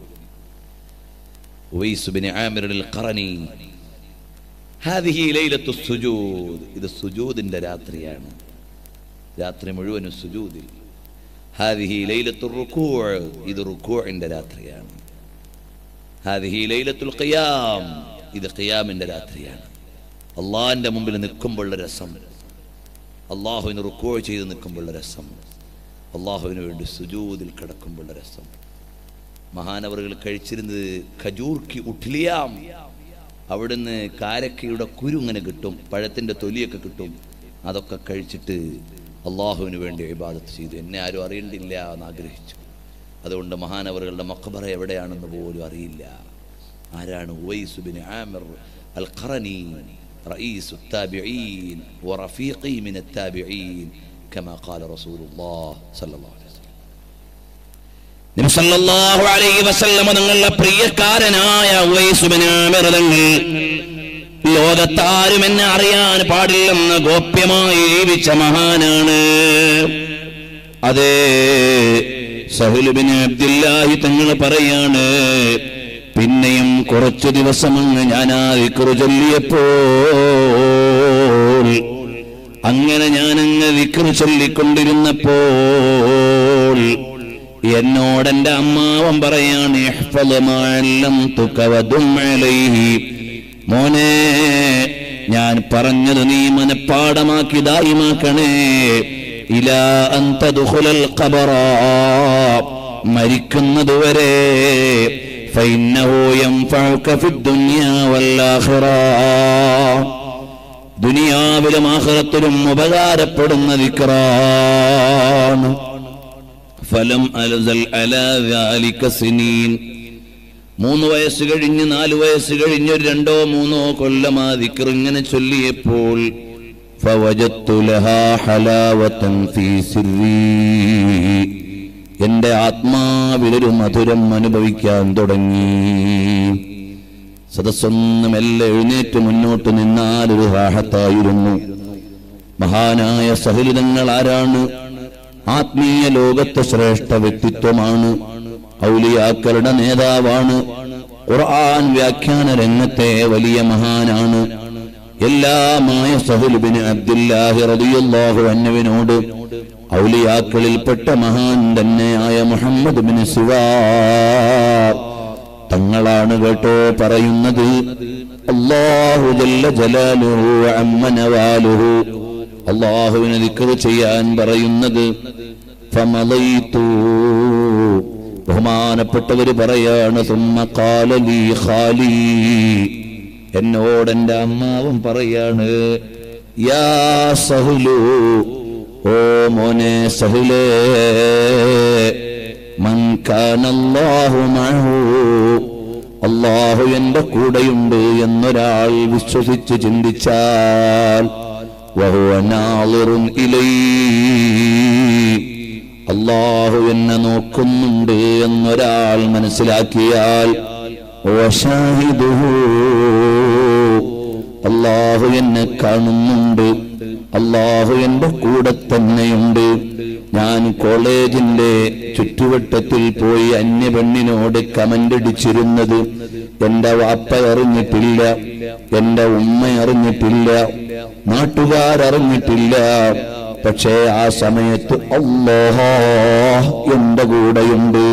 Uwais bin Amir al Qarani, ഹാദിഹി ലൈലത്തു സുജൂദ്, ഇത് സുജൂദിന്റെ രാത്രിയാണ്. രാത്രി മുഴുവനും സുജൂദിൽ. ഹാദിഹി ലൈലത്തു റുകൂഅ്, ഇത് റുകൂഇന്റെ രാത്രിയാണ്. ഹാദിഹി ലൈലത്തുൽ ഖിയാം, ഇത് ഖിയാമിന്റെ രാത്രിയാണ്. അള്ളാഹിന്റെ മുമ്പിൽ നിൽക്കുമ്പോഴുള്ള രസം, അള്ളാഹുവിന് റുകൂഅ് ചെയ്ത് നിൽക്കുമ്പോഴുള്ള രസം, അള്ളാഹുവിന് വേണ്ടി സുജൂദിൽ കിടക്കുമ്പോഴുള്ള രസം. മഹാനവറുകൾ കഴിച്ചിരുന്നത് ഖജൂർക്കി ഉഠ്ലിയാം, അവിടുന്ന് കാരക്കയുടെ കുരു ഇങ്ങനെ കിട്ടും, പഴത്തിന്റെ തൊലിയൊക്കെ കിട്ടും. അതൊക്കെ കഴിച്ചിട്ട് അള്ളാഹുവിന് വേണ്ടി ഇബാദത്ത് ചെയ്തു. എന്നെ ആരും അറിയണ്ടില്ല എന്ന് ആഗ്രഹിച്ചു. അതുകൊണ്ട് മഹാനവറുകളുടെ മഖബറ എവിടെയാണെന്ന് പോലും അറിയില്ല. ആരാണ്? Uwais bin Amir al Qarani, റഈസു التابعين ورفيقي من التابعين كما قال رسول الله صلى الله عليه وسلم. നബി സല്ലല്ലാഹു അലൈഹി വസല്ലം തങ്ങളുടെ പ്രിയക്കാരനായ ഉവൈസ് ബിൻ ആമിർ തങ്ങൾ ലോകത്താരും എന്നെ അറിയാൻ പാടില്ലെന്ന് ഗോപ്യമായി ജീവിച്ച മഹാനാണ്. അതേ സഹൽ ബിൻ അബ്ദുല്ലാഹി തങ്ങൾ പറയാണ്, പിന്നെയും കുറച്ചു ദിവസം അങ്ങ് ഞാൻ ആ ദിക്ർ ചൊല്ലിയപ്പോൾ, അങ്ങനെ ഞാനങ്ങ് ദിക്ർ ചൊല്ലിക്കൊണ്ടിരുന്നപ്പോൾ എന്നോടെന്റെ അമ്മാവൻ പറയാണ്, ഇഹ്ഫള് മാ അല്ലംതുക വദും അലൈഹി, മോനെ ഞാൻ പറഞ്ഞത് നീ മനപ്പാടമാക്കി ദായിമാക്കണേ. ഇലാ അൻ തദ്ഖുലൽ ഖബറ, മരിക്കുന്നതുവരെ. ഫഇന്നഹു യൻഫഉക ഫിദ്ദുനിയാ വൽആഖിറ, ദുനിയാവിലും ആഖിറത്തിലും ഉപകാരപ്പെടുന്ന ദിക്റാണ്. ഫലം അൽസൽ അലാ ദാലിക സിനീൻ, മൂന്ന് വയസ്സ് കഴിഞ്ഞ് നാല് വയസ്സ് കഴിഞ്ഞ് ഒരു രണ്ടോ മൂന്നോ കൊല്ലം ആ ദിക്ർ ഇങ്ങനെ ചൊല്ലിയപ്പോൾ ഫവജത്തു ലഹാ ഹലാവതൻ ഫീ സിർരി, എന്റെ ആത്മാവിലൊരു മധുരം അനുഭവിക്കാൻ തുടങ്ങി. സദസ്സൊന്നും എല്ലാം എഴുന്നേറ്റ് മുന്നോട്ട് നിന്നാൽ ഒരു റാഹത്തായിരുന്നു. മഹാനായ സഹലിതങ്ങൾ ആരാണ്? ആത്മീയ ലോകത്തെ ശ്രേഷ്ഠ വ്യക്തിത്വമാണ്, ഔലിയാക്കളുടെ നേതാവാണ്, ഖുർആൻ വ്യാഖ്യാന രംഗത്തെ വലിയ മഹാനാണ്. എല്ലാമായ സഹൽ ബിൻ അബ്ദുല്ലാഹി റളിയല്ലാഹു അൻഹുവിനോട് ഔലിയാക്കളിൽപ്പെട്ട മഹാൻ തന്നെയായ മുഹമ്മദ് ബിൻ സിവാർ തങ്ങളാണ് കേട്ടോ പറയുന്നത്. അല്ലാഹു ജല്ല ജലാലുഹു അമ്മ നവാലുഹു, അല്ലാഹുവിനെ ദിക്ർ ചെയ്യാൻ പറയുന്നത്. ഫമളൈതു, ബഹുമാനപ്പെട്ടവര് പറയാണ്, സുമ്മ ഖാല ലീ ഖാലി, എന്നോട് എന്റെ അമ്മാവൻ പറയാണ്, യാ സഹ്ലു, ഓ മോനെ സഹ്ലേ, മൻ കാന അല്ലാഹു മഅഹു, അല്ലാഹു എന്റെ കൂടെയുണ്ട് എന്നൊരാൾ വിശ്വസിച്ച് ചിന്തിച്ചാൽ വഹുവ നാളിറുൻ ഇലൈഹി, അല്ലാഹു എന്നെ നോക്കുന്നുണ്ട് എന്നൊരാൾ മനസ്സിലാക്കിയാൽ വശാഹിദുഹു, അല്ലാഹു എന്നെ കാണുന്നുണ്ട്, അല്ലാഹു എന്റെ കൂടെ തന്നെയുണ്ട്. ഞാൻ കോളേജിന്റെ ചുറ്റുവട്ടത്തിൽ പോയി അന്യ പെണ്ണിനോട് കമന്റ് അടിച്ചിരുന്നത് എന്റെ വാപ്പ അറിഞ്ഞിട്ടില്ല, എന്റെ ഉമ്മ അറിഞ്ഞിട്ടില്ല, നാട്ടുകാരറിഞ്ഞിട്ടില്ല. പക്ഷേ ആ സമയത്ത് അല്ലാഹ് എന്റെ കൂടെയുണ്ട്,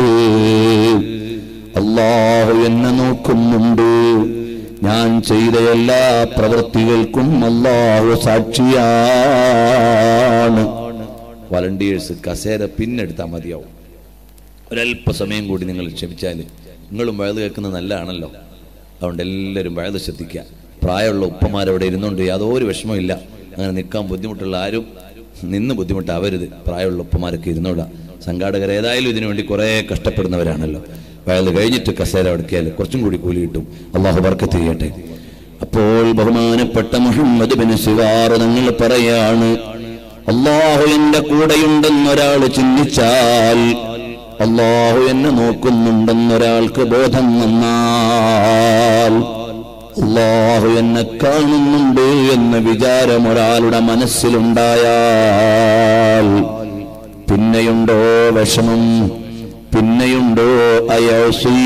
അല്ലാഹു എന്നെ നോക്കുന്നുണ്ട്. ഞാൻ ചെയ്ത എല്ലാ പ്രവൃത്തികൾക്കും അല്ലാഹു സാക്ഷിയാണ്. വളണ്ടിയേഴ്സ് കസേര പിന്നെടുത്താൽ മതിയാവും. ഒരല്പസമയം കൂടി നിങ്ങൾ ക്ഷമിച്ചാൽ, നിങ്ങളും വയത് കേൾക്കുന്നത് നല്ലതാണല്ലോ. അതുകൊണ്ട് എല്ലാവരും വയത് ശ്രദ്ധിക്കുക. പ്രായമുള്ള ഉപ്പമാരവിടെ ഇരുന്നുകൊണ്ട് യാതൊരു വിഷമമില്ല. അങ്ങനെ നിൽക്കാൻ ബുദ്ധിമുട്ടുള്ള ആരും നിന്ന് ബുദ്ധിമുട്ടാവരുത്. പ്രായമുള്ള ഉപ്പമാരൊക്കെ ഇരുന്നോളാം. സംഘാടകർ ഏതായാലും ഇതിനു വേണ്ടി കുറേ കഷ്ടപ്പെടുന്നവരാണല്ലോ. വയത് കഴിഞ്ഞിട്ട് കസേര അടുക്കിയാൽ കുറച്ചും കൂടി കൂലി കിട്ടും. അള്ളാഹു ബർക്കത്ത് ചെയ്യട്ടെ. അപ്പോൾ ബഹുമാനപ്പെട്ട മുഹമ്മദ് ബിൻ സിവാർ തങ്ങൾ പറയാണ്, അല്ലാഹു എന്റെ കൂടെയുണ്ടെന്നൊരാൾ ചിന്തിച്ചാൽ, അല്ലാഹു എന്നെ നോക്കുന്നുണ്ടെന്നൊരാൾക്ക് ബോധം വന്നാൽ, അല്ലാഹു എന്നെ കാണുന്നുണ്ട് എന്ന വിചാരം ഒരാളുടെ മനസ്സിലുണ്ടായാൽ, പിന്നെയുണ്ടോ വിഷമം? പിന്നെയുണ്ടോ അയസി?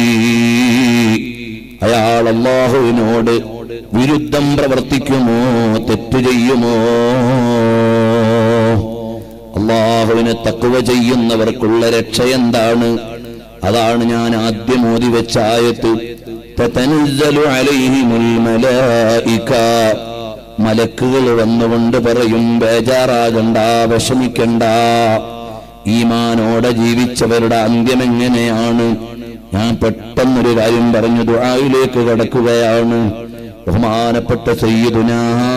അയാൾ അല്ലാഹുവിനോട് വിരുദ്ധം പ്രവർത്തിക്കുമോ, തെറ്റ് ചെയ്യുമോ? അല്ലാഹുവിനെ തഖ്വ ചെയ്യുന്നവർക്കുള്ള രക്ഷ എന്താണ്? അതാണ് ഞാൻ ആദ്യം ഓതി വെച്ച ആയത്ത്. തതനസ്സലു അലൈഹിമുൽ മലായിക, മലക്കുകൾ വന്നുകൊണ്ട് പറയും, ബേജാറാകണ്ട, വിഷമിക്കണ്ട, ഈമാനോടെ ജീവിച്ചവരുടെ അന്ത്യം എങ്ങനെയാണ്? ഞാൻ പെട്ടെന്നൊരു കാര്യം പറഞ്ഞു ദുആയിലേക്ക് കടക്കുകയാണ്. ബഹുമാനപ്പെട്ട സയ്യിദുനാ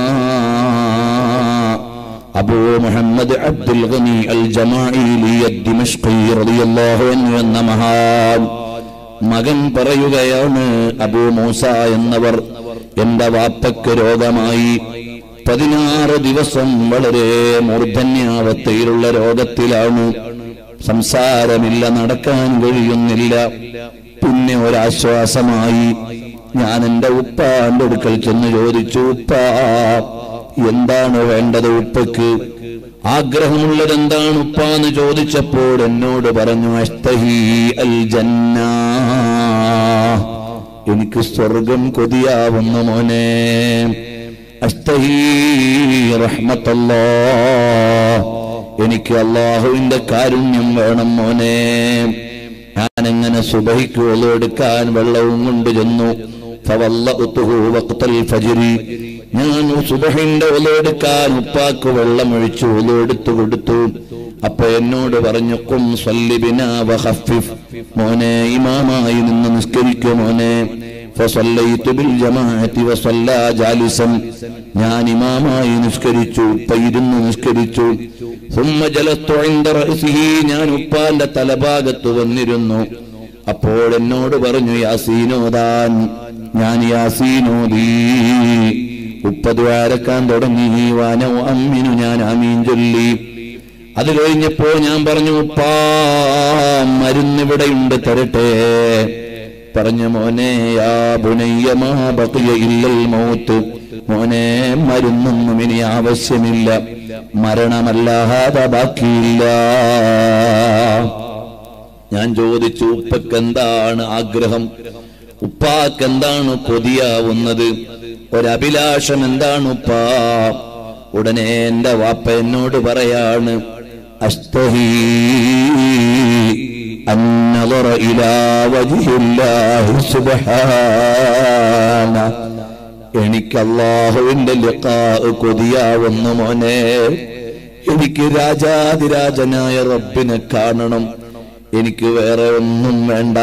അബൂ മുഹമ്മദ് അബ്ദുൽ ഗനി അൽ ജമാഇലി അദ്ദിമഷ്ഖി റളിയല്ലാഹു അൻഹു എന്ന മഹാൻ മകൻ പറയുകയാണ്, അബൂ മൂസ എന്നവർ, എന്റെ വാപ്പയ്ക്ക് രോഗമായി. പതിനാറ് ദിവസം വളരെ മൂർധന്യാവസ്ഥയിലുള്ള രോഗത്തിലാണ്. സംസാരമില്ല, നടക്കാൻ കഴിയുന്നില്ല. പിന്നെ ഒരാശ്വാസമായി. ഞാൻ എന്റെ ഉപ്പാന്റെ അടുക്കൽ ചെന്ന് ചോദിച്ചു, ഉപ്പാ എന്താണ് വേണ്ടത് ഉപ്പയ്ക്ക്? ആഗ്രഹമുള്ളത് എന്താണ് ഉപ്പാന്ന് ചോദിച്ചപ്പോൾ എന്നോട് പറഞ്ഞു, അസ്തഹി അൽ ജന്ന, എനിക്ക് സ്വർഗം കൊതിയാവുന്നു മോനെ. അസ്തഹി റഹ്മത്തല്ലാഹ്, എനിക്ക് അല്ലാഹുവിന്റെ കാരുണ്യം വേണം മോനെ. ഞാനെങ്ങനെ സുബഹിക്ക് ഒളു എടുക്കാൻ വെള്ളവും കൊണ്ട് ചെന്നു. ഫവല്ലഅതുഹു വഖ്തൽ ഫജ്രി, ഞാൻ സുബഹിന്റെ ഒളു എടുക്കാൻ ഉപ്പാക്ക് വെള്ളം ഒഴിച്ചു ഒളു എടുത്തു കൊടുത്തു. അപ്പൊ എന്നോട് പറഞ്ഞു, ഖും സ്വല്ലി ബിനാ വഖഫിഫ്, മോനെ ഇമാമായി നിന്ന് നിസ്കരിക്കൂ മോനെ. ഫസല്ലൈതു ബിൽ ജമാഅത്തി വസല്ലാ ജാലിസൻ, ഞാൻ ഇമാമായി നിസ്കരിച്ചു, ഉപ്പ ഇരുന്ന് നിസ്കരിച്ചു. സുമ്മ ജലസ്തു ഇൻദ റഅസിഹി, ഞാൻ ഉപ്പാന്റെ തലഭാഗത്ത് വന്നിരുന്നു. അപ്പോൾ എന്നോട് പറഞ്ഞു, യാസീനോദാൻ. ഞാൻ യാസീനോദി. ഉപ്പ ദുആരക്കാൻ തുടങ്ങി. വാനോ അമ്മിനു, ഞാൻ ആമീൻ ചൊല്ലി. അത് കഴിഞ്ഞപ്പോ ഞാൻ പറഞ്ഞു, ഉപ്പാ മരുന്നിവിടെയുണ്ട്, തരട്ടെ. പറഞ്ഞു, മോനെ യാ ബുനയ്യ മാ ബഖിയ ഇല്ലൽ മൗത്ത്, മോനെ മരുന്നൊന്നും ഇനി ആവശ്യമില്ല, മരണമല്ലാതെ ബാക്കിയില്ല. ഞാൻ ചോദിച്ചു, ഉപ്പക്ക് എന്താണ് ആഗ്രഹം? ഉപ്പാക്ക് എന്താണ് കൊതിയാവുന്നത്? ഒരഭിലാഷം എന്താണ് ഉപ്പാ? ഉടനെ എന്റെ വാപ്പ എന്നോട് പറയാണ്, അസ്തഹി അന്നളറ ഇലാ വജ്ഹില്ലാഹി സുബ്ഹാന, എനിക്ക് അല്ലാഹുവിന്റെ ലിഖാ കൊതിയാവുന്നു മോനെ. എനിക്ക് രാജാതിരാജനായ റബ്ബിനെ കാണണം, എനിക്ക് വേറെ ഒന്നും വേണ്ട.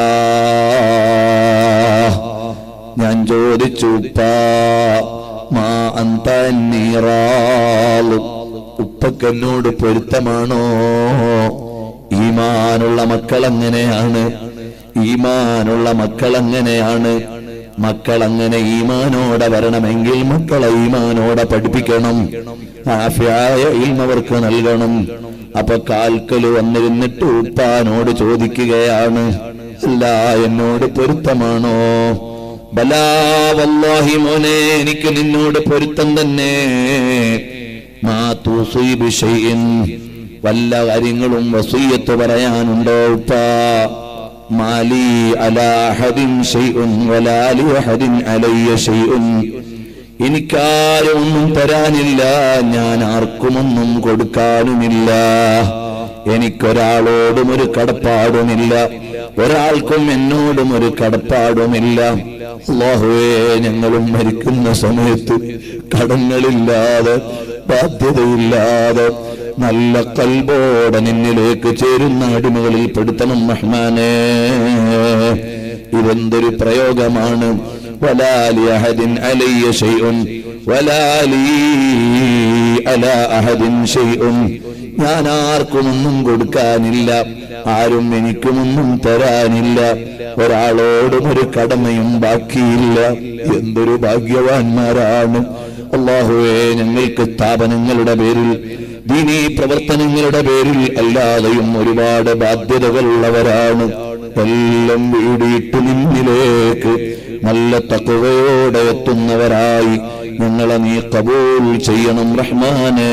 ഞാൻ ചോദിച്ചു, ഉപ്പാ മാ അന്ത നീറാള്, ഉപ്പക്കെന്നോട് പൊരുത്തമാണോ? ഈമാനുള്ള മക്കൾ എങ്ങനെയാണ്? ഈമാനുള്ള മക്കൾ അങ്ങനെയാണ്. മക്കൾ അങ്ങനെ ഈമാനോടെ വരണമെങ്കിൽ മക്കളെ ഈമാനോടെ പഠിപ്പിക്കണം, ആഫിയായ ഇൽമവർക്ക് നൽകണം. അപ്പൊ കാൽക്കല് വന്നിരുന്നിട്ട് ഉപ്പാനോട് ചോദിക്കുകയാണ്, അല്ല എന്നോട് പൊരുത്തമാണോ? ബലാ വല്ലാഹി മോനെ, എനിക്ക് നിന്നോട് പൊരുത്തം തന്നെ. മാ തുസീബു ശൈഇൻ, വല്ല കാര്യങ്ങളും വസിയ്യത്ത് പറയാനുണ്ടോ ഉപ്പാ? മാലി അലാ അഹദിൻ ശൈഉൻ വലാ ലി അഹദിൻ അലയ്യ ശൈഉൻ, എനിക്കാരും ഒന്നും തരാനില്ല, ഞാൻ ആർക്കുമൊന്നും കൊടുക്കാനുമില്ല. എനിക്കൊരാളോടും ഒരു കടപ്പാടുമില്ല, ഒരാൾക്കും എന്നോടും ഒരു കടപ്പാടുമില്ല. അല്ലാഹുവേ, ഞങ്ങളും മരിക്കുന്ന സമയത്ത് കടങ്ങളില്ലാതെ ബാധ്യതയില്ലാതെ നല്ല കൽബോടെ നിന്നിലേക്ക് ചേരുന്ന അടിമകളിൽ പെടുത്തണം റഹ്മാനേ. ഇതെന്തൊരു പ്രയോഗമാണ്. വലാ ലി അഹദിൻ അലയ്യ ശൈഉൻ വലാ ലീ അലാ അഹദിൻ ശൈഉൻ, ഞാൻ ആർക്കുമൊന്നും കൊടുക്കാനില്ല, ആരും എനിക്കുമൊന്നും തരാനില്ല, ഒരാളോടും ഒരു കടമയും ബാക്കിയില്ല. എന്തൊരു ഭാഗ്യവാന്മാരാണ്. അല്ലാഹുവേ, ഞങ്ങൾക്ക് സ്ഥാപനങ്ങളുടെ പേരിൽ ദീനീ പ്രവർത്തനങ്ങളുടെ പേരിൽ അല്ലാതെയും ഒരുപാട് ബാധ്യതകൾ ഉള്ളവരാണ്. എല്ലാം വീടിയിട്ട് നിന്നിലേക്ക് നല്ല തഖ്വയോടെ എത്തുന്നവരായി ഞങ്ങളെ നീ ഖബൂൽ ചെയ്യണം റഹ്മാനേ.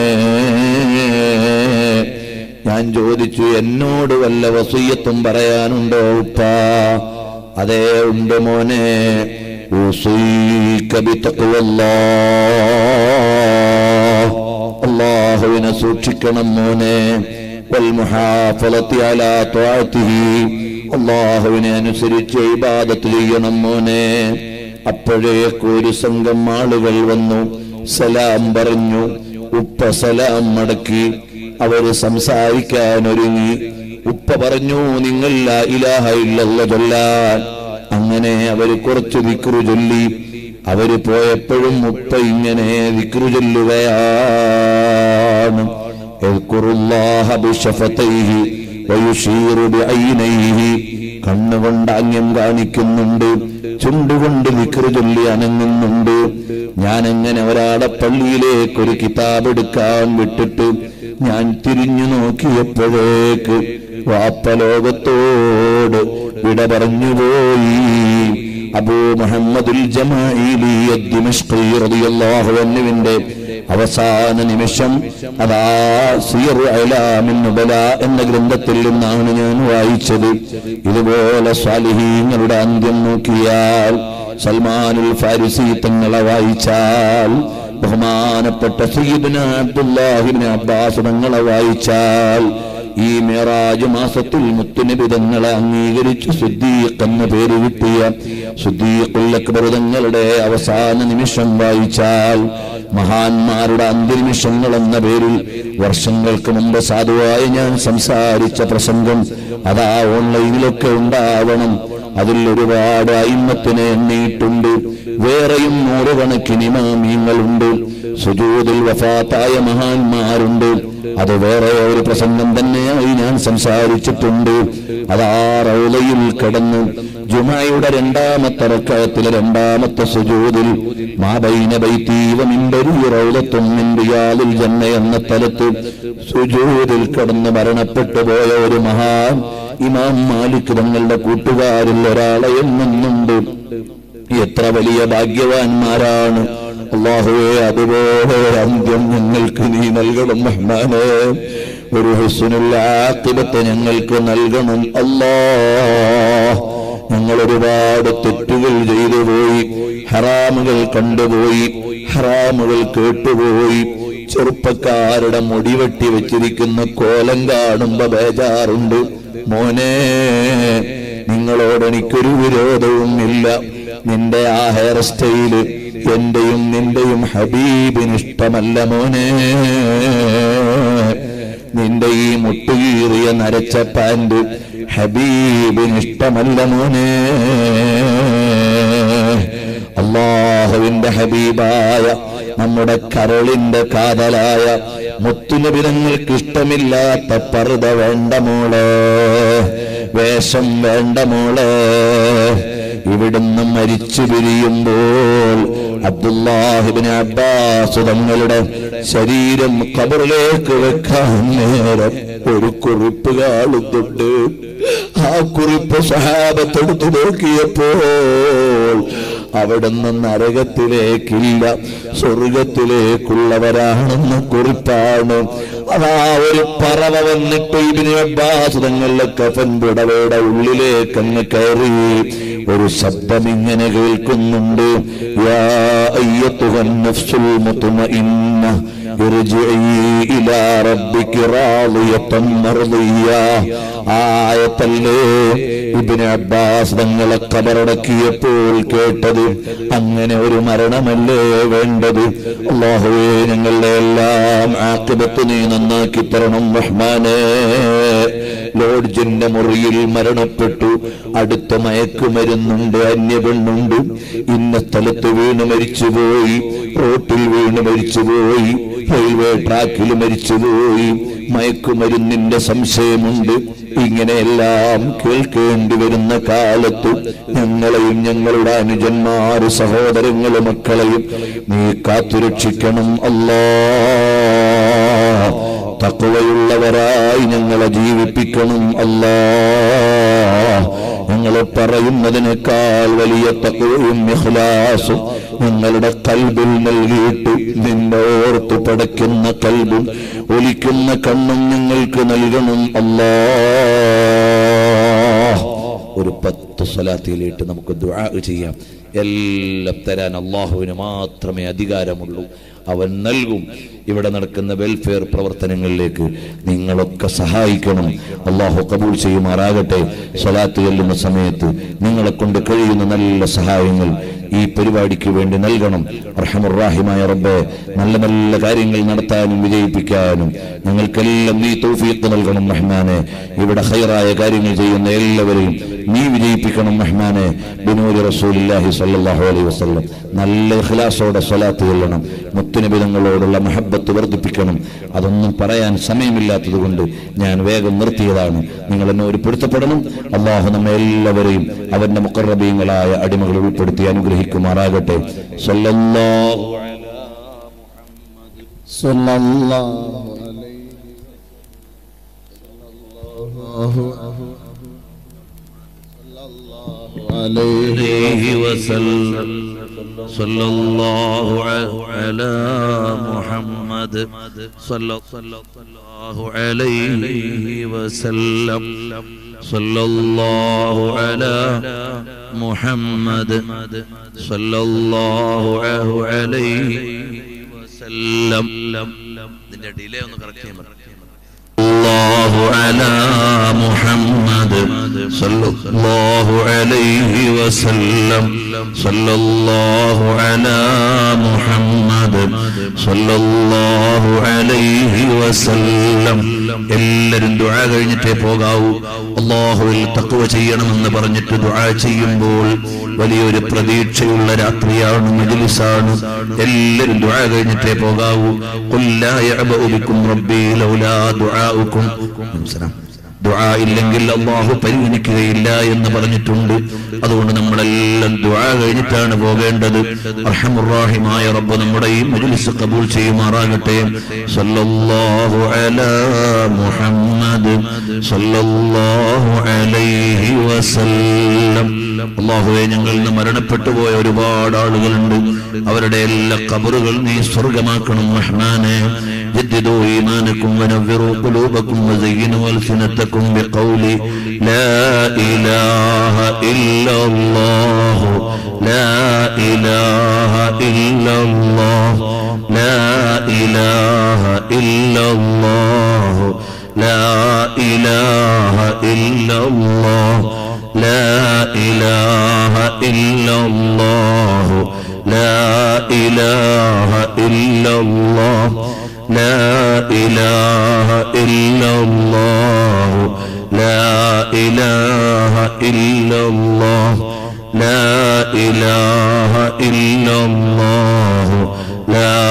ഞാൻ ചോദിച്ചു, എന്നോട് വല്ല വസിയ്യത്തും പറയാനുണ്ടോ ഉപ്പാ? അതേ ഉണ്ട് മോനെ. ഉസീക ബിതഖ്വല്ലാഹ്, അല്ലാഹുവിനെ സൂക്ഷിക്കണം മോനെ. വൽ മുഹാഫളതി അലാ ത്വാഅതിഹി, അല്ലാഹുവിനെ അനുസരിച്ച് ഇബാദത്ത് ചെയ്യണം മോനെ. അപ്പോഴേക്ക് ഒരു സംഘം ആളുകൾ വന്നു, സലാം പറഞ്ഞു. ഉപ്പ സലാം മടക്കി. അവര് സംസാരിക്കാൻ ഒരുങ്ങി. ഉപ്പ പറഞ്ഞു, നിങ്ങൾ ലാ ഇലാഹ ഇല്ലല്ലാഹ് ചൊല്ലാൻ. അങ്ങനെ അവര് കുറച്ച് ദിക്റ് ചൊല്ലി. അവര് പോയപ്പോഴും ഉപ്പ ഇങ്ങനെ ദിക്റ് ചൊല്ലുകയാണ്. യദ്കുറുല്ലാഹ ബിശഫതൈഹി വയുശീറു ബിഐനൈഹി, കണ്ണുകൊണ്ട് ആംഗ്യം കാണിക്കുന്നുണ്ട്, ചുണ്ടുകൊണ്ട് ദിക്റ് ചൊല്ലി അനങ്ങുന്നുണ്ട്. ഞാനെങ്ങനെ ഒരാളെ പള്ളിയിലേക്ക് ഒരു കിതാബ് എടുക്കാൻ വിട്ടിട്ട് ഞാൻ തിരിഞ്ഞു നോക്കിയപ്പോഴേക്ക് വാപ്പ ലോകത്തോട് വിട പറഞ്ഞുപോയി. അബൂ മുഹമ്മദുൽ ജമാഇലി അദ്ദിമശ്ഖി റളിയല്ലാഹു അൻഹുവിന്റെ അവസാന നിമിഷം അതാ സിയറു അലാമിൻ നുബല എന്ന ഗ്രന്ഥത്തിൽ നിന്നാണ് ഞാൻ വായിച്ചത്. ഇതുപോലെ സ്വാലിഹീങ്ങളുടെ അന്ത്യം നോക്കിയാൽ, സൽമാനുൽ ഫാരിസി തങ്ങളെ വായിച്ചാൽ, ബഹുമാനപ്പെട്ട സയ്യിദുനാ അബ്ദുല്ലാഹി ഇബ്നു അബ്ബാസ് തങ്ങളെ വായിച്ചാൽ, ഈ മിഅ്റാജ് മാസത്തിൽ മുത്തുനബി തങ്ങളെ അംഗീകരിച്ച് സിദ്ദീഖ് എന്ന പേര് കിട്ടിയ സിദ്ദീഖുൽ അക്ബർ തങ്ങളുടെ അവസാന നിമിഷം വായിച്ചാൽ, മഹാന്മാരുടെ അന്ത്യനിമിഷങ്ങൾ എന്ന പേരിൽ വർഷങ്ങൾക്ക് മുമ്പ് സാധുവായി ഞാൻ സംസാരിച്ച പ്രസംഗം അതാ ഓൺലൈനിലൊക്കെ ഉണ്ടാവണം. അതിൽ ഒരുപാട് അയിമ്മത്തിനെ എണ്ണിയിട്ടുണ്ട്. വേറെയും നൂറുകണക്കിന് ഇമാമിയങ്ങളുണ്ട്. സുജൂദിൽ വഫാത്തായ മഹാന്മാരുണ്ട്. അത് വേറെ ഒരു പ്രസംഗം തന്നെയായി ഞാൻ സംസാരിച്ചിട്ടുണ്ട്. അതാ റൗളയിൽ കിടന്ന് ജുമയുടെ രണ്ടാമത്തെ റക്അത്തിലെ രണ്ടാമത്തെ സുജൂദിൽ മാ ബൈന ബൈതി വ മിൻബരി റൗളത്തുൻ മിൻ റിയാദിൽ ജന്ന എന്ന സ്ഥലത്ത് സുജൂദിൽ കിടന്ന് മരണപ്പെട്ടു പോയ ഒരു മഹാൻ ഇമാം മാലിക് തങ്ങളുടെ കൂട്ടുകാരിൽ ഒരാളെ എണ്ണുന്നുണ്ട്. എത്ര വലിയ ഭാഗ്യവാന്മാരാണ്. അല്ലാഹുവേ, അതുപോലെ അന്ത്യം ഞങ്ങൾക്ക് നീ നൽകണം റഹ്മാനേ. ഒരു ഹുസ്നുൽ ആഖിബത്ത് ഞങ്ങൾക്ക് നൽകണം അല്ലാഹ്. ഞങ്ങൾ ഒരുപാട് തെറ്റുകൾ ചെയ്തു പോയി, ഹറാമുകൾ കണ്ടുപോയി, ഹറാമുകൾ കേട്ടുപോയി. ചെറുപ്പക്കാരുടെ മുടി വെട്ടി വെച്ചിരിക്കുന്ന കോലം കാണുമ്പോ ബേജാറുണ്ട്. മോനെ, നിങ്ങളോട് എനിക്കൊരു വിരോധവും ഇല്ല. നിന്റെ ആ ഹെയർ സ്റ്റൈല് എന്റെയും നിന്റെയും ഹബീബിന് ഇഷ്ടമല്ല മോനെ. നിന്റെ ഈ മുട്ടുകീറിയ നരച്ച പാന്റ് ഹബീബിന് ഇഷ്ടമല്ല മോനെ. അല്ലാഹുവിന്റെ ഹബീബായ നമ്മുടെ കരളിന്റെ കാതലായ മുത്തുനബി തങ്ങൾക്ക് ഇഷ്ടമില്ലാത്ത പർദ വേണ്ട മോളെ. വേഷം വേണ്ട മോളെ. ഇവിടുന്ന് മരിച്ചു പിരിയുമ്പോൾ അബ്ദുല്ലാഹ് ഇബ്നു അബ്ബാസ് തങ്ങളുടെ ശരീരം ഖബറിലേക്ക് വെക്കാൻ നേരം ഒരു കുറിപ്പ് കാണുന്നുണ്ട്. ആ കുറിപ്പ് സഹാബത്ത് എടുത്തു നോക്കിയപ്പോൾ അവിടുന്ന് നരകത്തിലേക്കില്ല, സ്വർഗത്തിലേക്കുള്ളവരാണെന്ന് കുറിപ്പാണ്. അതാ ഒരു പറവ വന്നിട്ട് ഇബ്നു അബ്ബാസ് തങ്ങളുടെ കഫൻ പുടവയുടെ ഉള്ളിലേക്ക് അങ്ങ് കയറി ഒരു ശബ്ദം ഇങ്ങനെ കേൾക്കുന്നുണ്ട്. യാ അയ്യത്തുഹൻ നഫ്സുൽ മുത്മഇന്ന ഇർജിഇ ഇലാ റബ്ബികി റാളിയതൻ മർദിയ. ആയത്തല്ലേ ഇബ്നു അബ്ബാസ് തങ്ങളെ ഖബറടക്കിയപ്പോൾ കേട്ടത്. അങ്ങനെ ഒരു മരണമല്ലേ വേണ്ടത്? അല്ലാഹുവേ, ഞങ്ങളുടെ എല്ലാം ആഖിബത്ത് നീ നന്നാക്കി തരണം റഹ്മാനേ. ലോഡ്ജിന്റെ മുറിയിൽ മരണപ്പെട്ടു. അടുത്ത മയക്കുമരുന്നുണ്ട്, അന്യപെണ്ണുണ്ട്, ഇന്ന സ്ഥലത്ത് വീണ് മരിച്ചുപോയി, റോട്ടിൽ വീണ് മരിച്ചുപോയി, റെയിൽവേ ട്രാക്കിൽ മരിച്ചുപോയി, മയക്കുമരുന്നിന്റെ സംശയമുണ്ട്. ഇങ്ങനെയെല്ലാം കേൾക്കേണ്ടി വരുന്ന കാലത്ത് ഞങ്ങളെയും ഞങ്ങളുടെ അനുജന്മാര്, സഹോദരങ്ങളും മക്കളെയും നീ കാത്തുരക്ഷിക്കണം അല്ലാഹ്. തഖ്വയുള്ളവരായി ഞങ്ങളെ ജീവിപ്പിക്കണം അല്ലാഹ്. ഞങ്ങളെ പറയുന്നതിനേക്കാൾ വലിയ തഖ്വയും ഇഖ്ലാസും ഞങ്ങളുടെ കൽബിൽ നൽകിയിട്ട് നിന്നെ ഓർത്ത് പടയ്ക്കുന്ന കൽബും ഒലിക്കുന്ന കണ്ണും ഞങ്ങൾക്ക് നൽകണം അല്ലാഹ്. ഒരു പത്ത് സ്വലാത്തിയിലിട്ട് നമുക്ക് ദുആ ചെയ്യാം. എല്ലാം തരാൻ അല്ലാഹുവിന് മാത്രമേ അധികാരമുള്ളൂ. അവൻ നൽകും. ഇവിടെ നടക്കുന്ന വെൽഫെയർ പ്രവർത്തനങ്ങളിലേക്ക് നിങ്ങളൊക്കെ സഹായിക്കണം. അല്ലാഹു കബൂൽ ചെയ്യുമാറാകട്ടെ. സ്വലാത്ത് ചൊല്ലുന്ന സമയത്ത് നിങ്ങളെ കൊണ്ട് കഴിയുന്ന നല്ല സഹായങ്ങൾ ഈ പരിപാടിക്ക് വേണ്ടി നൽകണം. അർഹമർ റഹീമായ റബ്ബേ, നല്ല നല്ല കാര്യങ്ങൾ നടത്താനും വിജയിപ്പിക്കാനും ഞങ്ങൾക്കെല്ലാം നീ തൗഫീഖ് നൽകണം റഹ്മാനെ. ഇവിടെ ഖൈറായ കാര്യങ്ങൾ ചെയ്യുന്ന എല്ലാവരെയും നീ വിജയിപ്പിക്കണം റഹ്മാനെ. ബിനൂരി റസൂലുള്ളാഹി സ്വല്ലല്ലാഹു അലൈഹി വസല്ലം നല്ല ഇഖ്ലാസോടെ സ്വലാത്ത് ചൊല്ലണം. മുത്തുനബി തങ്ങളോടുള്ള മഹബ്ബത്ത് വർദ്ധിപ്പിക്കണം. അതൊന്നും പറയാൻ സമയമില്ലാത്തത് കൊണ്ട് ഞാൻ വേഗം നിർത്തിയതാണ്. നിങ്ങൾ എന്നെ ഒരു പൊരുത്തപ്പെടണം. അല്ലാഹു നമ്മെ എല്ലാവരെയും അവന്റെ മുഖറബീങ്ങളായ അടിമകൾ ഉൾപ്പെടുത്തി അനുഗ്രഹിക്കുമാറാകട്ടെ. സ്വല്ലല്ലാഹു അലാ മുഹമ്മദ് സ്വല്ലല്ലാഹു عليه وسلم. صلى الله على محمد صلى الله عليه وسلم. صلى الله على محمد صلى الله عليه وسلم. ഇതിന്റെ ഡിലേ ഒന്ന് കറക്റ്റ് ചെയ്യാൻ പറ്റും. الله على محمد صلى الله عليه وسلم. صلى الله على محمد صلى الله عليه وسلم. എല്ലാവരും ദുആ കഴിഞ്ഞിട്ടേ പോകാവൂ. അല്ലാഹുവിൽ തഖ്വ ചെയ്യണമെന്ന് പറഞ്ഞിട്ട് ദുആ ചെയ്യുമ്പോൾ വലിയൊരു പ്രതീക്ഷയുള്ള രാത്രിയാണ്, മജ്ലിസാണ്. എല്ലാവരും ദുആ കഴിഞ്ഞിട്ടേ പോകാവൂ. ഖുൽ ലാ യഅബഉ ബിക്കും റബ്ബി ലൗലാ ദുആഉക്കും. ദുആ ഇല്ലെങ്കിൽ അല്ലാഹു പരിഗണിക്കുകയില്ല എന്ന് പറഞ്ഞിട്ടുണ്ട്. അതുകൊണ്ട് നമ്മളെല്ലാം ദുആ കഴിഞ്ഞിട്ടാണ് പോകേണ്ടത്. അർഹമുർ റഹീമായ റബ്ബ് നമ്മുടെ ഈ മജ്ലിസ് ഖബൂൽ ചെയ്യുമാറാകട്ടെ. സല്ലല്ലാഹു അലാ മുഹമ്മദ് സല്ലല്ലാഹു അലൈഹി വസല്ലം. അല്ലാഹുവേ, ഞങ്ങളിൽ നിന്ന് മരണപ്പെട്ടു പോയ ഒരുപാട് ആളുകളുണ്ട്. അവരുടെ എല്ലാ ഖബറുകൾ നീ സ്വർഗ്ഗമാക്കണം റഹ്മാനേ. جددوا إيمانكم ونفروا قلوبكم وزينوا ألسنتكم بقول لا إله إلا الله لا إله إلا الله لا إله إلا الله لا إله إلا الله لا إله إلا الله لا إله إلا الله لا إله إلا الله لا إله إلا الله لا إله إلا الله لا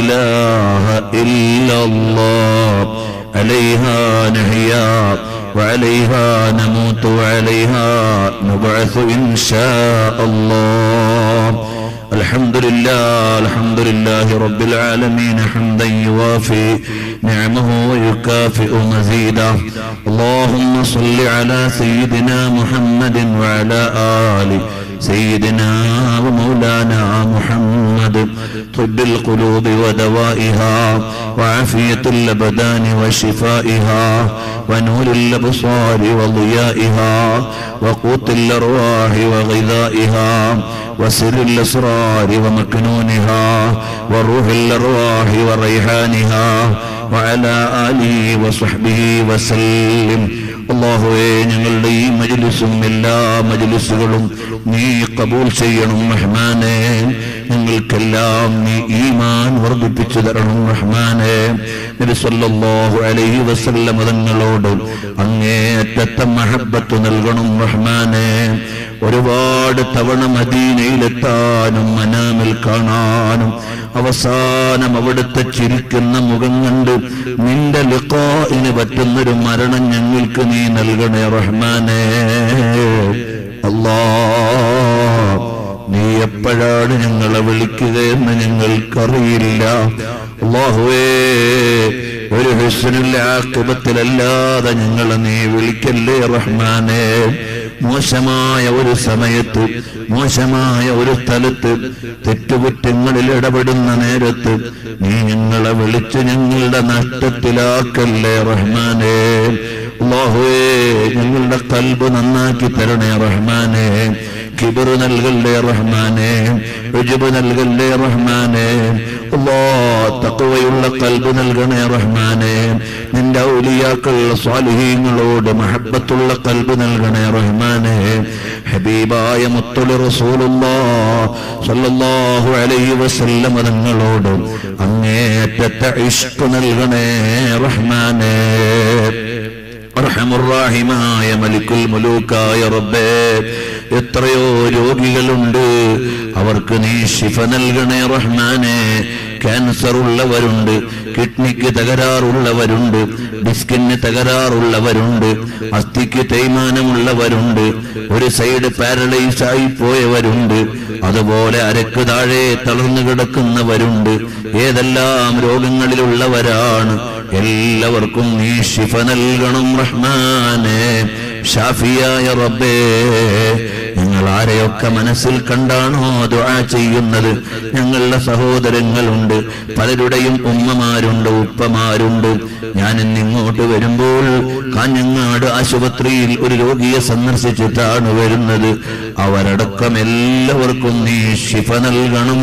إله إلا الله عليها نحيا عليها نموت وعليها نبعث إن شاء الله. الحمد لله الحمد لله رب العالمين حمدا يوافي نعمه ويكافئ مزيدا. اللهم صل على سيدنا محمد وعلى آل سيدنا ومولانا محمد طب القلوب ودوائها وعافية الأبدان وشفائها ونور الأبصار وضيائها وقوت الأرواح وغذائها وسر الأسرار ومكنونها وروح الأرواح وريحانها وعلى آله وصحبه وسلم. അല്ലാഹുവേ, ഞങ്ങളുടെ ഈ മജ്ലിസും എല്ലാ മജ്ലിസുകളും നീ ഖബൂൽ ചെയ്യണം റഹ്മാനേ. ഞങ്ങൾക്കെല്ലാം നീ ഈമാൻ വർദ്ധിപ്പിച്ചു തരണം റഹ്മാനേ. നബി സല്ലല്ലാഹു അലൈഹി വസല്ലം തങ്ങളോട് അങ്ങേയറ്റത്തെ മഹബ്ബത്ത് നൽകണം റഹ്മാനേ. ഒരുപാട് തവണ മദീനയിലെത്താനും മനാമിൽ കാണാനും അവസാനം അവിടുത്തെ ചിരിക്കുന്ന മുഖം കണ്ട് നിന്റെ ലിഖാഇന് പറ്റുന്നൊരു മരണം ഞങ്ങൾക്ക് നീ നൽകണേ റഹ്മാനേ. അല്ലാഹ്, നീ എപ്പോഴാണ് ഞങ്ങളെ വിളിക്കുകയെന്ന് ഞങ്ങൾക്കറിയില്ല. അല്ലാഹുവേ, ഒരു ഹുസ്നുൽ ആഖിബത്തിലല്ലാതെ ഞങ്ങളെ നീ വിളിക്കല്ലേ റഹ്മാനേ. മോശമായ ഒരു സമയത്ത് മോശമായ ഒരു സ്ഥലത്ത് തെറ്റുകുറ്റങ്ങളിൽ ഇടപെടുന്ന നേരത്ത് നീ ഞങ്ങളെ വിളിച്ച് ഞങ്ങളുടെ നഷ്ടത്തിലാക്കല്ലേ റഹ്മാനേ. അല്ലാഹുവേ, ഞങ്ങളുടെ ഖൽബ് നന്നാക്കി തരണേ റഹ്മാനേ. കിബർ നൽകല്ലേ റഹ്മാനേ, ഉജ്ബ് നൽകല്ലേ റഹ്മാനേ. അല്ലാഹ്, തഖ്വയുള്ള ഖൽബ് നൽകണേ റഹ്മാനേ. നിന്റെ ഔലിയാക്കൾ സ്വാലിഹീങ്ങളോട് മഹബ്ബത്തുള്ള ഖൽബ് നൽകണേ റഹ്മാനേ. ഹബീബായ മുത്തുൽ റസൂലുള്ളാഹ് സ്വല്ലല്ലാഹു അലൈഹി വസല്ലം തങ്ങളോട് അങ്ങേയറ്റത്തെ ഇഷ്ക് നൽകണേ റഹ്മാനേ. അർഹമുർറാഹിമായ മലിക്കുൽ മുലൂക്കായ റബ്ബേ, എത്രയോ രോഗികളുണ്ട്, അവർക്ക് നീ ശിഫ നൽകണേ റഹ്മാനേ. ക്യാൻസർ ഉള്ളവരുണ്ട്, കിഡ്നിക്ക് തകരാറുള്ളവരുണ്ട്, ഡിസ്കിന് തകരാറുള്ളവരുണ്ട്, അസ്ഥിക്ക് തേയ്മാനമുള്ളവരുണ്ട്, ഒരു സൈഡ് പാരലൈസ് ആയി പോയവരുണ്ട്, അതുപോലെ അരക്ക് താഴെ തളർന്നു കിടക്കുന്നവരുണ്ട്. ഏതെല്ലാം രോഗങ്ങളിലുള്ളവരാണ്, എല്ലാവർക്കും നീ ശിഫ നൽകണം റഹ്മാനേ. ഷാഫിയായ റബ്ബേ, ഞങ്ങൾ ആരെയൊക്കെ മനസ്സിൽ കണ്ടാണോ ദുആ ചെയ്യുന്നത്, ഞങ്ങളുടെ സഹോദരങ്ങളുണ്ട്, പലരുടെയും ഉമ്മമാരുണ്ട്, ഉപ്പമാരുണ്ട്. ഞാൻ ഇന്നിങ്ങോട്ട് വരുമ്പോൾ കാഞ്ഞങ്ങാട് ആശുപത്രിയിൽ ഒരു രോഗിയെ സന്ദർശിച്ചിട്ടാണ് വരുന്നത്. അവരടക്കം എല്ലാവർക്കും നീ ശിഫ നൽകണം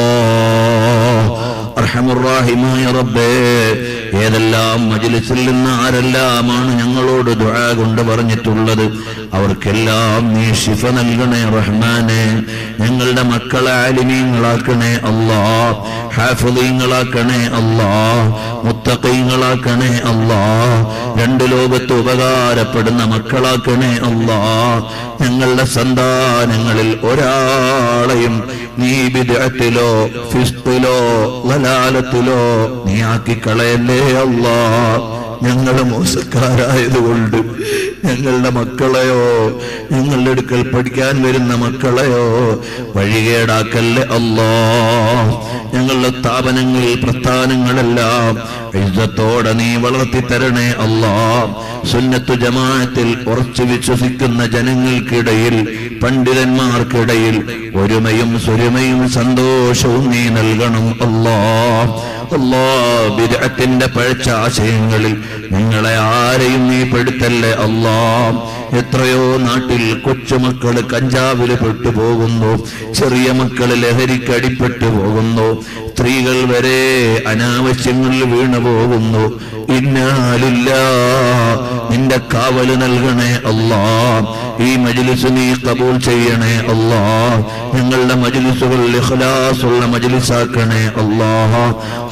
അല്ലാഹ്. അർഹമുർറാഹിമായ റബ്ബേ, ഏതെല്ലാം മജ്ലിസിൽ നിന്ന് ആരെല്ലാമാണ് ഞങ്ങളോട് ദുആ കൊണ്ട് പറഞ്ഞിട്ടുള്ളത്, അവർക്കെല്ലാം നീ ശിഫ നൽകണേ റഹ്മാനേ. ഞങ്ങളുടെ മക്കളെ ആലിമീങ്ങളാക്കണേ അല്ലാഹ്, ഹാഫിളീങ്ങളാക്കണേ അല്ലാഹ്, മുത്തഖീങ്ങളാക്കണേ അല്ലാഹ്, രണ്ട് ലോകത്ത് ഉപകാരപ്പെടുന്ന മക്കളാക്കണേ അല്ലാഹ്. ഞങ്ങളുടെ സന്താനങ്ങളിൽ ഒരാളെയും നീ ബിദ്അത്തിലോ ഫിസ്ഖിലോ വലാലത്തിലോ നീ ആക്കി കളയല്ലേ അല്ലാഹ്. ഞങ്ങൾ മോശക്കാരായതുകൊണ്ട് ഞങ്ങളുടെ മക്കളെയോ ഞങ്ങളുടെ അടുക്കൽ പഠിക്കാൻ വരുന്ന മക്കളെയോ വഴികേടാക്കല്ലേ അല്ലാഹ്. ഞങ്ങളുടെ സ്ഥാപനങ്ങളിൽ പ്രസ്ഥാനങ്ങളെല്ലാം ഇസ്സത്തോടെ നീ വളർത്തി തരണേ അല്ലാഹ്. സുന്നത്തു ജമാഅത്തിൽ ഉറച്ചു വിശ്വസിക്കുന്ന ജനങ്ങൾക്കിടയിൽ, പണ്ഡിതന്മാർക്കിടയിൽ ഒരുമയും സുരുമയും സന്തോഷവും നീ നൽകണം അല്ലാഹ്. അല്ലാഹ്, ബിദ്അത്തിന്റെ പഴച്ച ആശയങ്ങളിൽ ഞങ്ങളെ ആരെയും നീ പെടുത്തല്ലേ അല്ലാഹ്. എത്രയോ നാട്ടിൽ കൊച്ചുമക്കള് കഞ്ചാവില് പെട്ടുപോകുന്നു, ചെറിയ മക്കള് ലഹരിക്കടിപ്പെട്ടു പോകുന്നു, സ്ത്രീകൾ വരെ അനാവശ്യങ്ങളിൽ വീണു പോകുന്നു. ഇന്നാ ലില്ലാഹ്, നിന്റെ കാവല് നൽകണേ അല്ലാഹ്. ഈ മജ്ലിസ് നീ ഖബൂൽ ചെയ്യണേ അല്ലാഹ്. ഞങ്ങളുടെ മജ്ലിസുകൾ ഇഖ്ലാസുള്ള മജ്ലിസാക്കണേ അല്ലാഹ്.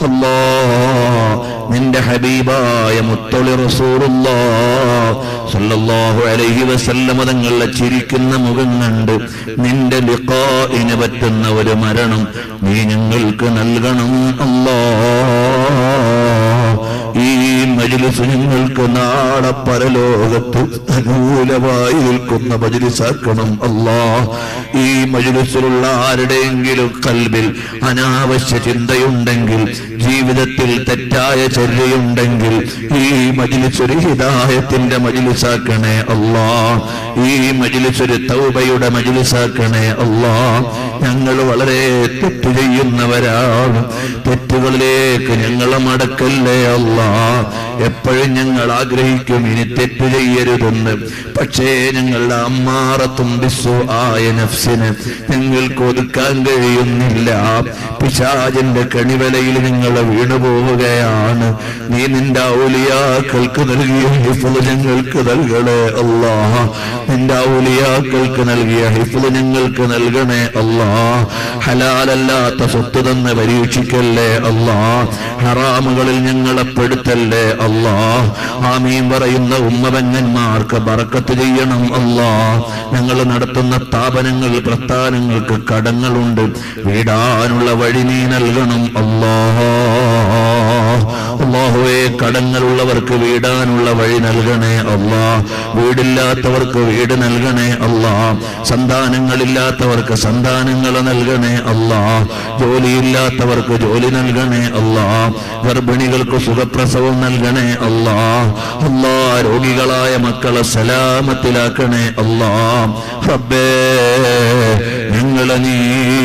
അല്ലാഹ്, നിന്റെ ഹബീബായ മുത്തുൽ റസൂലുള്ളാഹ് സ്വല്ലല്ലാഹു അലൈഹി വസല്ലം തങ്ങളുടെ ചിരിക്കുന്ന മുഖം കണ്ട് നിന്റെ ലിഖാഇന് പറ്റുന്ന ഒരു മരണം നീ ഞങ്ങൾക്ക് നൽകണം അല്ലാഹ്. ഈ മജ്ലിസ് ഞങ്ങൾക്ക് നാളെ പരലോകത്ത് അനുകൂലമായി നിൽക്കുന്ന മജ്ലിസാക്കണം അല്ലാ. ഈ മജ്ലിസിലുള്ള ആരുടെയെങ്കിലും ഖൽബിൽ അനാവശ്യ ചിന്തയുണ്ടെങ്കിൽ, ജീവിതത്തിൽ തെറ്റായ ചര്യയുണ്ടെങ്കിൽ ഈ മജ്ലിസ് ഒരു ഹിദായത്തിന്റെ മജ്ലിസാക്കണേ അല്ലാ. ഈ മജ്ലിസ് ഒരു തൗബയുടെ മജ്ലിസാക്കണേ അല്ലാ. ഞങ്ങൾ വളരെ തെറ്റ് ചെയ്യുന്നവരാണ്. തെറ്റുകളിലേക്ക് ഞങ്ങളെ മടക്കല്ലേ അല്ലാ. എപ്പോഴും ഞങ്ങൾ ആഗ്രഹിക്കും ഇനി തെറ്റ് ചെയ്യരുതെന്ന്. പക്ഷേ ഞങ്ങളുടെ അമ്മാറത്തും ബിസ്സു ആയ നഫ്സിന് ഞങ്ങൾക്ക് ഒതുക്കാൻ കഴിയുന്നില്ല. പിശാചിന്റെ കണിവലയിൽ നിങ്ങൾ വീണുപോവുകയാണ്. നീ നിന്റെ ഔലിയാക്കൾക്ക് നൽകിയ ഹിഫ്ള് ഞങ്ങൾക്ക് നൽകണേ അല്ലാ. നിന്റെ ഔലിയാക്കൾക്ക് നൽകിയ ഹിഫ്ള് ഞങ്ങൾക്ക് നൽകണേ അല്ലാ. ഹലാലല്ലാത്ത സ്വത്ത് തന്നെ പരീക്ഷിക്കല്ലേ അല്ലാ. ഹറാമുകളിൽ ഞങ്ങളെ പെടുത്തല്ലേ അല്ലാ. ആമീൻ പറയുന്ന ഉമ്മപെങ്ങന്മാർക്ക് ബറക്കത്ത് ചെയ്യണം അല്ലാ. ഞങ്ങൾ നടത്തുന്ന സ്ഥാപനങ്ങൾ പ്രസ്ഥാനങ്ങൾക്ക് കടങ്ങളുണ്ട്, വീടാനുള്ള വഴി നീ നൽകണം അല്ലാ. അല്ലാഹുവേ, കടങ്ങളുള്ളവർക്ക് വീടാനുള്ള വഴി നൽകണേ അല്ലാ. വീടില്ലാത്തവർക്ക് വീട് നൽകണേ അല്ലാ. സന്താനങ്ങളില്ലാത്തവർക്ക് സന്താനങ്ങൾ നൽകണേ അല്ലാ. ജോലിയില്ലാത്തവർക്ക് ജോലി നൽകണേ അല്ലാ. ഗർഭിണികൾക്ക് സുഖപ്രസവം നൽകണേ അല്ലാ. അല്ലാ, രോഗികളായ മക്കളെ സലാമത്തിലാക്കണേ അല്ലാ. റബ്ബേ, ഞങ്ങളെ നീ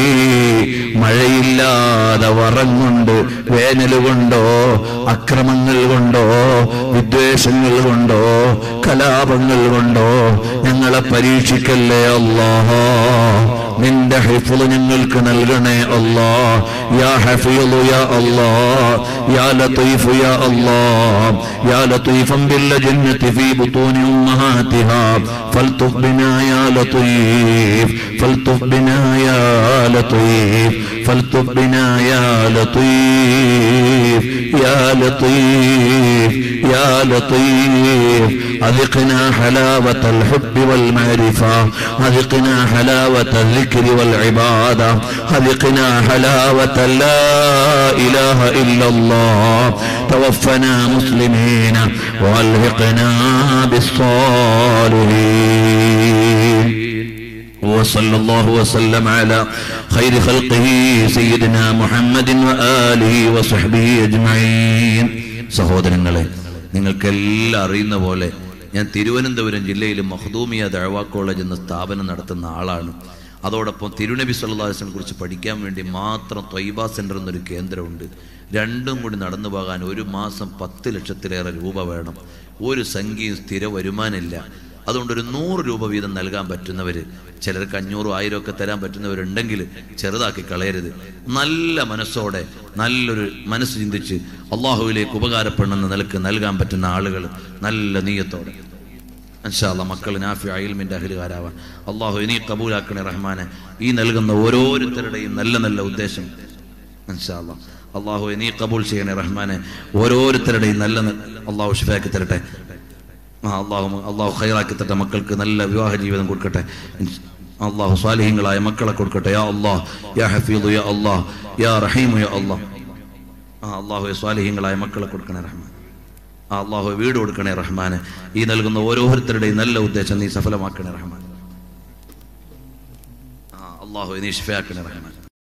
മഴയില്ലാതെ വറം കൊണ്ട്, വേനൽ കൊണ്ടോ, അക്രമങ്ങൾ കൊണ്ടോ, വിദ്വേഷങ്ങൾ കൊണ്ടോ, കലാപങ്ങൾ കൊണ്ടോ ഞങ്ങളെ പരീക്ഷിക്കല്ലേ അല്ലാഹ്. നിന്റെ ഹിഫ്ള് ഞങ്ങൾക്ക് നൽകണേ അല്ലാഹ്. യാ ഹഫീളു യാ അല്ലാഹ്, യാ ലതീഫു യാ അല്ലാഹ്, യാ ലതീഫൻ ബിൽ ജന്നതി ഫീ ബുതൂനി ഉമ്മഹാതിഹാ ഫൽതുഫ് ബിനാ യാ ലതീഫ്, ഫൽതുഫ് ബിനാ യാ ലതീഫ്, ഫൽതുഫ് ബിനാ യാ ലതീഫ്, യാ ലതീഫ്, യാ ലതീഫ്. أذقنا حلاوة الحب والمعرفة، أذقنا حلاوة الذكر والعبادة، أذقنا حلاوة لا إله إلا الله. توفنا مسلمين وألحقنا بالصالحين. وصلى الله وسلم على خير خلقه سيدنا محمد وآله وصحبه أجمعين. സഹോദരങ്ങളെ, നിങ്ങൾക്കെല്ലാം അറിയുന്ന പോലെ ഞാൻ തിരുവനന്തപുരം ജില്ലയിൽ മഖ്ദൂമിയ ദഅവ കോളേജ് എന്ന സ്ഥാപനം നടത്തുന്ന ആളാണ്. അതോടൊപ്പം തിരുനബി സല്ലല്ലാഹു അലൈഹി വസല്ലം കുറിച്ച് പഠിക്കാൻ വേണ്ടി മാത്രം ത്വയ്ബ സെന്റർ എന്നൊരു കേന്ദ്രമുണ്ട്. രണ്ടും കൂടി നടന്നു പോകാൻ ഒരു മാസം പത്ത് ലക്ഷത്തിലേറെ രൂപ വേണം. ഒരു സംഖ്യയും സ്ഥിര വരുമാനമില്ല. അതുകൊണ്ട് ഒരു നൂറ് രൂപ വീതം നൽകാൻ പറ്റുന്നവർ, ചിലർക്ക് അഞ്ഞൂറും ആയിരം ഒക്കെ തരാൻ പറ്റുന്നവരുണ്ടെങ്കിൽ ചെറുതാക്കി കളയരുത്. നല്ല മനസ്സോടെ, നല്ലൊരു മനസ്സ് ചിന്തിച്ച് അള്ളാഹുവിലേക്ക് ഉപകാരപ്പെടുന്ന നിലക്ക് നൽകാൻ പറ്റുന്ന ആളുകൾ നല്ല നീയത്തോടെ ഇൻഷാ അല്ലാഹ് മക്കൾ നാഫി ഇൽമിന്റെ അഹ്ലുകാരാവാൻ അള്ളാഹു ഇനി കബൂലാക്കണേ റഹ്മാനെ. ഈ നൽകുന്ന ഓരോരുത്തരുടെയും നല്ല നല്ല ഉദ്ദേശം ഇൻഷാ അല്ലാഹ് അള്ളാഹു ഇനി കബൂൽ ചെയ്യണേ റഹ്മാനെ. ഓരോരുത്തരുടെയും നല്ല അള്ളാഹു ശിഫാക്കി തരട്ടെ. അള്ളാഹു അള്ളാഹു ഖൈറാക്കി തരട്ടെ. മക്കൾക്ക് നല്ല വിവാഹ ജീവിതം കൊടുക്കട്ടെ. അള്ളാഹു സ്വാലിഹീങ്ങളായ മക്കളെ കൊടുക്കട്ടെ. യാ അല്ലാഹ്, യാ ഹഫീദു യാ അല്ലാഹ്, യാ റഹീമു യാ അല്ലാഹ്. ആ അള്ളാഹു സ്വാലിഹീങ്ങളായ മക്കളെ കൊടുക്കണേ റഹ്മാൻ. ആ അള്ളാഹു വീട് കൊടുക്കണേ റഹ്മാനെ. ഈ നൽകുന്ന ഓരോരുത്തരുടെയും നല്ല ഉദ്ദേശം നീ സഫലമാക്കണേ റഹ്മാൻ. ആ അള്ളാഹു നീ ശിഫയാക്കണേ റഹ്മാൻ.